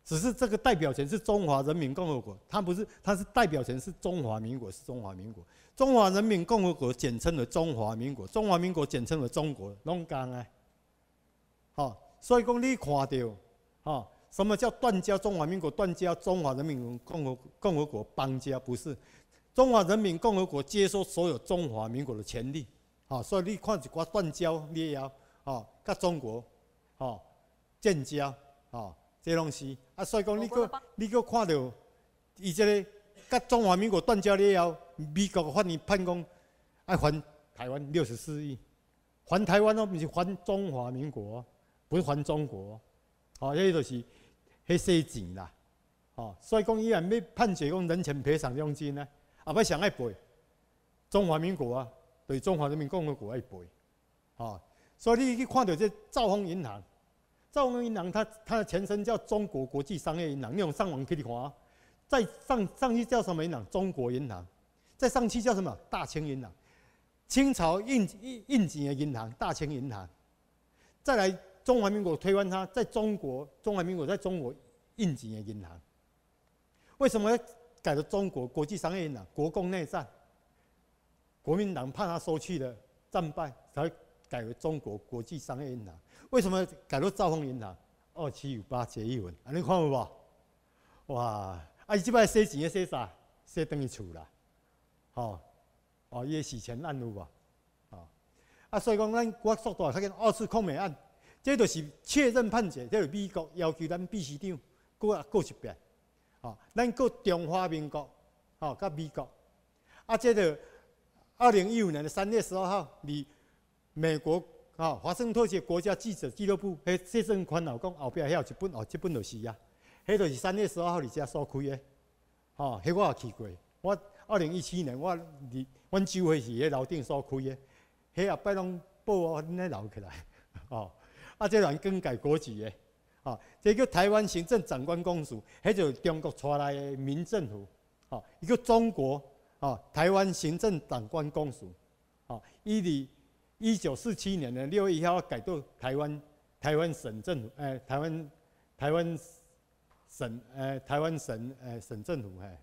只是这个代表权是中华人民共和国，它不是，它是代表权是中华民国，是中华民国。中华人民共和国简称为中华民国，中华民国简称为中国，拢共啊。好，所以讲你看到，哈，什么叫断交？中华民国断交，中华人民共和共和国邦交，不是。中华人民共和国接收所有中华民国的权利，好，所以你看一寡断交了后，哦，甲中国，哦，建交，哦，这拢是。啊，所以讲你个你个看到，伊这个甲中华民国断交了后，美国法院判讲爱还台湾六十四亿，还台湾哦，不是还中华民国，不是还中国，哦，迄就是迄洗钱啦，哦，所以讲伊若要判决讲人权赔偿佣金呢，也要上爱赔中华民国啊，对中华人民共和国爱赔，哦，所以你去看到这兆丰银行。兆丰银行它它的前身叫中国国际商业银行，你用上网可以看啊。再上上去叫什么银行？中国银行。再上去叫什么？大清银行。清朝印印印钱的银行，大清银行。再来中华民国推翻它，在中国中华民国在中国印钱的银行。为什么要改了中国国际商业银行？国共内战，国民党怕他收去了战败，才改为中国国际商业银行。为什么改做兆丰银行？二七五八结一文，安尼看有无？哇！啊，伊即摆洗钱的洗啥？洗等于厝啦，吼、哦，伊的洗钱案有无？哦，啊，所以讲咱国速度较紧，二次抗美案，这就是确认判决，这就是美国要求咱秘书长过过一遍，哦，咱过中华民国，哦，甲美国，啊，这个二零一五年的三月十二号，你美国。啊、哦，华盛顿特国家记者俱乐部，迄谢振宽老讲后壁还有一本哦，这本就是啊，迄就是三月十二号伫遮所开的，哦，迄我也去过。我二零一七年我伫阮酒会是迄楼顶所开的，迄后摆拢报我恁咧留起来，哦，啊，这人更改国籍的，哦，这叫台湾行政长官公署，迄就是中国带来的民政府，哦，一个中国，哦，台湾行政长官公署，哦，伊伫。一九四七年的六月一号改做台湾台湾省政府，诶、呃，台湾台湾省，诶、呃，台湾省，诶、呃，省政府，嘿。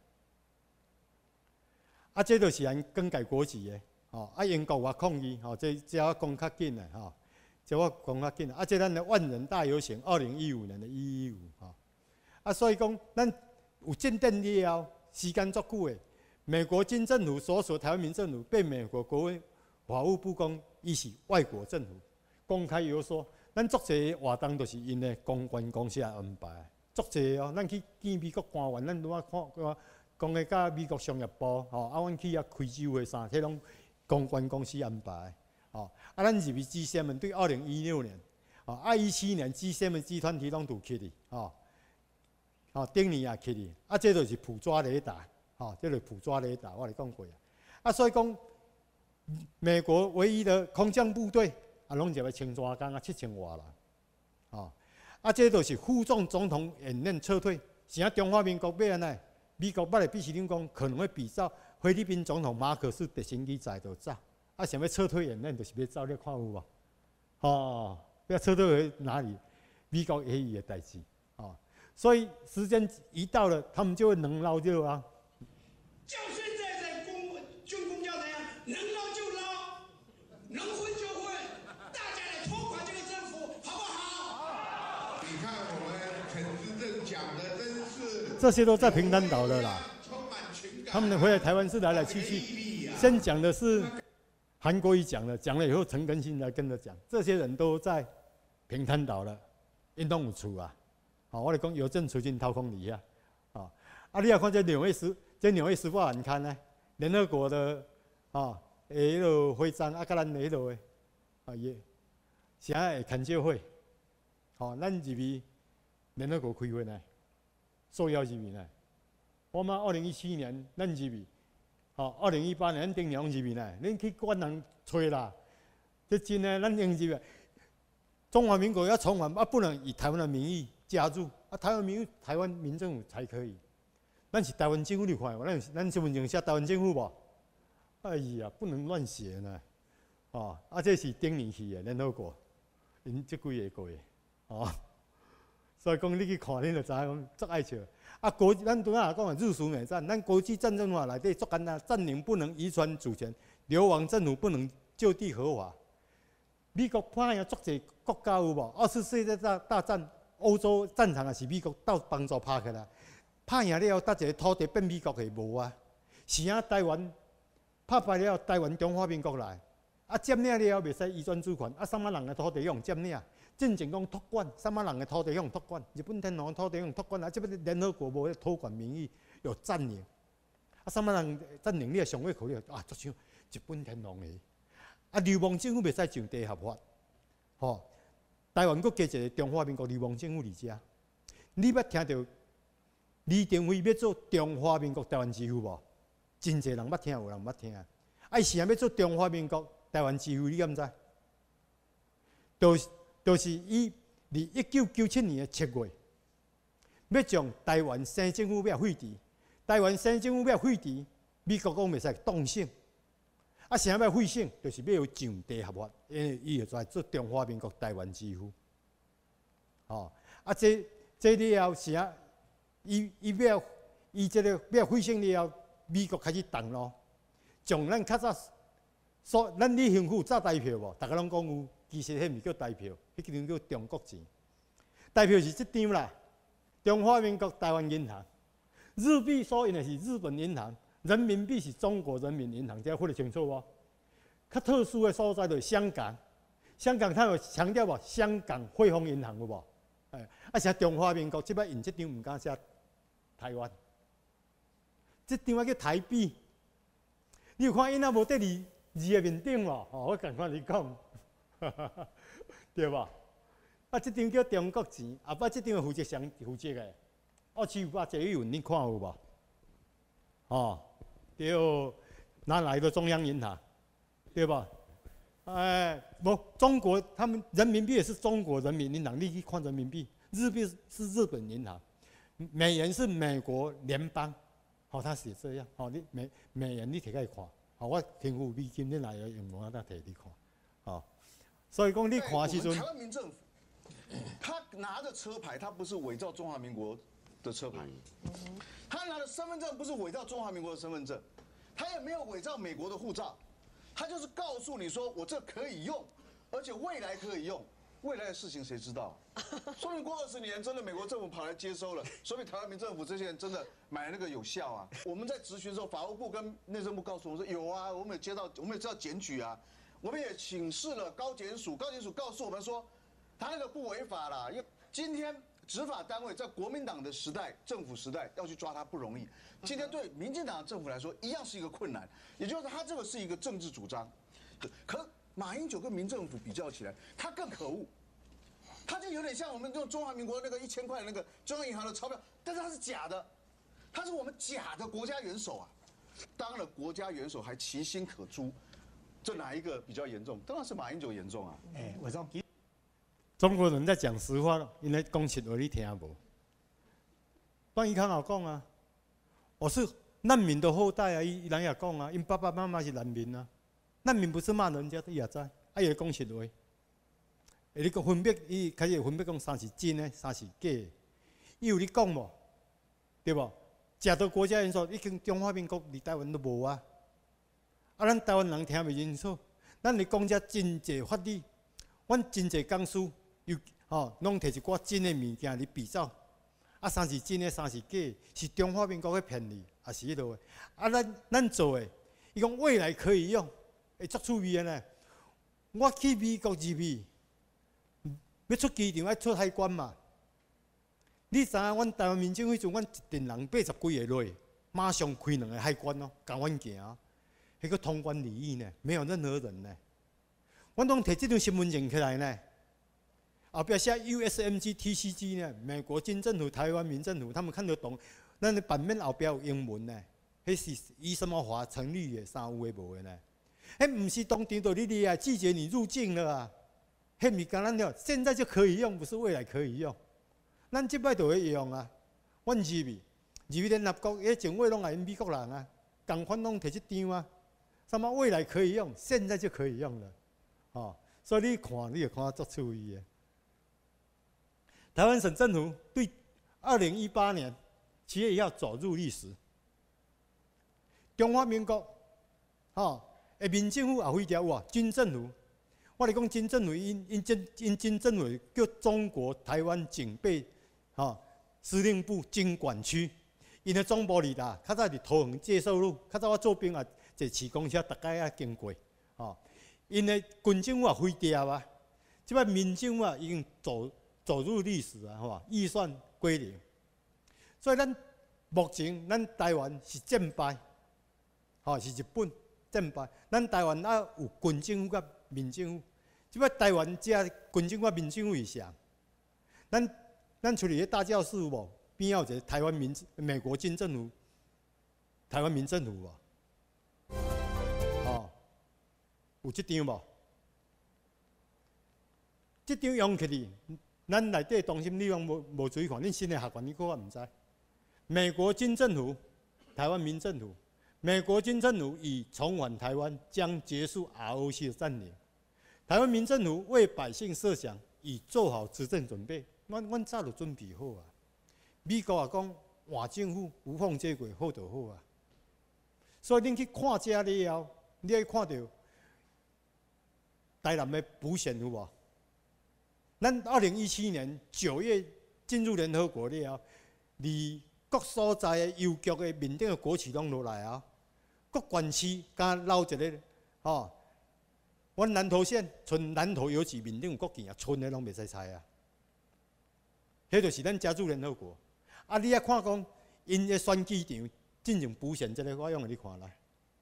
啊，这就是咱更改国籍的，吼、哦，啊，英国话抗议，吼、哦，这这我讲较紧的，吼、哦，这我讲较紧的，啊，这咱的万人大游行，二零一五年的一一五，吼，啊，所以讲咱有建定了后，时间足久的，美国军政府所属台湾民政府被美国国务法务部讲。伊是外国政府，公开有说，咱足侪活动都是因的公关公司来安排，足侪哦。咱去见美国官员，咱拄啊看讲个甲美国商业部，吼，啊，阮去遐开酒会啥，迄拢公关公司安排，吼。啊，咱入去 G 七 对二零一六年，哦，啊一七年 G 七 集团体拢都去哩，吼，哦，顶年也去哩，啊，这就是普抓雷达，吼，这就是普抓雷达，我哋讲过啊，啊，所以讲。美国唯一的空降部队啊，拢就要千抓工啊，七千外人，哦，啊，这都是副总总统演练撤退。现在中华民国要安尼？美国捌来必须领讲，可能会比照菲律宾总统马可斯特行机载就走，啊，想要撤退演练，就是要走，你看有无？哦，要撤退去哪里？美国也伊的代志，哦，所以时间一到了，他们就会能捞就捞。 就现在在公军工教怎样？能捞就捞，能混就混，大家来拖垮这个政府，好不好？ 你看我们陈资政讲的真是， 这些都在平潭岛的啦。他们回来台湾是来来去去，先讲的是韩国瑜讲了，讲了以后陈根新来跟着讲，这些人都在平潭岛了，因拢有厝啊。好，我哋讲邮政储进掏空里啊，啊，啊，你也看这纽约时，这纽约时报你看呢，联合国的。啊，诶，迄落徽章啊，甲咱迄落诶，啊也，现在会牵照会，吼，咱入去联合国开会呢，受邀入去呢。我嘛，二零一七年咱入去，吼，二零一八年咱顶年入去呢，恁去管人吹啦，这真诶，咱用入去，中华民国要重返啊，不能以台湾的名义加入啊，台湾名义台湾民政府才可以。咱是台湾政府你看，咱咱身份证写台湾政府无？哎呀，不能乱写呢，哦，啊，这是顶年去的联合国，因这几个月，哦， 所以讲你去看，你就知影足爱笑。啊，国咱拄仔讲的日苏美战，咱国际战争法内底足简单，占领不能遗传主权，流亡政府不能就地合法。美国派啊足济国家有无？二次世界大大战，欧洲战场也是美国到帮助拍起来。拍赢了后，搭一个土地变美国的无啊？是啊，台湾拍败了，台湾中华民国来，啊占领了后袂使移转主权，啊什么人的土地用占领？进前讲托管，什么人的土地用托管？日本天皇土地用托管，啊这边联合国无托管名义有占领，啊什么人占领？你也上会考虑啊，就像日本天皇的，啊流亡政府袂使上地合法，吼、哦，台湾佫加一个中华民国流亡政府伫遮，你捌听到？李登辉要做中华民国台湾之父无？真侪人捌听，有人捌听。啊，是啊，要做中华民国台湾之父，你敢知？就是，就是伊伫一九九七年的七月，要将台湾省政府要废除。台湾省政府要废除，美国讲袂使动省。啊，啥要废省？就是要有上地合法，因为伊就在做中华民国台湾之父。哦，啊，这这了后是啊。伊伊要伊即个要废省了后，美国开始动咯，从咱较早所咱李幸福早台票无，大家拢讲有，其实迄毋叫台票，迄张叫中国钱。台票是即张啦，中华民国台湾银行，日币所用的是日本银行，人民币是中国人民银行，这样分得清楚无？较特殊的所在就是香港，香港它有强调无？香港汇丰银行有无？哎，啊写中华民国即摆用即张毋敢写。台湾，这张啊叫台币。你有看因仔无得字字的面顶无？哦，我共款你讲，对吧？啊，这张叫中国钱，啊，不，这张负责上负责的。二七五八这一云你看有无？哦，对，哪来的中央银行？对吧？哎，不，中国他们人民币也是中国人民银行，你去看人民币，日币是日本银行。美元是美国联邦，好、哦，它是这样。好、哦，你美美元你摕开看，好、哦，我天付美金你来有用我再摕你看，好、哦。所以讲你看时阵， 台湾民政府，他拿着车牌，他不是伪造中华民国的车牌，他拿的身份证不是伪造中华民国的身份证，他也没有伪造美国的护照，他就是告诉你说我这可以用，而且未来可以用。未来的事情谁知道？说不定过二十年，真的美国政府跑来接收了，说明台湾民政府这些人真的买那个有效啊。我们在质询的时候，法务部跟内政部告诉我们说有啊，我们有接到，我们也知道检举啊，我们也请示了高检署，高检署告诉我们说，他那个不违法啦，因为今天执法单位在国民党的时代、政府时代要去抓他不容易，今天对民进党的政府来说一样是一个困难，也就是他这个是一个政治主张，可。马英九跟民政府比较起来，他更可恶，他就有点像我们这种中华民国那个一千块的那个中央银行的钞票，但是它是假的，他是我们假的国家元首啊！当了国家元首还其心可诛，这哪一个比较严重？当然是马英九严重啊！哎，我上中国人在讲实话，因为讲实话你听无。段宜康也讲啊，我是难民的后代啊，伊人也讲啊，因爸爸妈妈是难民啊。难民不是骂人家，伊也知，啊伊讲实话。你讲分别，伊开始分别讲啥是真的，啥是假的。伊有你讲无？对无？假的国家元首，已经中华民国离台湾都无啊。啊，咱台湾人听袂清楚。咱咧讲遮真济法律，阮真济讲师又吼，拢摕一寡真的物件嚟比照。啊，啥是真的，啥是假的？是中华民国嘅骗你，还是迄落的？啊，咱咱做的，伊讲未来可以用。会足趣味呢！我去美国入去，要出机场要出海关嘛。你知影，阮台湾民政府阵，阮一群人八十几个落，马上开两个海关咯，共阮行。迄个通关礼仪呢，没有任何人呢。阮拢摕这张身份证起来呢，后壁写 U S M G T C G 呢，美国军政府、台湾民政府，他们看得懂。咱的版面后壁有英文呢，迄是以什么法成立的，啥有诶无诶呢？迄不是当场就你厉害拒绝你入境了啊！迄咪干咱了，现在就可以用，不是未来可以用。咱即摆就会用啊！阮入去，入去联合国，迄政委拢系美国人啊，共款拢摕即张啊。什么未来可以用，现在就可以用了，哦，所以你看，你就看足趣味的。 台湾省政府对二零一八年七月一号走入历史。中华民国，吼，诶，民政府也废掉哇，军政府。我嚟讲军政府，因因军因军政府叫中国台湾警备，吼，司令部经管区。因的总部里啦，较早伫桃园介绍路，较早我做兵啊，坐市公车大概啊经过，吼。因的军政府也废掉啊，即摆民政府啊已经走走入历史啊，吼，预算归零。所以咱目前咱台湾是战败，吼是日本战败。咱台湾啊有军政府甲民政府，即摆台湾只军政府甲民政府以上。咱咱处理迄大教室有无？边有一个台湾民美国军政府，台湾民政府无？哦，有即张无？即张用起哩，咱内底中心你用无无注意看，恁新的学员你可能毋知。美国军政府、台湾民政府。美国军政府已重返台湾，将结束 R O C 的占领。台湾民政府为百姓设想，已做好执政准备。阮阮早就准备好啊。美国也讲换政府无缝接轨，好就好啊。所以恁去看这了后，你会看到台南的补选有无？咱二零一七年九月进入联合国了后，离各所在的邮局的面顶的国旗拢落来啊。各县市敢留一个吼，阮南投县剩南投邮局面顶有国旗啊，剩的拢袂使拆啊。迄就是咱加入联合国。啊，你啊看讲，因的选举场进行补选，这个我用你看来。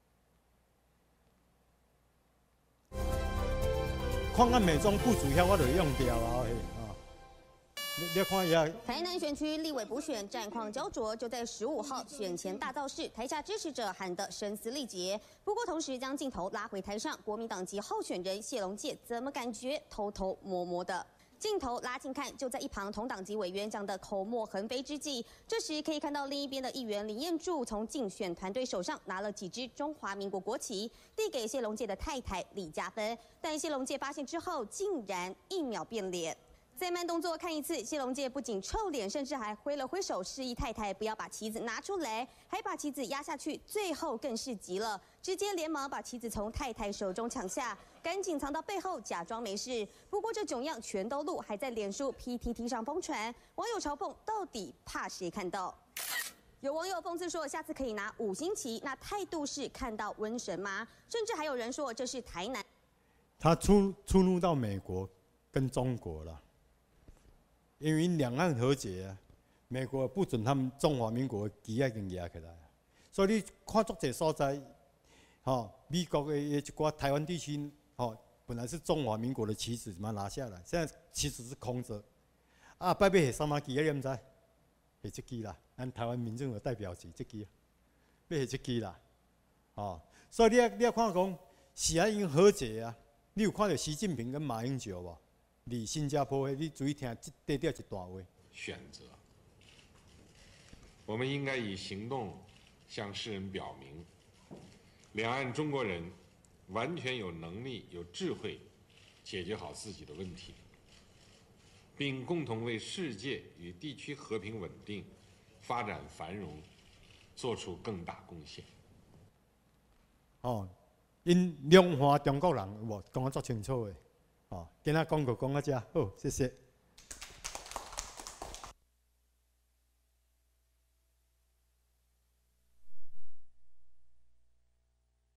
看俺美中不足遐，我就用掉啊嘿啊。你你看一下。 台南选区立委补选战况焦灼，就在十五号选前大造势，台下支持者喊得声嘶力竭。不过同时将镜头拉回台上，国民党籍候选人谢龙介怎么感觉偷偷摸摸的？镜头拉近看，就在一旁同党籍委员讲的口沫横飞之际，这时可以看到另一边的议员林彦柱从竞选团队手上拿了几支中华民国国旗，递给谢龙介的太太李嘉芬。但谢龙介发现之后，竟然一秒变脸。再慢动作看一次，谢龙介不仅臭脸，甚至还挥了挥手示意太太不要把旗子拿出来，还把旗子压下去，最后更是急了，直接连忙把旗子从太太手中抢下，赶紧藏到背后假装没事。不过这囧样全都录，还在脸书 P T T 上疯传，网友嘲讽到底怕谁看到？有网友讽刺说，下次可以拿五星旗，那态度是看到瘟神吗？甚至还有人说这是台南。 他出出入到美国跟中国了。因为两岸和解啊，美国不准他们中华民国的旗啊，已经压起来，所以你看足这所在，吼、哦，美国的一寡台湾地区，吼、哦，本来是中华民国的旗子，把它拿下来，现在旗子是空着。啊，拜拜是什么旗啊？你唔知？是这支啦，咱台湾民众的代表旗，这支，要是这支啦，哦，所以你要你要看讲，是啊，已经和解啊，你有看到习近平跟马英九无？离新加坡的，你注意听，这底一段话。 选择，我们应该以行动向世人表明，两岸中国人完全有能力、有智慧解决好自己的问题，并共同为世界与地区和平稳定、发展繁荣做出更大贡献。 哦，因量化中国人有无讲得足清楚的？哦，今仔讲就讲到这，好，谢谢。